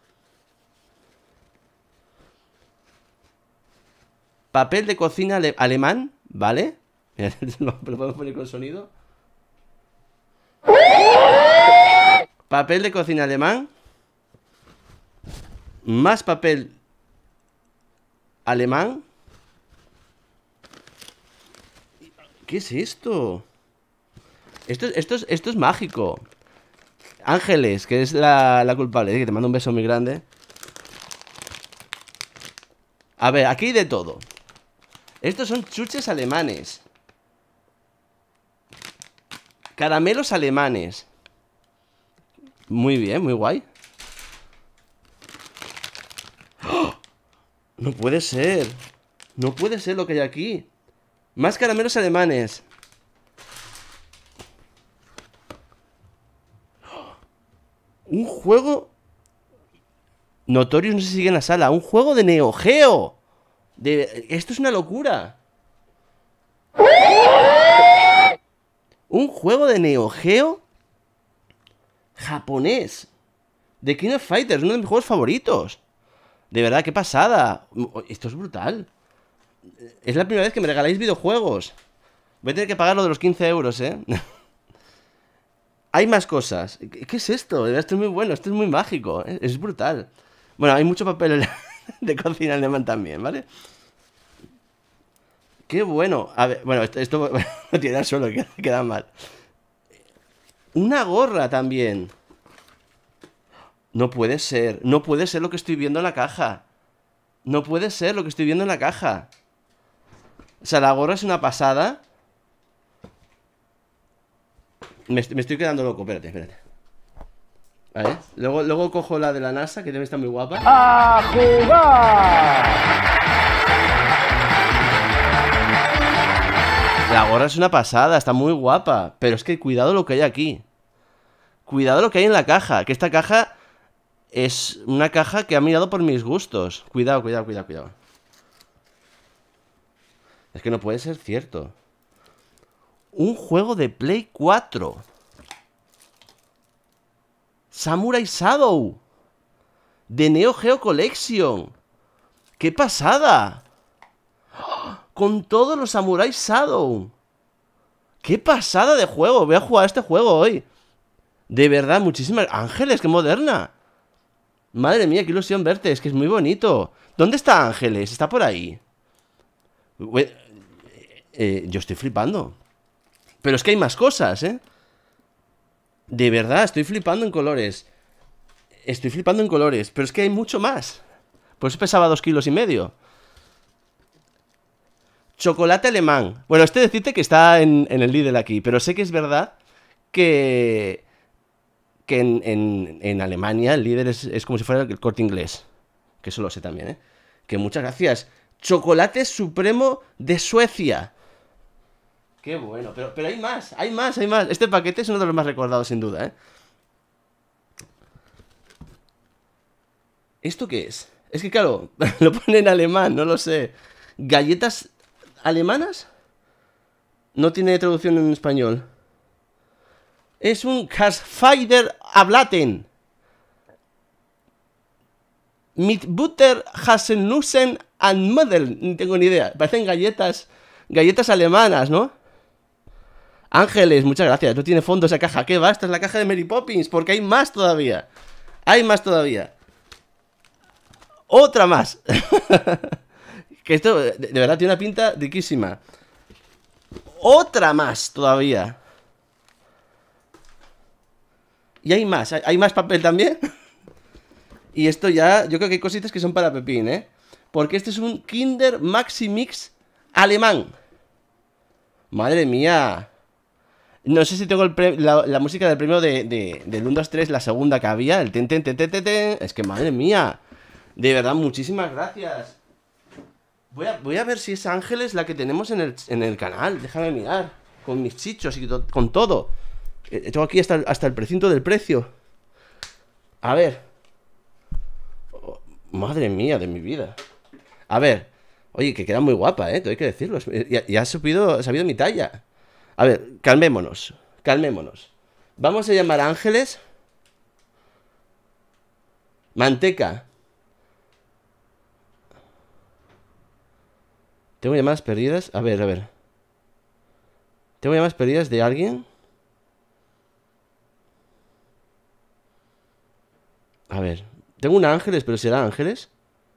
Papel de cocina alemán, ¿vale? Mira, lo podemos poner con sonido. Papel de cocina alemán. Más papel alemán. ¿Qué es esto? Esto es mágico. Ángeles, que es la culpable, que te mando un beso muy grande. A ver, aquí hay de todo. Estos son chuches alemanes. Caramelos alemanes. Muy bien, muy guay. ¡Oh! No puede ser. No puede ser lo que hay aquí. Más caramelos alemanes. Un juego... Notorious no se sigue en la sala. Un juego de Neo Geo. Esto es una locura. Un juego de Neo Geo japonés. De King of Fighters, uno de mis juegos favoritos. De verdad, qué pasada. Esto es brutal. Es la primera vez que me regaláis videojuegos. Voy a tener que pagar lo de los 15 euros, ¿eh? Hay más cosas. ¿Qué es esto? De verdad, esto es muy bueno, esto es muy mágico. Es brutal. Bueno, hay mucho papel de cocina alemán también, ¿vale? Qué bueno. A ver, bueno, esto lo tirar solo, queda mal. Una gorra también. No puede ser. No puede ser lo que estoy viendo en la caja. No puede ser lo que estoy viendo en la caja. O sea, la gorra es una pasada. Me estoy quedando loco. Espérate. Vale. Luego cojo la de la NASA, que debe estar muy guapa. ¡A jugar! La gorra es una pasada, está muy guapa. Pero es que cuidado lo que hay aquí. Cuidado lo que hay en la caja. Que esta caja es una caja que ha mirado por mis gustos. Cuidado. Es que no puede ser cierto. Un juego de Play 4. Samurai Shadow. De Neo Geo Collection. ¡Qué pasada! Con todos los Samurai Shadow. ¡Qué pasada de juego! Voy a jugar este juego hoy. De verdad, muchísimas... Ángeles, qué moderna. Madre mía, qué ilusión verte. Es que es muy bonito. ¿Dónde está Ángeles? ¿Está por ahí? Yo estoy flipando. Pero es que hay más cosas, ¿eh? De verdad, estoy flipando en colores. Pero es que hay mucho más. Por eso pesaba 2,5 kilos. Chocolate alemán. Bueno, decirte que está en el Lidl aquí. Pero sé que es verdad que en Alemania el Lidl es como si fuera el Corte Inglés. Que eso lo sé también, ¿eh? Que muchas gracias. Chocolate supremo de Suecia. Qué bueno, pero hay más. Este paquete es uno de los más recordados sin duda, ¿eh? ¿Esto qué es? Es que claro, lo pone en alemán, no lo sé. ¿Galletas alemanas? No tiene traducción en español. Es un Kasfeider Ablaten. Mit Butter, Haselnussen and Model. No tengo ni idea. Parecen galletas alemanas, ¿no? Ángeles, muchas gracias. No tiene fondo esa caja. ¿Qué va? Esta es la caja de Mary Poppins. Porque hay más todavía. Otra más. Que esto, de verdad, tiene una pinta riquísima. Otra más todavía. Y hay más papel también. Y esto ya, yo creo que hay cositas que son para Pepín, ¿eh? Porque este es un Kinder Maxi Mix alemán. Madre mía. No sé si tengo la música del premio del 1, 2, 3, la segunda que había. El ten. Es que madre mía. De verdad, muchísimas gracias. Voy a ver si es Ángeles la que tenemos en el canal. Déjame mirar. Con mis chichos y con todo. Tengo aquí hasta el precinto del precio. A ver. Oh, madre mía de mi vida. A ver. Oye, que queda muy guapa, tengo que decirlo. Ya ha sabido mi talla. A ver, calmémonos. Calmémonos. Vamos a llamar a Ángeles. Manteca. Tengo llamadas perdidas. A ver, a ver. Tengo llamadas perdidas de alguien. A ver. Tengo una Ángeles, pero ¿será Ángeles?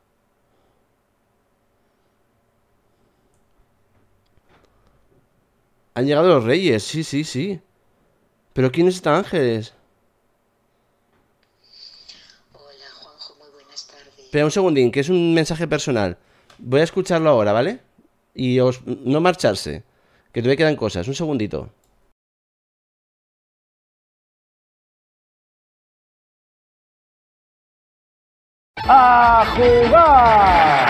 Han llegado los reyes. Sí, sí, sí. ¿Pero quién es esta Ángeles? Hola, Juanjo, muy buenas tardes. Espera un segundín, que es un mensaje personal. Voy a escucharlo ahora, ¿vale? Y no marcharse, que todavía quedan cosas. Un segundito. ¡A jugar!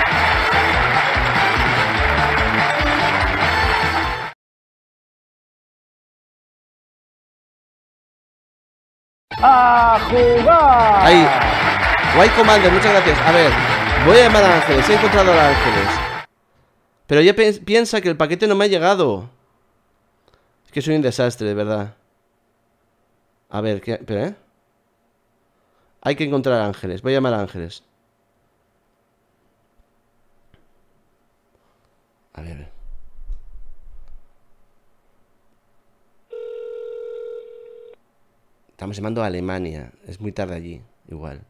¡A jugar! Ahí. White Commander, muchas gracias. A ver, voy a llamar a Ángeles. He encontrado a Ángeles. Pero ella piensa que el paquete no me ha llegado. Es que soy un desastre, de verdad. A ver, ¿qué? Espera, ¿eh? Hay que encontrar a Ángeles. Voy a llamar a Ángeles. A ver. Estamos llamando a Alemania. Es muy tarde allí, igual.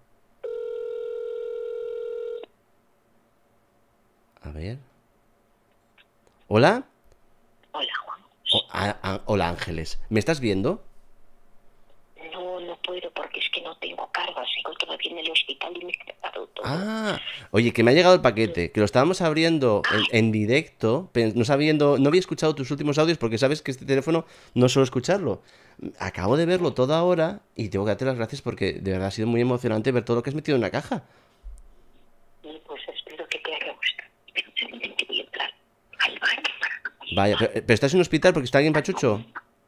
A ver. ¿Hola? Hola, Juan. Hola, Ángeles. ¿Me estás viendo? No puedo porque es que no tengo carga. Sigo todavía en el hospital y me he quedado todo. Ah, oye, que me ha llegado el paquete. Que lo estábamos abriendo en directo. No había escuchado tus últimos audios porque sabes que este teléfono no suelo escucharlo. Acabo de verlo todo ahora y tengo que darte las gracias porque de verdad ha sido muy emocionante ver todo lo que has metido en la caja. Pues espero que te haya gustado. Pero que voy a entrar al baño. Vaya, pero ¿estás en un hospital porque está alguien pachucho?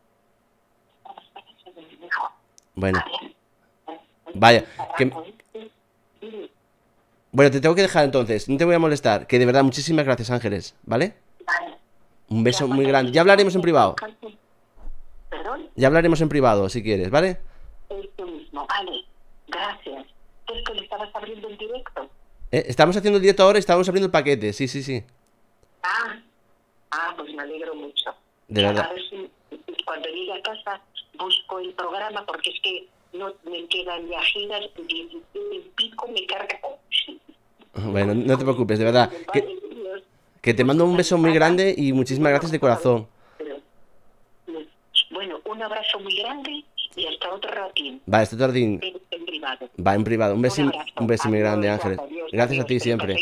Bueno. Vaya, Bueno, te tengo que dejar entonces. No te voy a molestar. Que de verdad, muchísimas gracias, Ángeles. ¿Vale? Un beso muy grande. Ya hablaremos en privado. ¿Perdón? Ya hablaremos en privado, si quieres, ¿vale? Esto mismo, vale. Gracias. ¿Es que lo estabas abriendo en directo? Estamos haciendo el directo ahora y estamos abriendo el paquete. Sí, sí, sí. Pues me alegro mucho. De verdad. A ver si cuando llegue a casa busco el programa porque es que no me quedan ya giras y el pico me carga. Bueno, no te preocupes, de verdad. Que te mando un beso muy grande y muchísimas gracias de corazón. Bueno, un abrazo muy grande y hasta otro ratín. Va, este tardín. En privado. Va, en privado. Un beso muy grande, Ángeles. Gracias a ti siempre.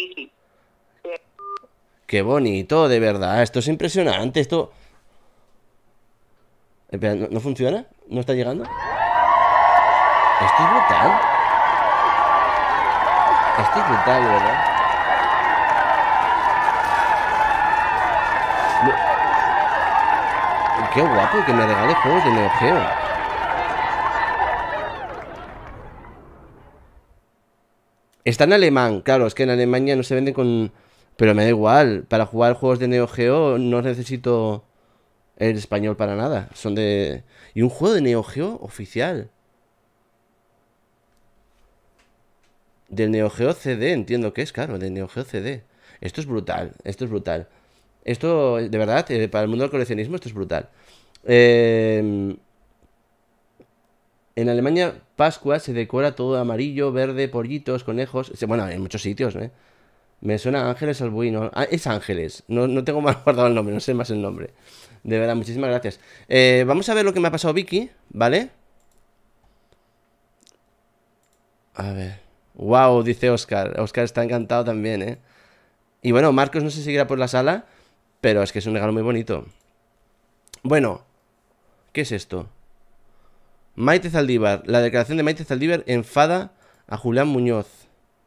Qué bonito, de verdad. Esto es impresionante. Esto... Espera, ¿no funciona? ¿No está llegando? Esto es brutal. Esto es brutal, de verdad. Qué guapo que me regale juegos de Neo Geo. Está en alemán, claro, es que en Alemania no se venden con... Pero me da igual, para jugar juegos de Neo Geo no necesito el español para nada. Son de... Y un juego de Neo Geo oficial. Del Neo Geo CD, entiendo que es, claro, del Neo Geo CD. Esto es brutal, esto es brutal. Esto, de verdad, para el mundo del coleccionismo, esto es brutal. En Alemania, Pascua se decora todo amarillo, verde, pollitos, conejos. Bueno, en muchos sitios, ¿eh? Me suena Ángeles Albuino. Ah, es Ángeles. No tengo mal guardado el nombre, no sé más el nombre. De verdad, muchísimas gracias. Vamos a ver lo que me ha pasado Vicky, ¿vale? A ver. Wow, dice Oscar. Oscar está encantado también, ¿eh? Y bueno, Marcos no se seguirá por la sala, pero es que es un regalo muy bonito. Bueno, ¿qué es esto? Maite Zaldívar. La declaración de Maite Zaldívar enfada a Julián Muñoz.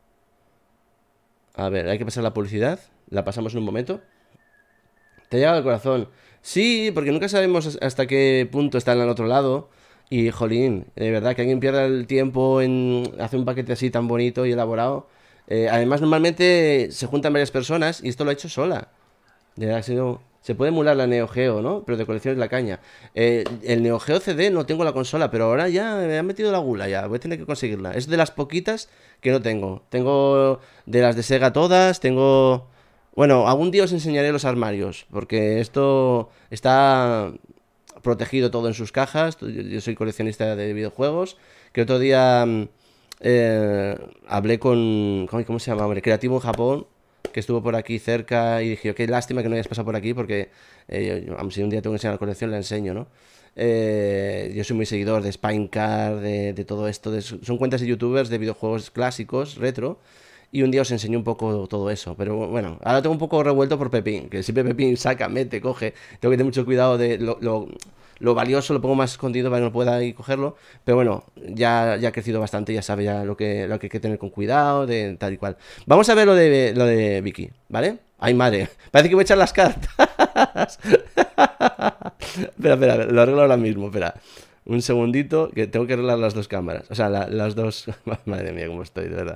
A ver, hay que pasar la publicidad. La pasamos en un momento. Te ha llegado al corazón. Sí, porque nunca sabemos hasta qué punto están al otro lado. Y, jolín, de verdad, que alguien pierda el tiempo en hacer un paquete así tan bonito y elaborado. Además, normalmente se juntan varias personas y esto lo ha hecho sola. De verdad, ha sido Se puede emular la Neo Geo, ¿no? Pero de colección es la caña. El Neo Geo CD no tengo la consola, pero ahora ya me han metido la gula, ya. Voy a tener que conseguirla. Es de las poquitas que no tengo. Tengo de las de Sega todas, tengo... Bueno, algún día os enseñaré los armarios, porque esto está protegido todo en sus cajas. Yo soy coleccionista de videojuegos, que otro día hablé con... ¿Cómo se llama, hombre? Creativo en Japón, que estuvo por aquí cerca y dije, qué lástima que no hayas pasado por aquí, porque si un día tengo que enseñar la colección, la enseño, ¿no? Yo soy muy seguidor de Spinecart, de todo esto, son cuentas de youtubers de videojuegos clásicos, retro, y un día os enseño un poco todo eso, pero bueno, ahora tengo un poco revuelto por Pepín, que siempre Pepín saca, mete, coge, tengo que tener mucho cuidado de lo valioso, lo pongo más escondido para que no pueda ir cogerlo, pero bueno, ya ha crecido bastante, ya sabe ya lo que hay que tener con cuidado, de tal y cual. Vamos a ver lo de Vicky, ¿vale? Ay, madre, parece que voy a echar las cartas. Espera, lo arreglo ahora mismo, espera. Un segundito, que tengo que arreglar las dos cámaras, o sea, las dos... Madre mía, cómo estoy, de verdad.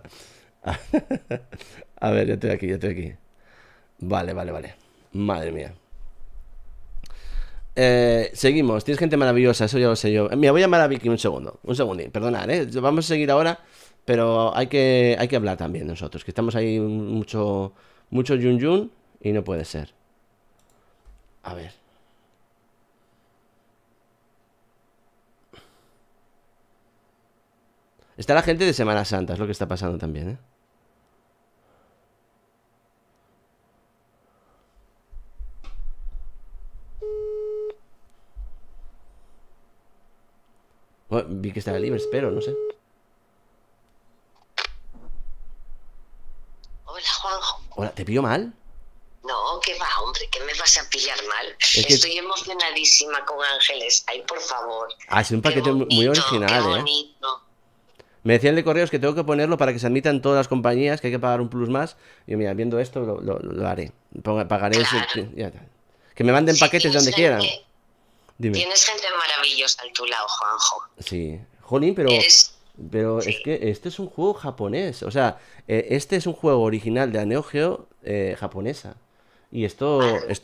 A ver, ya estoy aquí. Vale. Madre mía. Seguimos, tienes gente maravillosa, eso ya lo sé yo. Mira, voy a llamar a Vicky un segundín, perdonad, vamos a seguir ahora, pero hay que hablar también nosotros, que estamos ahí mucho yun y no puede ser. A ver. Está la gente de Semana Santa, es lo que está pasando también, ¿eh? Bueno, vi que estaba libre, espero, no sé. Hola, Juanjo. Hola, ¿te pillo mal? No, ¿qué va, hombre? ¿Qué me vas a pillar mal? Estoy emocionadísima con Ángeles. Ay, por favor. Ah, es un paquete muy original, qué bonito. Me decían de correos que tengo que ponerlo para que se admitan todas las compañías, que hay que pagar un plus más. Y yo, mira, viendo esto, lo haré. Pagaré claro. Que me manden paquetes donde quieran. Dime. Tienes gente maravillosa a tu lado, Juanjo. Sí. Jolín, pero sí. Es que este es un juego japonés. O sea, este es un juego original de la Neo Geo japonesa. Y esto es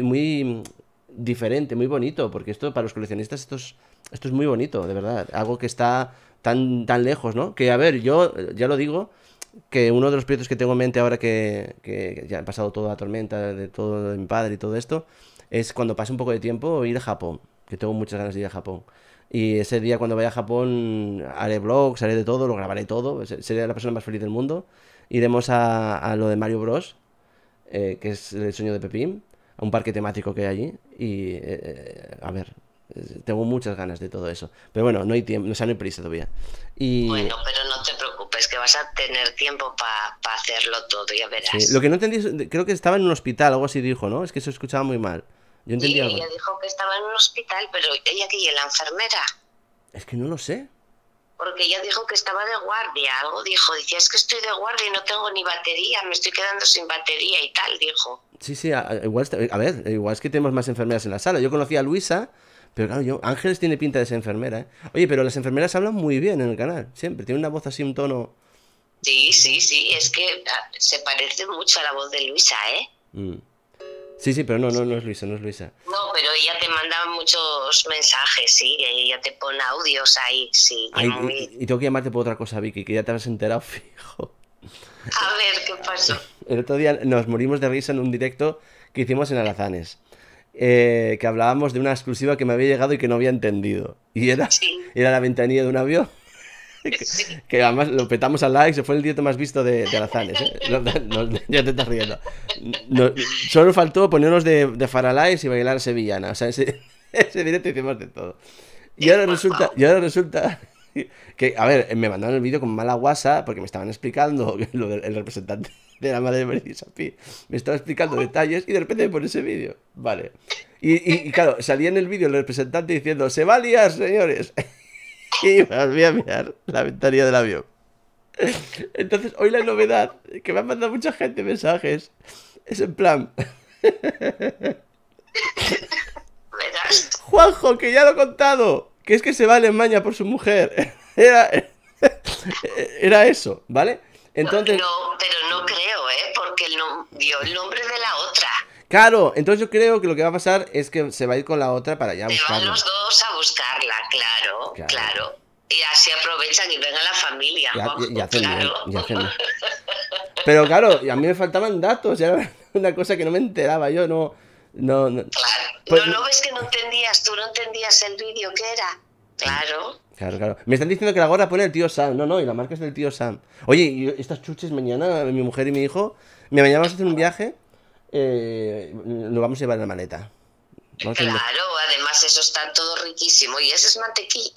muy diferente, muy bonito. Porque esto, para los coleccionistas, esto es muy bonito, de verdad. Algo que está tan lejos, ¿no? Que, a ver, yo ya lo digo, que uno de los proyectos que tengo en mente ahora que ya ha pasado toda la tormenta de todo de mi padre y todo esto, es cuando pase un poco de tiempo ir a Japón, que tengo muchas ganas de ir a Japón. Y ese día cuando vaya a Japón haré vlogs, haré de todo, lo grabaré todo, seré la persona más feliz del mundo. Iremos a lo de Mario Bros, que es el sueño de Pepín, a un parque temático que hay allí. Y a ver, tengo muchas ganas de todo eso. Pero bueno, no hay tiempo, o sea, no hay prisa todavía. Bueno, pero no te preocupes, que vas a tener tiempo para hacerlo todo, ya verás. Sí, lo que no entendí, creo que estaba en un hospital, algo así dijo, ¿no? Es que se escuchaba muy mal. Yo entendí y algo. ella dijo que estaba en un hospital, pero ella que es la enfermera. Es que no lo sé. Porque ella dijo que estaba de guardia, algo dijo. Decía, es que estoy de guardia y no tengo ni batería, me estoy quedando sin batería y tal, dijo. Sí, igual, a ver, igual es que tenemos más enfermeras en la sala. Yo conocí a Luisa, pero claro, Ángeles tiene pinta de ser enfermera, ¿eh? Oye, pero las enfermeras hablan muy bien en el canal, siempre. Tienen una voz así, un tono... Sí, es que se parece mucho a la voz de Luisa, ¿eh? Sí, pero no es Luisa, No, pero ella te manda muchos mensajes, sí, ella te pone audios ahí, sí. Ay, y tengo que llamarte por otra cosa, Vicky, que ya te has enterado, fijo. A ver, ¿qué pasó? El otro día nos morimos de risa en un directo que hicimos en Alazanes, que hablábamos de una exclusiva que me había llegado y que no había entendido. Y era la ventanilla de un avión. Que además lo petamos al like, se fue el directo más visto de Alazanes, ¿eh? Ya te estás riendo. Solo faltó ponernos de Faralaes y bailar sevillana. O sea, ese directo hicimos de todo. Y ahora resulta que, a ver, me mandaron el vídeo con mala guasa porque me estaban explicando lo del representante de la madre de Melissa Pi. Me estaba explicando detalles y de repente me pone ese vídeo. Vale. Y claro, salía en el vídeo el representante diciendo, se va a liar, señores. Y me volví a mirar la ventanilla del avión. Entonces, hoy la novedad, que me han mandado mucha gente mensajes, es en plan... Juanjo, que ya lo he contado, que es que se va a Alemania por su mujer. Era eso, ¿vale? Entonces... No, pero no creo, porque dio el nombre de la otra. Claro, entonces yo creo que lo que va a pasar es que se va a ir con la otra para allá a buscarla. Se van los dos a buscarla, claro. Y así aprovechan y ven a la familia. Y hacen bien. Pero claro, a mí me faltaban datos, era una cosa que no me enteraba yo, no. Claro, pues, no ves que no entendías, tú no entendías el vídeo que era. Claro. Me están diciendo que la gorra pone el tío Sam. No, y la marca es del tío Sam. Oye, y estas chuches mañana, mi mujer y mi hijo, mañana vamos a hacer un viaje, lo vamos a llevar en la maleta. Además eso está todo riquísimo. Y esa es mantequilla,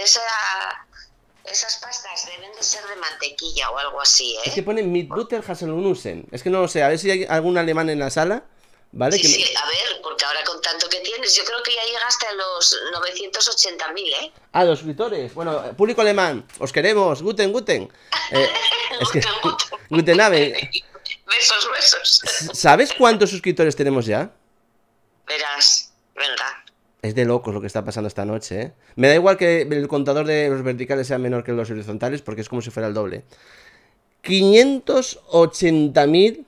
esas pastas deben de ser de mantequilla o algo así, ¿eh? Es que pone Meat Butter Haselnussen. Es que no lo sé, a ver si hay algún alemán en la sala. ¿Vale? Sí, a ver, porque ahora con tanto que tienes, yo creo que ya llegaste a los 980.000, ¿eh? Ah, los suscriptores. Bueno, público alemán, os queremos. Guten. Es que, Guten Abend. Besos. ¿Sabes cuántos suscriptores tenemos ya? Verás, venga. Es de locos lo que está pasando esta noche, ¿eh? Me da igual que el contador de los verticales sea menor que los horizontales, porque es como si fuera el doble. 580.000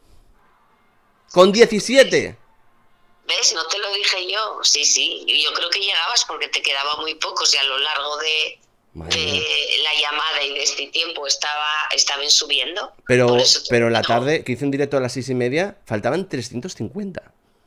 con 17. ¿Ves? No te lo dije yo. Sí. Yo creo que llegabas porque te quedaba muy pocos y a lo largo de la llamada y de este tiempo estaban subiendo. Pero en la tarde, que hice un directo a las 6:30, faltaban 350.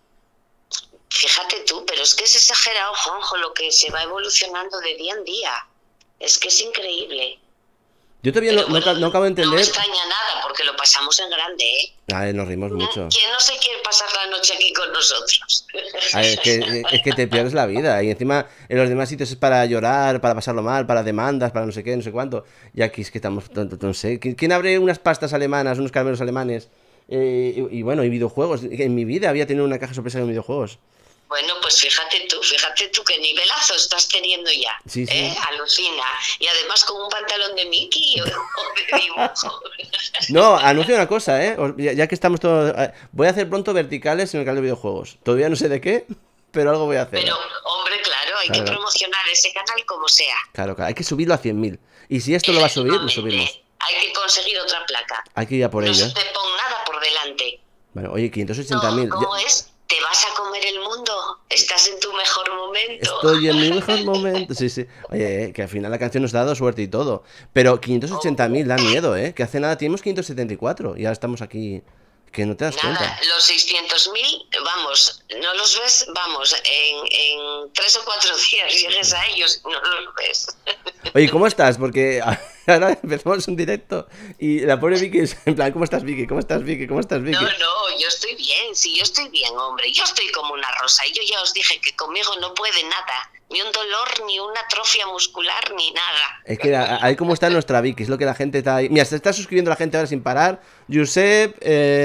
Fíjate tú, pero es que es exagerado, Juanjo, lo que se va evolucionando de día en día. Es que es increíble. Yo todavía no acabo de entender. No me extraña nada, porque lo pasamos en grande, ¿eh? Nos rimos mucho. ¿Quién no se quiere pasar la noche aquí con nosotros? Es que te pierdes la vida. Y encima, en los demás sitios es para llorar, para pasarlo mal, para demandas, para no sé qué, no sé cuánto. Y aquí es que estamos, no sé. ¿Quién abre unas pastas alemanas, unos caramelos alemanes? Y bueno, y videojuegos. En mi vida había tenido una caja sorpresa de videojuegos. Bueno, pues fíjate tú qué nivelazo estás teniendo ya. Sí. Alucina. Y además con un pantalón de Mickey o de dibujo. No, anuncio una cosa, ya que estamos todos... Voy a hacer pronto verticales en el canal de videojuegos. Todavía no sé de qué, pero algo voy a hacer. Pero, hombre, claro, hay que promocionar ese canal como sea. Claro, hay que subirlo a 100.000. Y si esto lo va a subir, lo subimos. Hay que conseguir otra placa. Hay que ir a por ello. No se te ponga nada por delante. Bueno, oye, 580.000. ¿Cómo es? ¿Te vas a comer el mundo? ¿Estás en tu mejor momento? Estoy en mi mejor momento. Sí. Oye, que al final la canción nos ha dado suerte y todo. Pero 580.000 da miedo, que hace nada teníamos 574 y ahora estamos aquí. Que no te das cuenta. Los 600.000, vamos, no los ves, vamos, en 3 o 4 días llegues a ellos, no los ves. Oye, ¿cómo estás? Porque ahora empezamos un directo y la pobre Vicky es en plan, ¿cómo estás, Vicky? ¿Cómo estás, Vicky? ¿Cómo estás, Vicky? No, yo estoy bien, sí, yo estoy bien, hombre. Yo estoy como una rosa y yo ya os dije que conmigo no puede nada. Ni un dolor, ni una atrofia muscular, ni nada. Es que ahí como está nuestra Vicky, es lo que la gente está ahí. Mira, se está suscribiendo la gente ahora sin parar. Josep,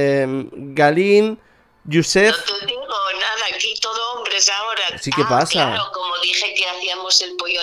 Galín, Josep. No te digo nada, aquí todo hombres ahora. Sí, ¿qué pasa? Claro, como dije que hacíamos el pollo a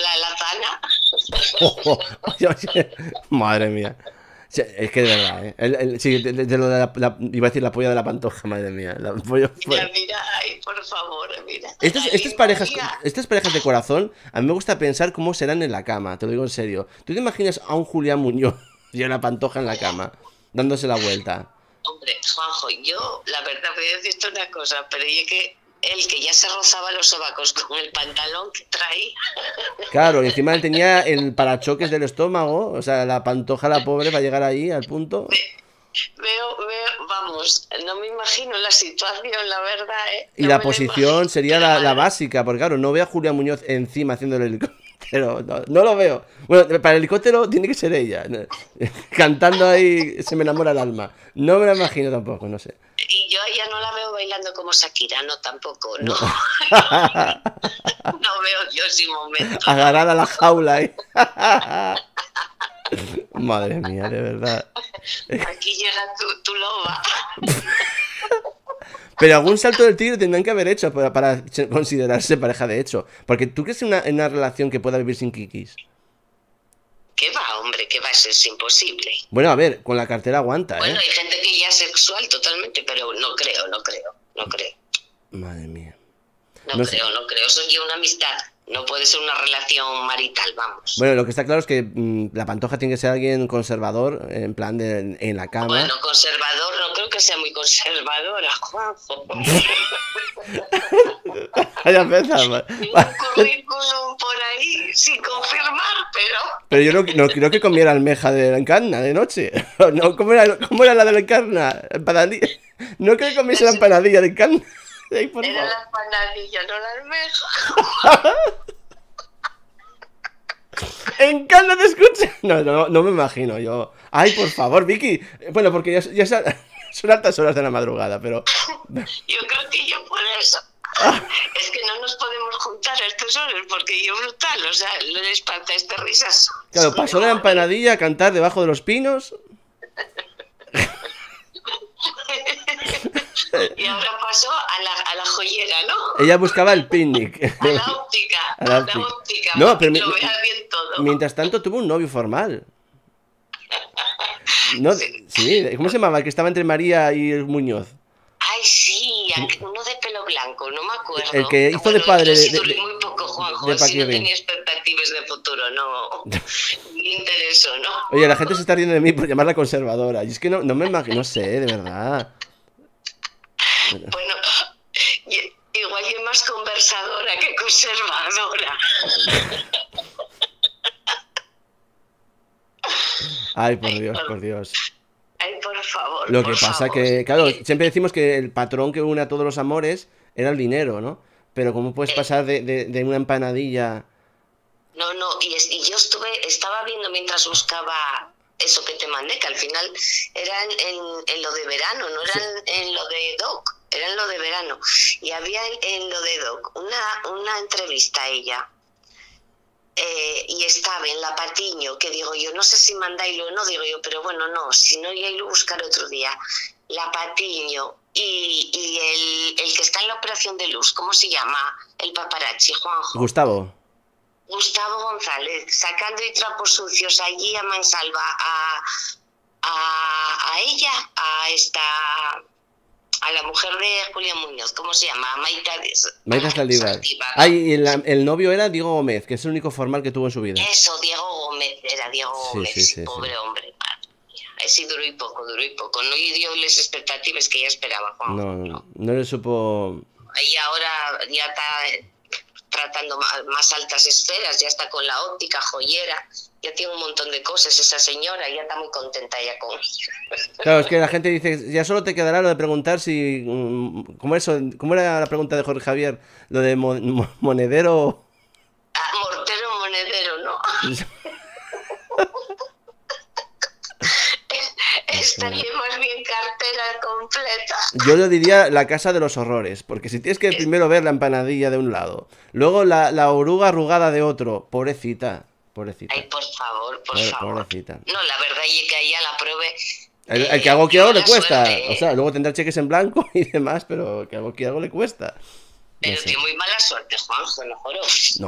la lazana. Madre mía. Es que de verdad, sí, de lo de iba a decir la polla de la pantoja, madre mía. Mira, ay, por favor, mira. Estas parejas de corazón, a mí me gusta pensar cómo serán en la cama, te lo digo en serio. ¿Tú te imaginas a un Julián Muñoz y a la pantoja en la cama, dándose la vuelta? Hombre, Juanjo, yo la verdad voy a decirte una cosa, pero yo que el que ya se rozaba los sobacos con el pantalón que traía. Claro, y encima él tenía el parachoques del estómago, o sea, la pantoja, la pobre, para llegar ahí al punto. Veo, vamos, no me imagino la situación, la verdad, Y la posición sería la básica, porque claro, no veo a Julia Muñoz encima haciendo el helicóptero, no lo veo. Bueno, para el helicóptero tiene que ser ella, cantando ahí, se me enamora el alma. No me la imagino tampoco, no sé. Y yo ya no la veo bailando como Shakira, no, tampoco, no. No veo yo ese momento. Agarrada a la jaula ahí. Madre mía, de verdad. Aquí llega tu loba. Pero algún salto del tigre tendrán que haber hecho para considerarse pareja de hecho. Porque ¿tú crees en una relación que pueda vivir sin kikis? ¿Qué va, hombre? ¿Qué va? Eso es imposible. Bueno, a ver, con la cartera aguanta, Bueno, hay gente que ya es sexual totalmente, pero no creo. Madre mía. No creo. Eso es una amistad. No puede ser una relación marital, vamos. Bueno, lo que está claro es que la pantoja tiene que ser alguien conservador, en plan en la cama. Bueno, conservador, no creo creo que sea muy conservadora, Juanjo. Vaya peza, Un currículum por ahí sin confirmar, pero... Pero yo no creo que comiera almeja de la encarna de noche. No, ¿cómo era la de la encarna? Empanadilla. No creo que comiese la empanadilla de encarna. Ay, por Era favor. la empanadilla, no la almeja. ¡Encarna te escucha! No me imagino yo. Ay, por favor, Vicky. Bueno, porque ya son altas horas de la madrugada, pero... Yo creo que yo por eso. Es que no nos podemos juntar a estas horas porque yo brutal, o sea, no les falta estas risas. Claro, pasó de la empanadilla a cantar debajo de los pinos. Y ahora pasó a la joyera, ¿no? Ella buscaba el picnic. A la óptica. A la óptica. No, pero lo vea bien todo. mientras tanto tuvo un novio formal. No, sí, ¿cómo se llamaba? El que estaba entre María y Muñoz. Ay, sí, uno de pelo blanco, no me acuerdo. El que hizo de padre muy poco, Juanjo, de si no tenía expectativas de futuro, no me interesó, ¿no? Oye, la gente se está riendo de mí por llamarla conservadora. Y es que no me imagino, no sé, de verdad. Bueno, igual yo más conversadora que conservadora. Ay, por Dios, por Dios. Ay, por favor. Lo que pasa que, claro, siempre decimos que el patrón que une a todos los amores era el dinero, ¿no? Pero ¿cómo puedes pasar de una empanadilla? No, y yo estaba viendo mientras buscaba eso que te mandé, que al final era en lo de verano, no era en lo de Doc, era en lo de verano. Y había en lo de Doc una entrevista a ella. Y estaba en la Patiño, que digo yo, no sé si mandáislo o no, digo yo, pero bueno, no, si no, ya irlo a buscar otro día. La Patiño y el que está en la operación de luz, ¿cómo se llama? El paparazzi, Juanjo. Gustavo González, sacando y trapos sucios allí a mansalva a ella, a la mujer de Julián Muñoz, ¿cómo se llama? Maite Saldívar. Ay, y el novio era Diego Gómez, que es el único formal que tuvo en su vida. Eso, Diego Gómez, Sí, pobre hombre. Sí, duró y poco. No dio las expectativas que ella esperaba, Juan. No le supo... Y ahora ya está tratando más altas esferas, ya está con la óptica, joyera, ya tiene un montón de cosas esa señora, ya está muy contenta ya con ella. Claro, es que la gente dice, ya solo te quedará lo de preguntar si... ¿Cómo era la pregunta de Jorge Javier? Lo de monedero... Mortero, monedero, ¿no? Estaría más bien cartera completa. Yo le diría la casa de los horrores, porque si tienes que primero ver la empanadilla de un lado, luego la oruga arrugada de otro, pobrecita. Ay, por favor. Pobrecita. No, la verdad es que a ella la pruebe... El que hago que hago le cuesta. Suerte. O sea, luego tendrá cheques en blanco y demás, pero el que hago que hago le cuesta. Pero tiene muy mala suerte, Juanjo, no juro.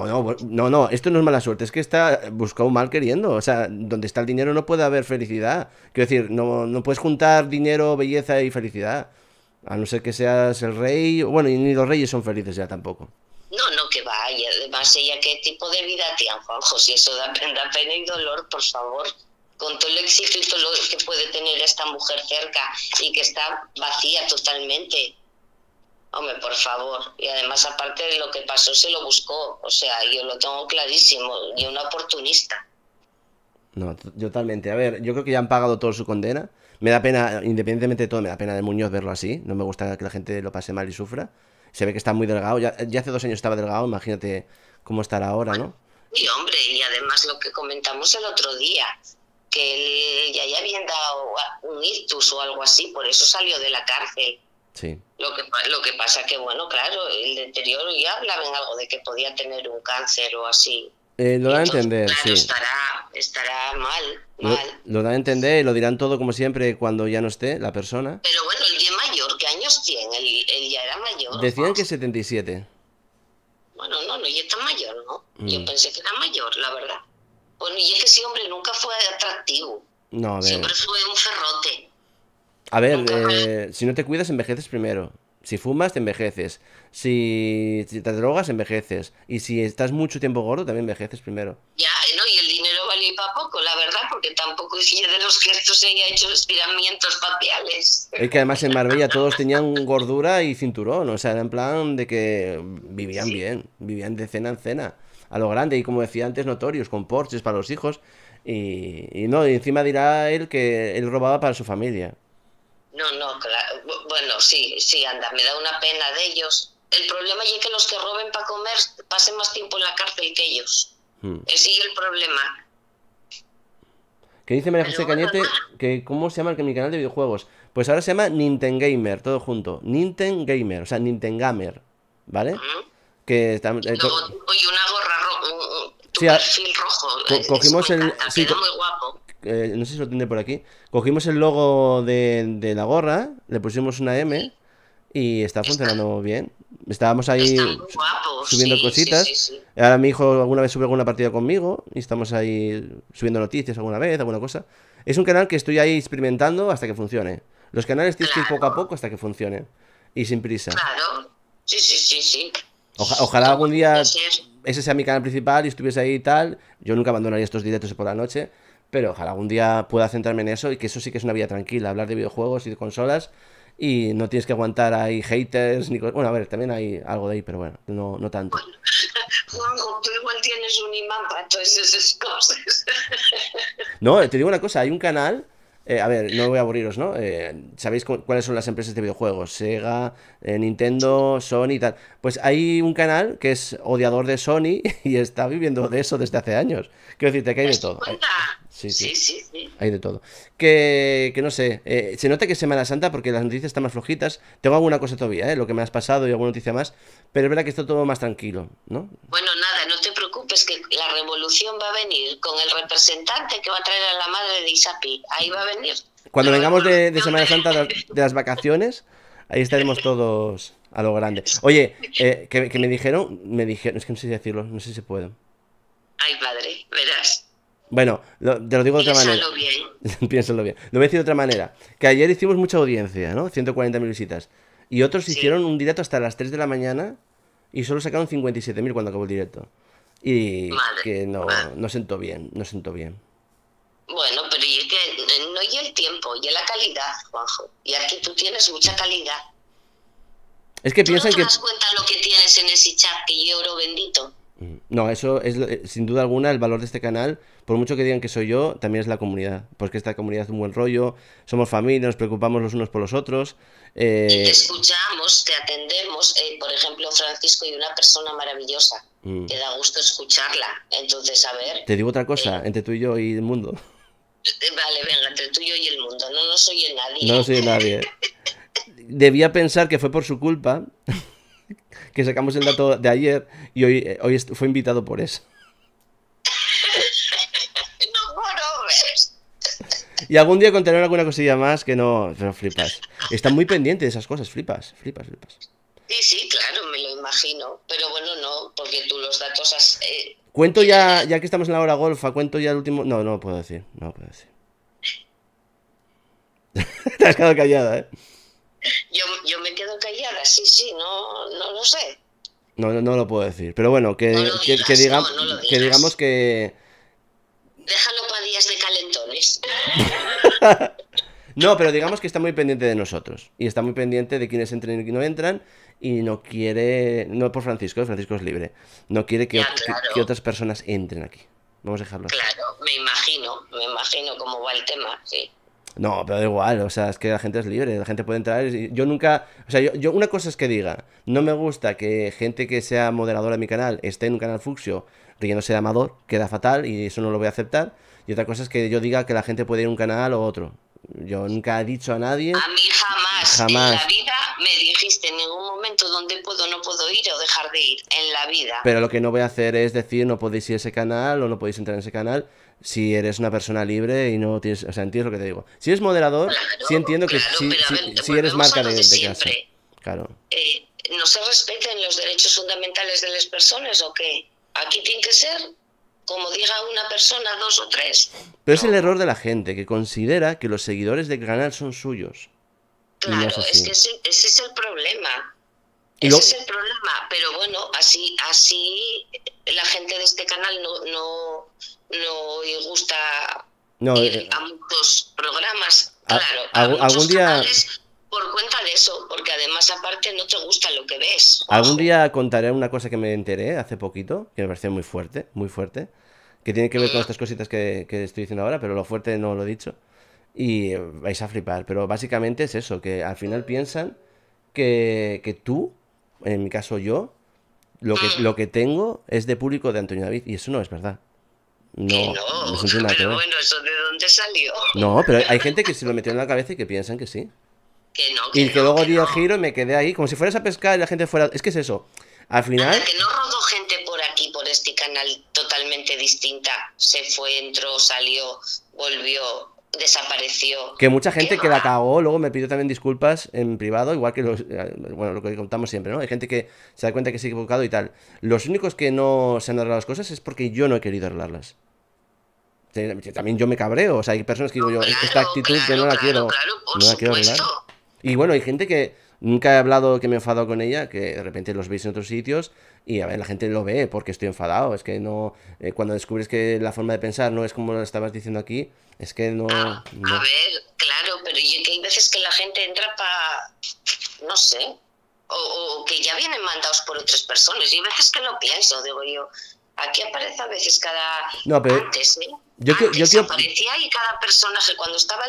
No, esto no es mala suerte, es que está buscado mal queriendo. O sea, donde está el dinero no puede haber felicidad. Quiero decir, no puedes juntar dinero, belleza y felicidad. A no ser que seas el rey. Bueno, y ni los reyes son felices ya tampoco. No, que va. Y además, ella, ¿qué tipo de vida tiene, Juanjo? Si eso da pena y dolor, por favor. Con todo el éxito y todo lo que puede tener esta mujer cerca y que está vacía totalmente. Hombre, por favor. Y además, aparte de lo que pasó, se lo buscó. O sea, yo lo tengo clarísimo. Y una oportunista. No, totalmente. A ver, yo creo que ya han pagado toda su condena. Me da pena, independientemente de todo, me da pena de Muñoz verlo así. No me gusta que la gente lo pase mal y sufra. Se ve que está muy delgado. Ya hace 2 años estaba delgado. Imagínate cómo estará ahora, ¿no? Y hombre, y además lo que comentamos el otro día, que él ya habían dado un ictus o algo así, por eso salió de la cárcel. Sí. Lo que pasa que, bueno, claro, el deterioro ya hablaban algo de que podía tener un cáncer o así. Lo da a entender, claro, sí. Estará mal. Lo da a entender y lo dirán todo como siempre cuando ya no esté la persona. Pero bueno, él ya es mayor, ¿qué años tiene? Él ya era mayor. Decían que 77. Bueno, no, ya está mayor, ¿no? Yo pensé que era mayor, la verdad. Bueno, y es que ese hombre nunca fue atractivo. No, a ver. Siempre fue un ferrote. A ver, si no te cuidas, envejeces primero. Si fumas, te envejeces. Si te drogas, envejeces. Y si estás mucho tiempo gordo, también envejeces primero. Ya, ¿no? Y el dinero vale salir para poco, la verdad, porque tampoco es de los que esto se haya hecho estiramientos faciales. Es que además en Marbella todos tenían gordura y cinturón, o sea, era en plan de que vivían bien, vivían de cena en cena, a lo grande, y como decía antes, notorios, con Porsches para los hijos, y no, y encima dirá él que él robaba para su familia. No, claro, bueno, sí, anda, me da una pena de ellos. El problema es que los que roben para comer pasen más tiempo en la cárcel que ellos. Ese es el problema. Que dice María José Cañete que ¿cómo se llama mi canal de videojuegos? Pues ahora se llama Nintengamer, todo junto. Nintengamer, o sea, Nintengamer, ¿vale? Que está, y una gorra roja, tu sí, perfil rojo. Cogimos el... Sí, muy guapo. No sé si lo tendré por aquí. Cogimos el logo de la gorra, le pusimos una M y está funcionando bien. Estábamos ahí subiendo cositas. Sí. Ahora mi hijo alguna vez sube alguna partida conmigo y estamos ahí subiendo noticias alguna vez, alguna cosa. Es un canal que estoy ahí experimentando hasta que funcione. Los canales tienes que ir poco a poco hasta que funcione. Y sin prisa. Claro, sí. Ojalá algún día ese sea mi canal principal y estuviese ahí y tal. Yo nunca abandonaría estos directos por la noche. Pero ojalá algún día pueda centrarme en eso y que eso sí que es una vida tranquila. Hablar de videojuegos y de consolas. Y no tienes que aguantar ahí haters ni... Bueno, a ver, también hay algo de ahí, pero bueno, no tanto. Juanjo, tú igual tienes un imán para todas esas cosas. No, te digo una cosa, hay un canal... a ver, no voy a aburriros, ¿no? ¿Sabéis cuáles son las empresas de videojuegos? Sega, Nintendo, Sony y tal. Pues hay un canal que es odiador de Sony y está viviendo de eso desde hace años. Quiero decirte que hay de todo. Sí. Hay de todo. Que no sé, se nota que es Semana Santa porque las noticias están más flojitas. Tengo alguna cosa todavía, lo que me has pasado y alguna noticia más. Pero es verdad que está todo más tranquilo, ¿no? Bueno, nada, no te preocupes que la revolución va a venir con el representante que va a traer a la madre de Isapi. Ahí va a venir. Cuando vengamos de Semana Santa, de las vacaciones, ahí estaremos todos a lo grande. Oye, que me dijeron, es que no sé si decirlo, no sé si puedo. Ay, padre, verás. Bueno, te lo digo de otra manera. Piénsalo bien. Lo voy a decir de otra manera. Que ayer hicimos mucha audiencia, ¿no? 140.000 visitas. Y otros hicieron un directo hasta las 3 de la mañana y solo sacaron 57.000 cuando acabó el directo. Y que no sentó bien, Bueno, pero y es que no y el tiempo, y la calidad, Juanjo. Y aquí tú tienes mucha calidad. Es que piensan que... ¿No te das cuenta lo que tienes en ese chat que oro bendito? No, eso es sin duda alguna el valor de este canal. Por mucho que digan que soy yo, también es la comunidad. Porque esta comunidad es un buen rollo, somos familia, nos preocupamos los unos por los otros. Y te escuchamos, te atendemos. Por ejemplo, Francisco y una persona maravillosa. Que da gusto escucharla. Entonces, a ver... Te digo otra cosa, entre tú y yo y el mundo. Vale, venga, entre tú y yo y el mundo. No soy el nadie. No soy el nadie. Debía pensar que fue por su culpa que sacamos el dato de ayer y hoy fue invitado por eso. Y algún día contaré alguna cosilla más que no... Pero flipas. Está muy pendiente de esas cosas, flipas. Sí, claro, me lo imagino. Pero bueno, no, porque tú los datos has... Cuento ya que estamos en la hora golfa, cuento ya el último... No lo puedo decir. Te has quedado callada, ¿eh? Yo me quedo callada, sí, no lo sé. No lo puedo decir. Pero bueno, que digamos que... Déjalo para días de calentones. No, pero digamos que está muy pendiente de nosotros. Y está muy pendiente de quienes entren y no entran. Y no quiere... No por Francisco es libre. No quiere que otras personas entren aquí. Vamos a dejarlo así. Claro, me imagino cómo va el tema, sí. No, pero da igual, o sea, es que la gente es libre, la gente puede entrar. Yo nunca... O sea, yo una cosa es que diga, no me gusta que gente que sea moderadora de mi canal esté en un canal fucsió riéndose de Amador, queda fatal y eso no lo voy a aceptar. Y otra cosa es que yo diga que la gente puede ir a un canal o otro. Yo nunca he dicho a nadie... A mí jamás. En la vida me dijiste en ningún momento dónde puedo o no puedo ir o dejar de ir, en la vida. Pero lo que no voy a hacer es decir no podéis ir a ese canal o no podéis entrar en ese canal si eres una persona libre y no tienes... O sea, entiendes lo que te digo. Si eres moderador, sí entiendo que si eres marca de casa. Claro. ¿No se respeten los derechos fundamentales de las personas o qué? Aquí tiene que ser... Como diga una persona, 2 o 3. Pero es el error de la gente, que considera que los seguidores del canal son suyos. Claro, no es que ese es el problema. Ese es el problema. Pero bueno, así la gente de este canal no gusta No, a muchos programas, claro, algún día... por cuenta de eso, porque además aparte no te gusta lo que ves. Algún día contaré una cosa que me enteré hace poquito, que me pareció muy fuerte, que tiene que ver con estas cositas que estoy diciendo ahora, pero lo fuerte no lo he dicho. Y vais a flipar, pero básicamente es eso, que al final piensan que tú, en mi caso yo, lo que tengo es de público de Antonio David, y eso no es verdad. No, no se entiende nada que ver. Bueno, ¿eso de dónde salió? No, pero hay gente que se lo metió en la cabeza y que piensan que sí. Y que luego di el giro y me quedé ahí, como si fueras a pescar y la gente fuera... Es que es eso, al final... Nada, que no rodó gente por aquí, por este canal, totalmente distinta. Se fue, entró, salió, volvió, desapareció. Que mucha gente que la cagó, luego me pidió también disculpas en privado, igual que bueno, lo que contamos siempre, ¿no? Hay gente que se da cuenta que se ha equivocado y tal. Los únicos que no se han arreglado las cosas es porque yo no he querido arreglarlas. También yo me cabreo, o sea, hay personas que digo yo, esta actitud yo no la quiero, no la quiero arreglar. Y bueno, hay gente que nunca he hablado, que me he enfadado con ella, que de repente los veis en otros sitios y a ver, la gente lo ve porque estoy enfadado. Es que no, cuando descubres que la forma de pensar no es como lo estabas diciendo aquí, es que no... A ver, claro, pero que hay veces que la gente entra para, no sé, o que ya vienen mandados por otras personas. Y hay veces que lo pienso, digo yo, aquí aparece a veces cada... No, pero antes, yo aparecía y cada personaje, cuando estaba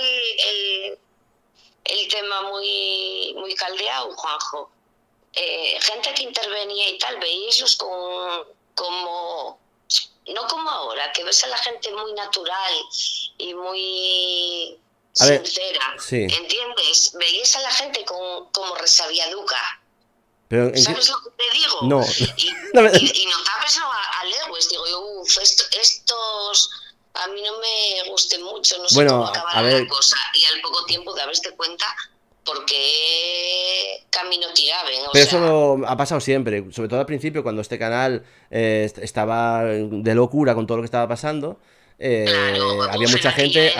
el tema muy caldeado, Juanjo, gente que intervenía y tal, veíais como no como ahora, que ves a la gente muy natural y muy sincera, sí. ¿Entiendes? Veíais a la gente como resabiaduca. Pero, ¿sabes lo que te digo? No. Y notabaslo a leguas, digo yo, estos... A mí no me guste mucho, no sé cómo acabará la cosa. Y al poco tiempo de haberte cuenta por qué camino tiraban. Pero eso ha pasado siempre, sobre todo al principio, cuando este canal estaba de locura con todo lo que estaba pasando. Había mucha gente,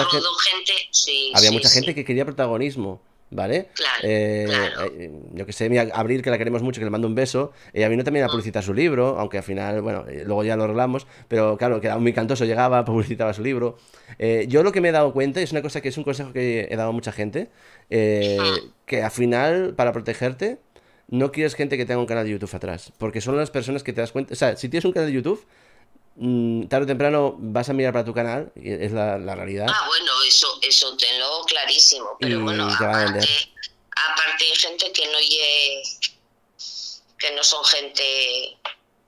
que quería protagonismo. ¿Vale? Yo que sé, mira, Abril, que la queremos mucho, que le mando un beso. Ella vino también a publicitar su libro, aunque al final, bueno, luego ya lo arreglamos, pero claro, que era muy cantoso, llegaba, publicitaba su libro. Yo lo que me he dado cuenta, y es una cosa que es un consejo que he dado a mucha gente, que al final, para protegerte, no quieres gente que tenga un canal de YouTube atrás, porque son las personas que te das cuenta, o sea, si tienes un canal de YouTube, tarde o temprano vas a mirar para tu canal, y es la realidad. Bueno, eso tenlo clarísimo, pero bueno, aparte hay gente que no son gente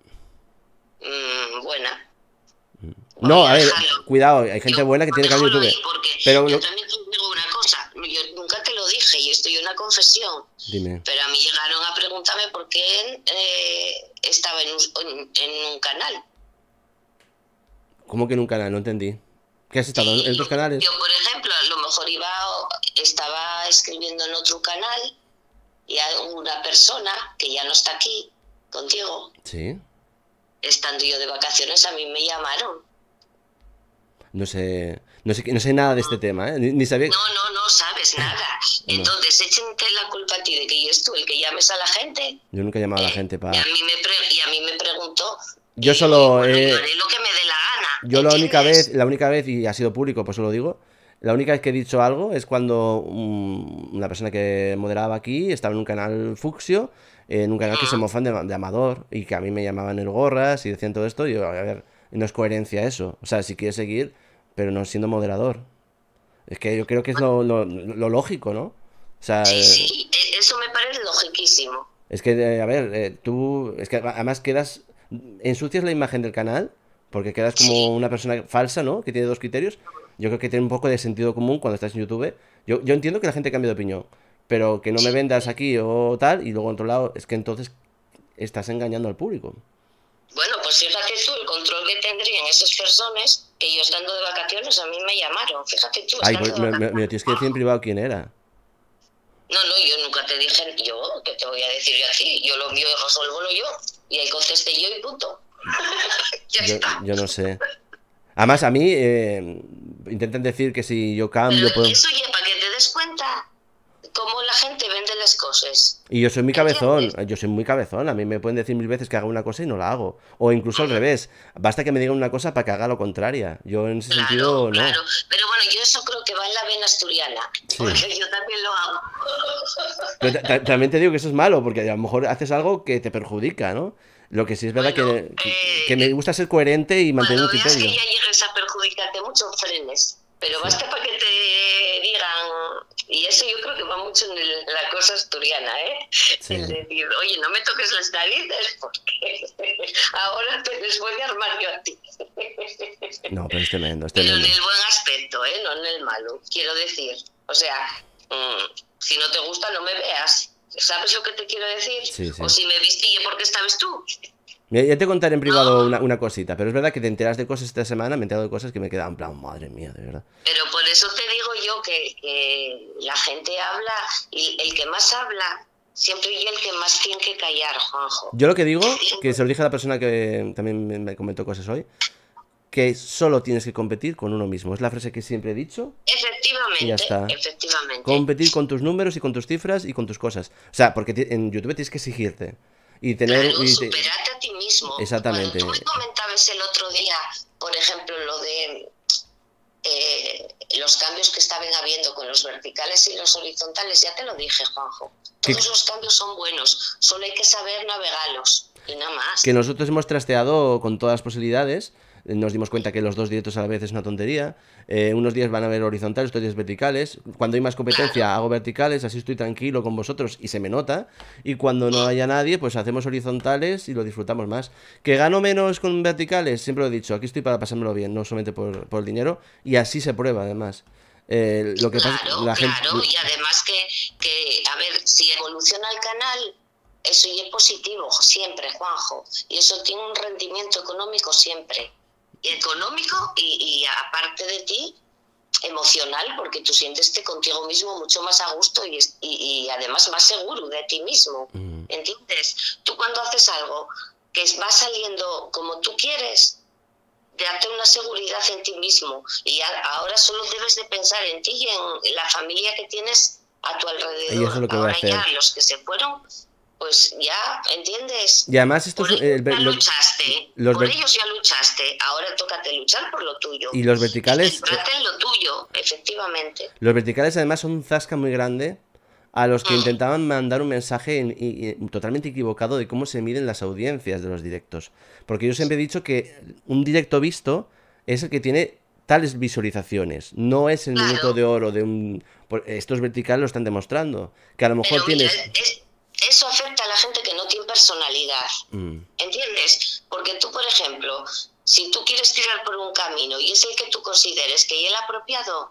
buena. No, a ver, cuidado, hay gente buena que tiene canal de YouTube. Pero yo también te digo una cosa, yo nunca te lo dije y estoy en una confesión. Dime. Pero a mí llegaron a preguntarme por qué estaba en un canal. ¿Cómo que en un canal? No entendí. ¿Qué has estado en otros canales? Yo, por ejemplo, a lo mejor estaba escribiendo en otro canal y hay una persona que ya no está aquí contigo. Sí. Estando yo de vacaciones, a mí me llamaron. No sé nada de este tema, ¿eh? Ni sabía... No sabes nada. Entonces, échate la culpa a ti de que eres tú el que llames a la gente. Yo nunca he llamado a la gente para... Y a mí me preguntó... Yo solo... Yo haré lo que me dé la gana. Yo la única vez, y ha sido público, pues lo digo, la única vez que he dicho algo es cuando una persona que moderaba aquí estaba en un canal fucsia, en un canal que se mofan de Amador, y que a mí me llamaban el gorras y decían todo esto, y yo, a ver, no es coherencia eso. O sea, si quieres seguir, pero no siendo moderador. Es que yo creo que es lo lógico, ¿no? O sea, sí, eso me parece logiquísimo. Es que, a ver, tú... Es que además ensucias la imagen del canal, porque quedas como una persona falsa, ¿no? Que tiene dos criterios. Yo creo que tiene un poco de sentido común cuando estás en YouTube. Yo entiendo que la gente cambie de opinión, pero que no me vendas aquí o tal, y luego en otro lado, es que entonces estás engañando al público. Bueno, pues fíjate tú el control que tendrían esas personas que yo estando de vacaciones a mí me llamaron. Fíjate tú. Ay, me tienes que decir en privado quién era. No, yo nunca te dije yo, que te voy a decir yo a ti. Yo lo mío resuélvolo yo. Y ahí contesté yo y punto. Yo no sé. Además, a mí intentan decir que si yo cambio... Pero eso ya para que te des cuenta cómo la gente vende las cosas. Y yo soy muy cabezón, a mí me pueden decir 1000 veces que haga una cosa y no la hago. O incluso al revés, basta que me digan una cosa para que haga lo contraria. Yo en ese sentido no. Claro, pero bueno, yo eso creo que va en la vena asturiana, porque yo también lo hago. Pero también te digo que eso es malo, porque a lo mejor haces algo que te perjudica, ¿no? Lo que sí es verdad que me gusta ser coherente y mantener un criterio. Cuando veas que ya llegues a perjudicarte mucho, frenes. Pero basta para que te digan, y eso yo creo que va mucho en la cosa asturiana, Sí. El decir, oye, no me toques las narices porque ahora te les voy a armar yo a ti. No, pero es tremendo, es Pero tremendo. en el buen aspecto, no en el malo, quiero decir. O sea, si no te gusta, no me veas. ¿Sabes lo que te quiero decir? Sí. O si me vistille porque estabas tú. Mira, ya te contaré en privado una cosita, pero es verdad que te enteras de cosas esta semana, me he enterado de cosas que me quedan en plan, madre mía, de verdad. Pero por eso te digo yo que la gente habla, y el que más habla, siempre y el que más tiene que callar, Juanjo. Yo lo que digo, que se lo dije a la persona que también me comentó cosas hoy, que solo tienes que competir con uno mismo. Es la frase que siempre he dicho. Efectivamente, Y ya está. efectivamente. Competir con tus números y con tus cifras y con tus cosas. O sea, porque en YouTube tienes que exigirte. Y tener... Claro, superate a ti mismo. Exactamente. Cuando tú me comentabas el otro día, por ejemplo, lo de los cambios que estaban habiendo con los verticales y los horizontales, ya te lo dije, Juanjo. Todos los cambios son buenos, solo hay que saber navegarlos y nada más. Que nosotros hemos trasteado con todas las posibilidades. Nos dimos cuenta que los dos directos a la vez es una tontería. Unos días van a haber horizontales, otros días verticales. Cuando hay más competencia hago verticales, así estoy tranquilo con vosotros y se me nota. Y cuando no haya nadie, pues hacemos horizontales y lo disfrutamos más. ¿Que gano menos con verticales? Siempre lo he dicho, aquí estoy para pasármelo bien, no solamente por el dinero. Y así se prueba además. Lo que pasa, Claro, y además que, a ver, si evoluciona el canal, eso ya es positivo siempre, Juanjo. Y eso tiene un rendimiento económico siempre. Económico y aparte de ti, emocional, porque tú sientes contigo mismo mucho más a gusto y además más seguro de ti mismo. ¿Entiendes? Tú cuando haces algo que va saliendo como tú quieres, date una seguridad en ti mismo y ahora solo debes de pensar en ti y en la familia que tienes a tu alrededor. Y eso es lo que voy a hacer. Ya los que se fueron, pues ya, ¿entiendes? Y además esto por es... ellos ya luchaste, por ellos ya luchaste, ahora tócate luchar por lo tuyo. Y los verticales... Trata en lo tuyo, efectivamente. Los verticales además son un zasca muy grande a los que intentaban mandar un mensaje totalmente equivocado de cómo se miden las audiencias de los directos. Porque yo siempre he dicho que un directo visto es el que tiene tales visualizaciones, no es el minuto de oro de un... Estos verticales lo están demostrando, que a lo mejor tienes... Eso afecta a la gente que no tiene personalidad, ¿entiendes? Porque tú, por ejemplo, si tú quieres tirar por un camino y es el que tú consideres que es el apropiado,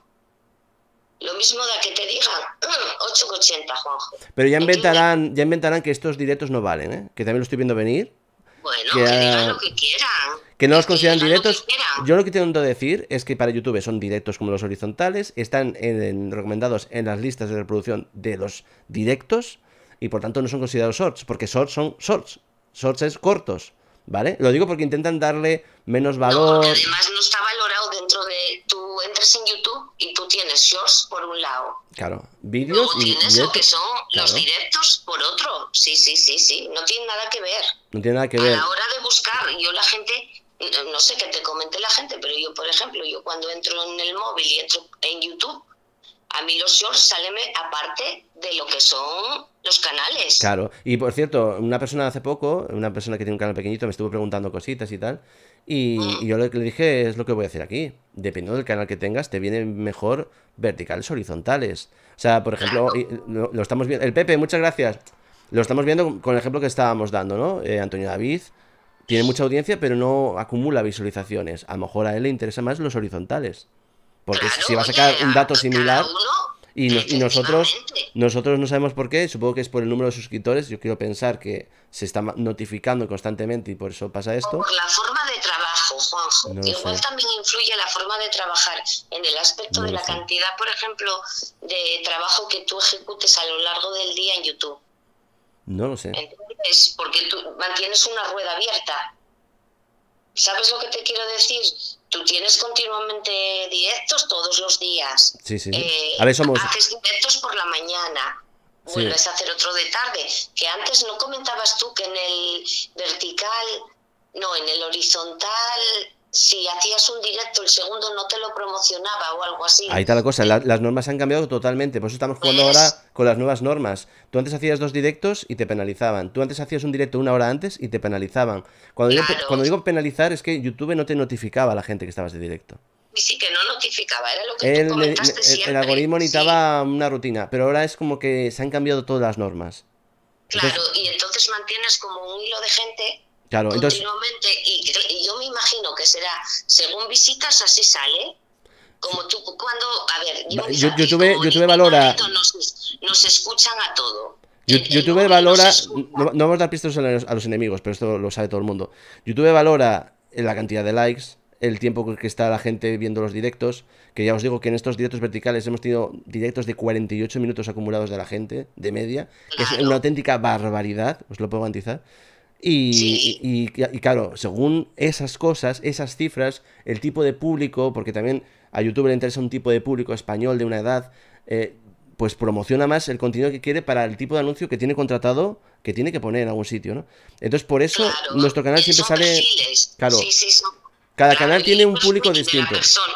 lo mismo da que te digan 8,80, Juanjo. Pero ya inventarán que estos directos no valen, ¿eh? Que también lo estoy viendo venir. Bueno, que digan lo que quieran. Que no los consideran directos. Yo lo que intento decir es que para YouTube son directos como los horizontales, están recomendados en las listas de reproducción de los directos. Y por tanto no son considerados shorts, porque shorts son shorts. Shorts es cortos, ¿vale? Lo digo porque intentan darle menos valor. No, además no está valorado dentro de... Tú entras en YouTube y tú tienes shorts por un lado. Claro, vídeos Luego y tienes directos. lo que son los directos por otro. Sí. No tiene nada que ver. No tiene nada que ver. A la hora de buscar, yo la gente... No sé qué te comente la gente, pero yo, por ejemplo, yo cuando entro en el móvil y entro en YouTube, a mí los shorts salen aparte de lo que son los canales. Claro, y por cierto, una persona hace poco, una persona que tiene un canal pequeñito, me estuvo preguntando cositas y tal, y yo lo que le dije es lo que voy a hacer aquí. Dependiendo del canal que tengas, te vienen mejor verticales o horizontales. O sea, por ejemplo, lo estamos viendo... El Pepe, muchas gracias. Lo estamos viendo con el ejemplo que estábamos dando, ¿no? Antonio David tiene mucha audiencia, pero no acumula visualizaciones. A lo mejor a él le interesan más los horizontales. Porque si va a sacar un dato similar y nosotros no sabemos por qué, supongo que es por el número de suscriptores, yo quiero pensar que se está notificando constantemente y por eso pasa esto. O por la forma de trabajo, Juanjo. No Igual también influye la forma de trabajar en el aspecto de la cantidad, por ejemplo, de trabajo que tú ejecutes a lo largo del día en YouTube. No lo sé. ¿Entiendes? Porque tú mantienes una rueda abierta. ¿Sabes lo que te quiero decir? Tú tienes continuamente directos todos los días. Sí. A ver, haces directos por la mañana, vuelves a hacer otro de tarde. Que antes no comentabas tú que en el vertical, no, en el horizontal, si hacías un directo, el segundo no te lo promocionaba o algo así. Ahí está la cosa, las normas han cambiado totalmente, por eso estamos jugando ahora con las nuevas normas. Tú antes hacías 2 directos y te penalizaban. Tú antes hacías un directo 1 hora antes y te penalizaban. Cuando digo penalizar es que YouTube no te notificaba a la gente que estabas de directo. Sí, que no notificaba, era lo que tú comentaste siempre. El algoritmo necesitaba una rutina, pero ahora es como que se han cambiado todas las normas. Claro, y entonces mantienes como un hilo de gente continuamente, y yo me imagino que será, según visitas, así sale. Como tú, cuando, a ver, YouTube valora... Nos escuchan a todo. YouTube valora... No vamos a dar pistas a los enemigos, pero esto lo sabe todo el mundo. YouTube valora la cantidad de likes, el tiempo que está la gente viendo los directos, que ya os digo que en estos directos verticales hemos tenido directos de 48 minutos acumulados de la gente, de media. Claro. Es una auténtica barbaridad, os lo puedo garantizar. Y claro, según esas cosas, esas cifras, el tipo de público, porque también a YouTube le interesa un tipo de público español de una edad, pues promociona más el contenido que quiere para el tipo de anuncio que tiene contratado, que tiene que poner en algún sitio, ¿no? Entonces por eso nuestro canal siempre sale... Perfiles. Claro, cada canal tiene un público distinto.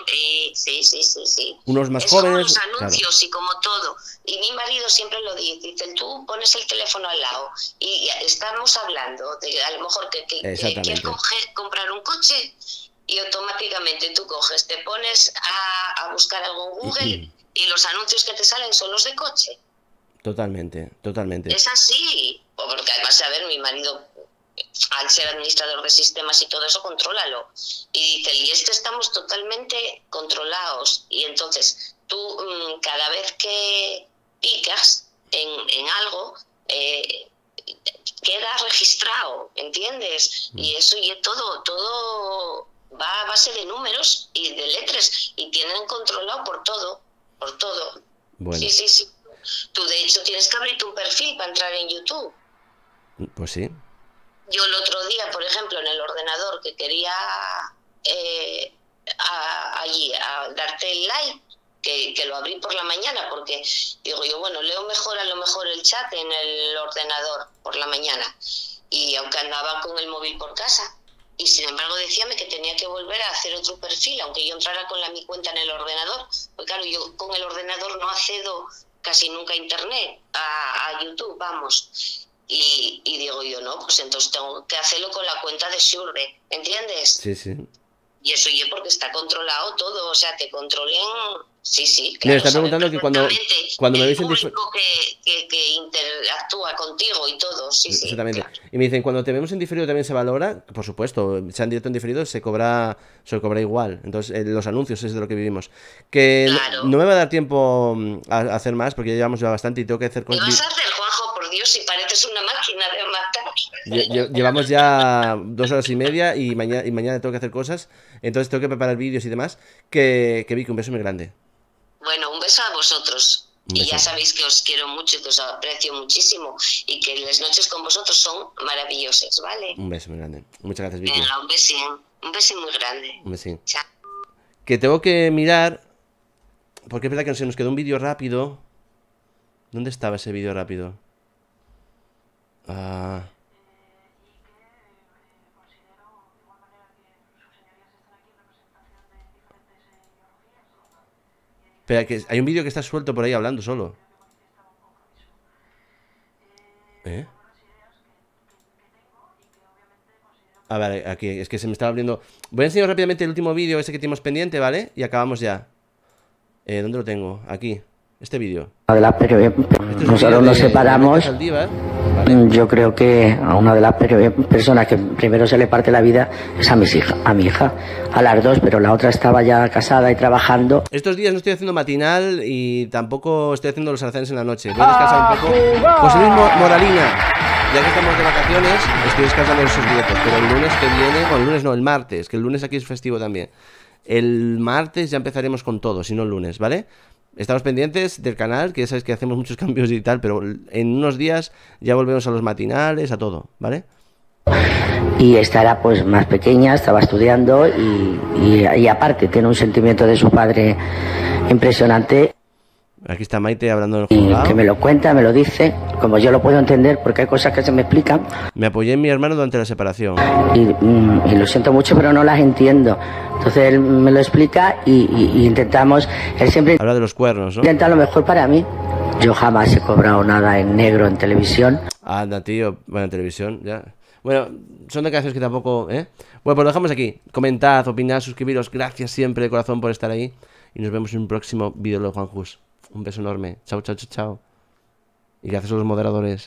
Unos más jóvenes. Los anuncios y como todo. Y mi marido siempre lo dice, tú pones el teléfono al lado y estamos hablando de a lo mejor que quieres comprar un coche y automáticamente tú coges, te pones a buscar algo en Google y los anuncios que te salen son los de coche. Totalmente. Es así, porque además, a ver, mi marido, al ser administrador de sistemas y todo eso, contrólalo. Y dice, y estamos totalmente controlados. Y entonces, tú cada vez que picas en algo, queda registrado, ¿entiendes? Y eso todo va a base de números y de letras, y tienen controlado por todo. Bueno. Sí. Tú, de hecho, tienes que abrirte un perfil para entrar en YouTube. Pues sí. Yo el otro día, por ejemplo, en el ordenador que quería allí a darte el like, que lo abrí por la mañana, porque digo yo, bueno, leo mejor a lo mejor el chat en el ordenador por la mañana, y aunque andaba con el móvil por casa, y sin embargo decíame que tenía que volver a hacer otro perfil, aunque yo entrara con mi cuenta en el ordenador, porque claro, yo con el ordenador no accedo casi nunca a internet, a YouTube, vamos. Y digo yo, no, pues entonces tengo que hacerlo con la cuenta de Shure, ¿entiendes? Sí. Y eso ya porque está controlado todo, o sea, que controlen... Sí, claro. Me está preguntando que cuando me veis en público que interactúa contigo y todo, sí. Exactamente. Claro. Y me dicen, cuando te vemos en diferido también se valora, por supuesto, sea en directo o en diferido, se cobra igual. Entonces, los anuncios es de lo que vivimos. Que claro. No me va a dar tiempo a hacer más, porque ya llevamos ya bastante y tengo que hacer cosas. ¿Qué vas a hacer, Juanjo? Por Dios, si pareces una máquina de matar. Llevamos ya 2 horas y media y mañana tengo que hacer cosas, entonces tengo que preparar vídeos y demás. Que Vicky, un beso muy grande. Bueno, un beso a vosotros. Y ya sabéis que os quiero mucho y que os aprecio muchísimo. Y que las noches con vosotros son maravillosas, ¿vale? Un beso muy grande. Muchas gracias, Vicky. Venga, un besín. Un besín muy grande. Un besín. Chao. Que tengo que mirar, porque es verdad que se nos quedó un vídeo rápido. ¿Dónde estaba ese vídeo rápido? Espera, que hay un vídeo que está suelto por ahí hablando solo. A ver, aquí, es que se me estaba abriendo. Voy a enseñar rápidamente el último vídeo ese que tenemos pendiente, ¿vale? Y acabamos ya. ¿Dónde lo tengo? Aquí, este vídeo. Nosotros nos separamos. Yo creo que a una de las personas que primero se le parte la vida es a mi hija, a las 2, pero la otra estaba ya casada y trabajando. Estos días no estoy haciendo matinal y tampoco estoy haciendo los alzanes en la noche. Voy a descansar un poco. José Luis Moralina, ya que estamos de vacaciones, estoy descansando en esos directos, pero el lunes que viene, bueno, el lunes no, el martes, que el lunes aquí es festivo también. El martes ya empezaremos con todo, si no el lunes, ¿vale? Estamos pendientes del canal, que ya sabéis que hacemos muchos cambios y tal, pero en unos días ya volvemos a los matinales, a todo, ¿vale? Y esta era pues más pequeña, estaba estudiando y aparte tiene un sentimiento de su padre impresionante. Aquí está Maite hablando del juzgado. Que me lo cuenta, me lo dice, como yo lo puedo entender, porque hay cosas que se me explican. Me apoyé en mi hermano durante la separación. Y lo siento mucho, pero no las entiendo. Entonces él me lo explica y intentamos, él siempre habla de los cuernos, ¿no? Intenta lo mejor para mí. Yo jamás he cobrado nada en negro en televisión. Anda, tío, bueno, en televisión, ya. Bueno, son declaraciones que tampoco, ¿eh? Bueno, pues lo dejamos aquí. Comentad, opinad, suscribiros. Gracias siempre de corazón por estar ahí. Y nos vemos en un próximo vídeo de Juan Jus. Un beso enorme. Chao, chao, chao, chao. Y gracias a los moderadores.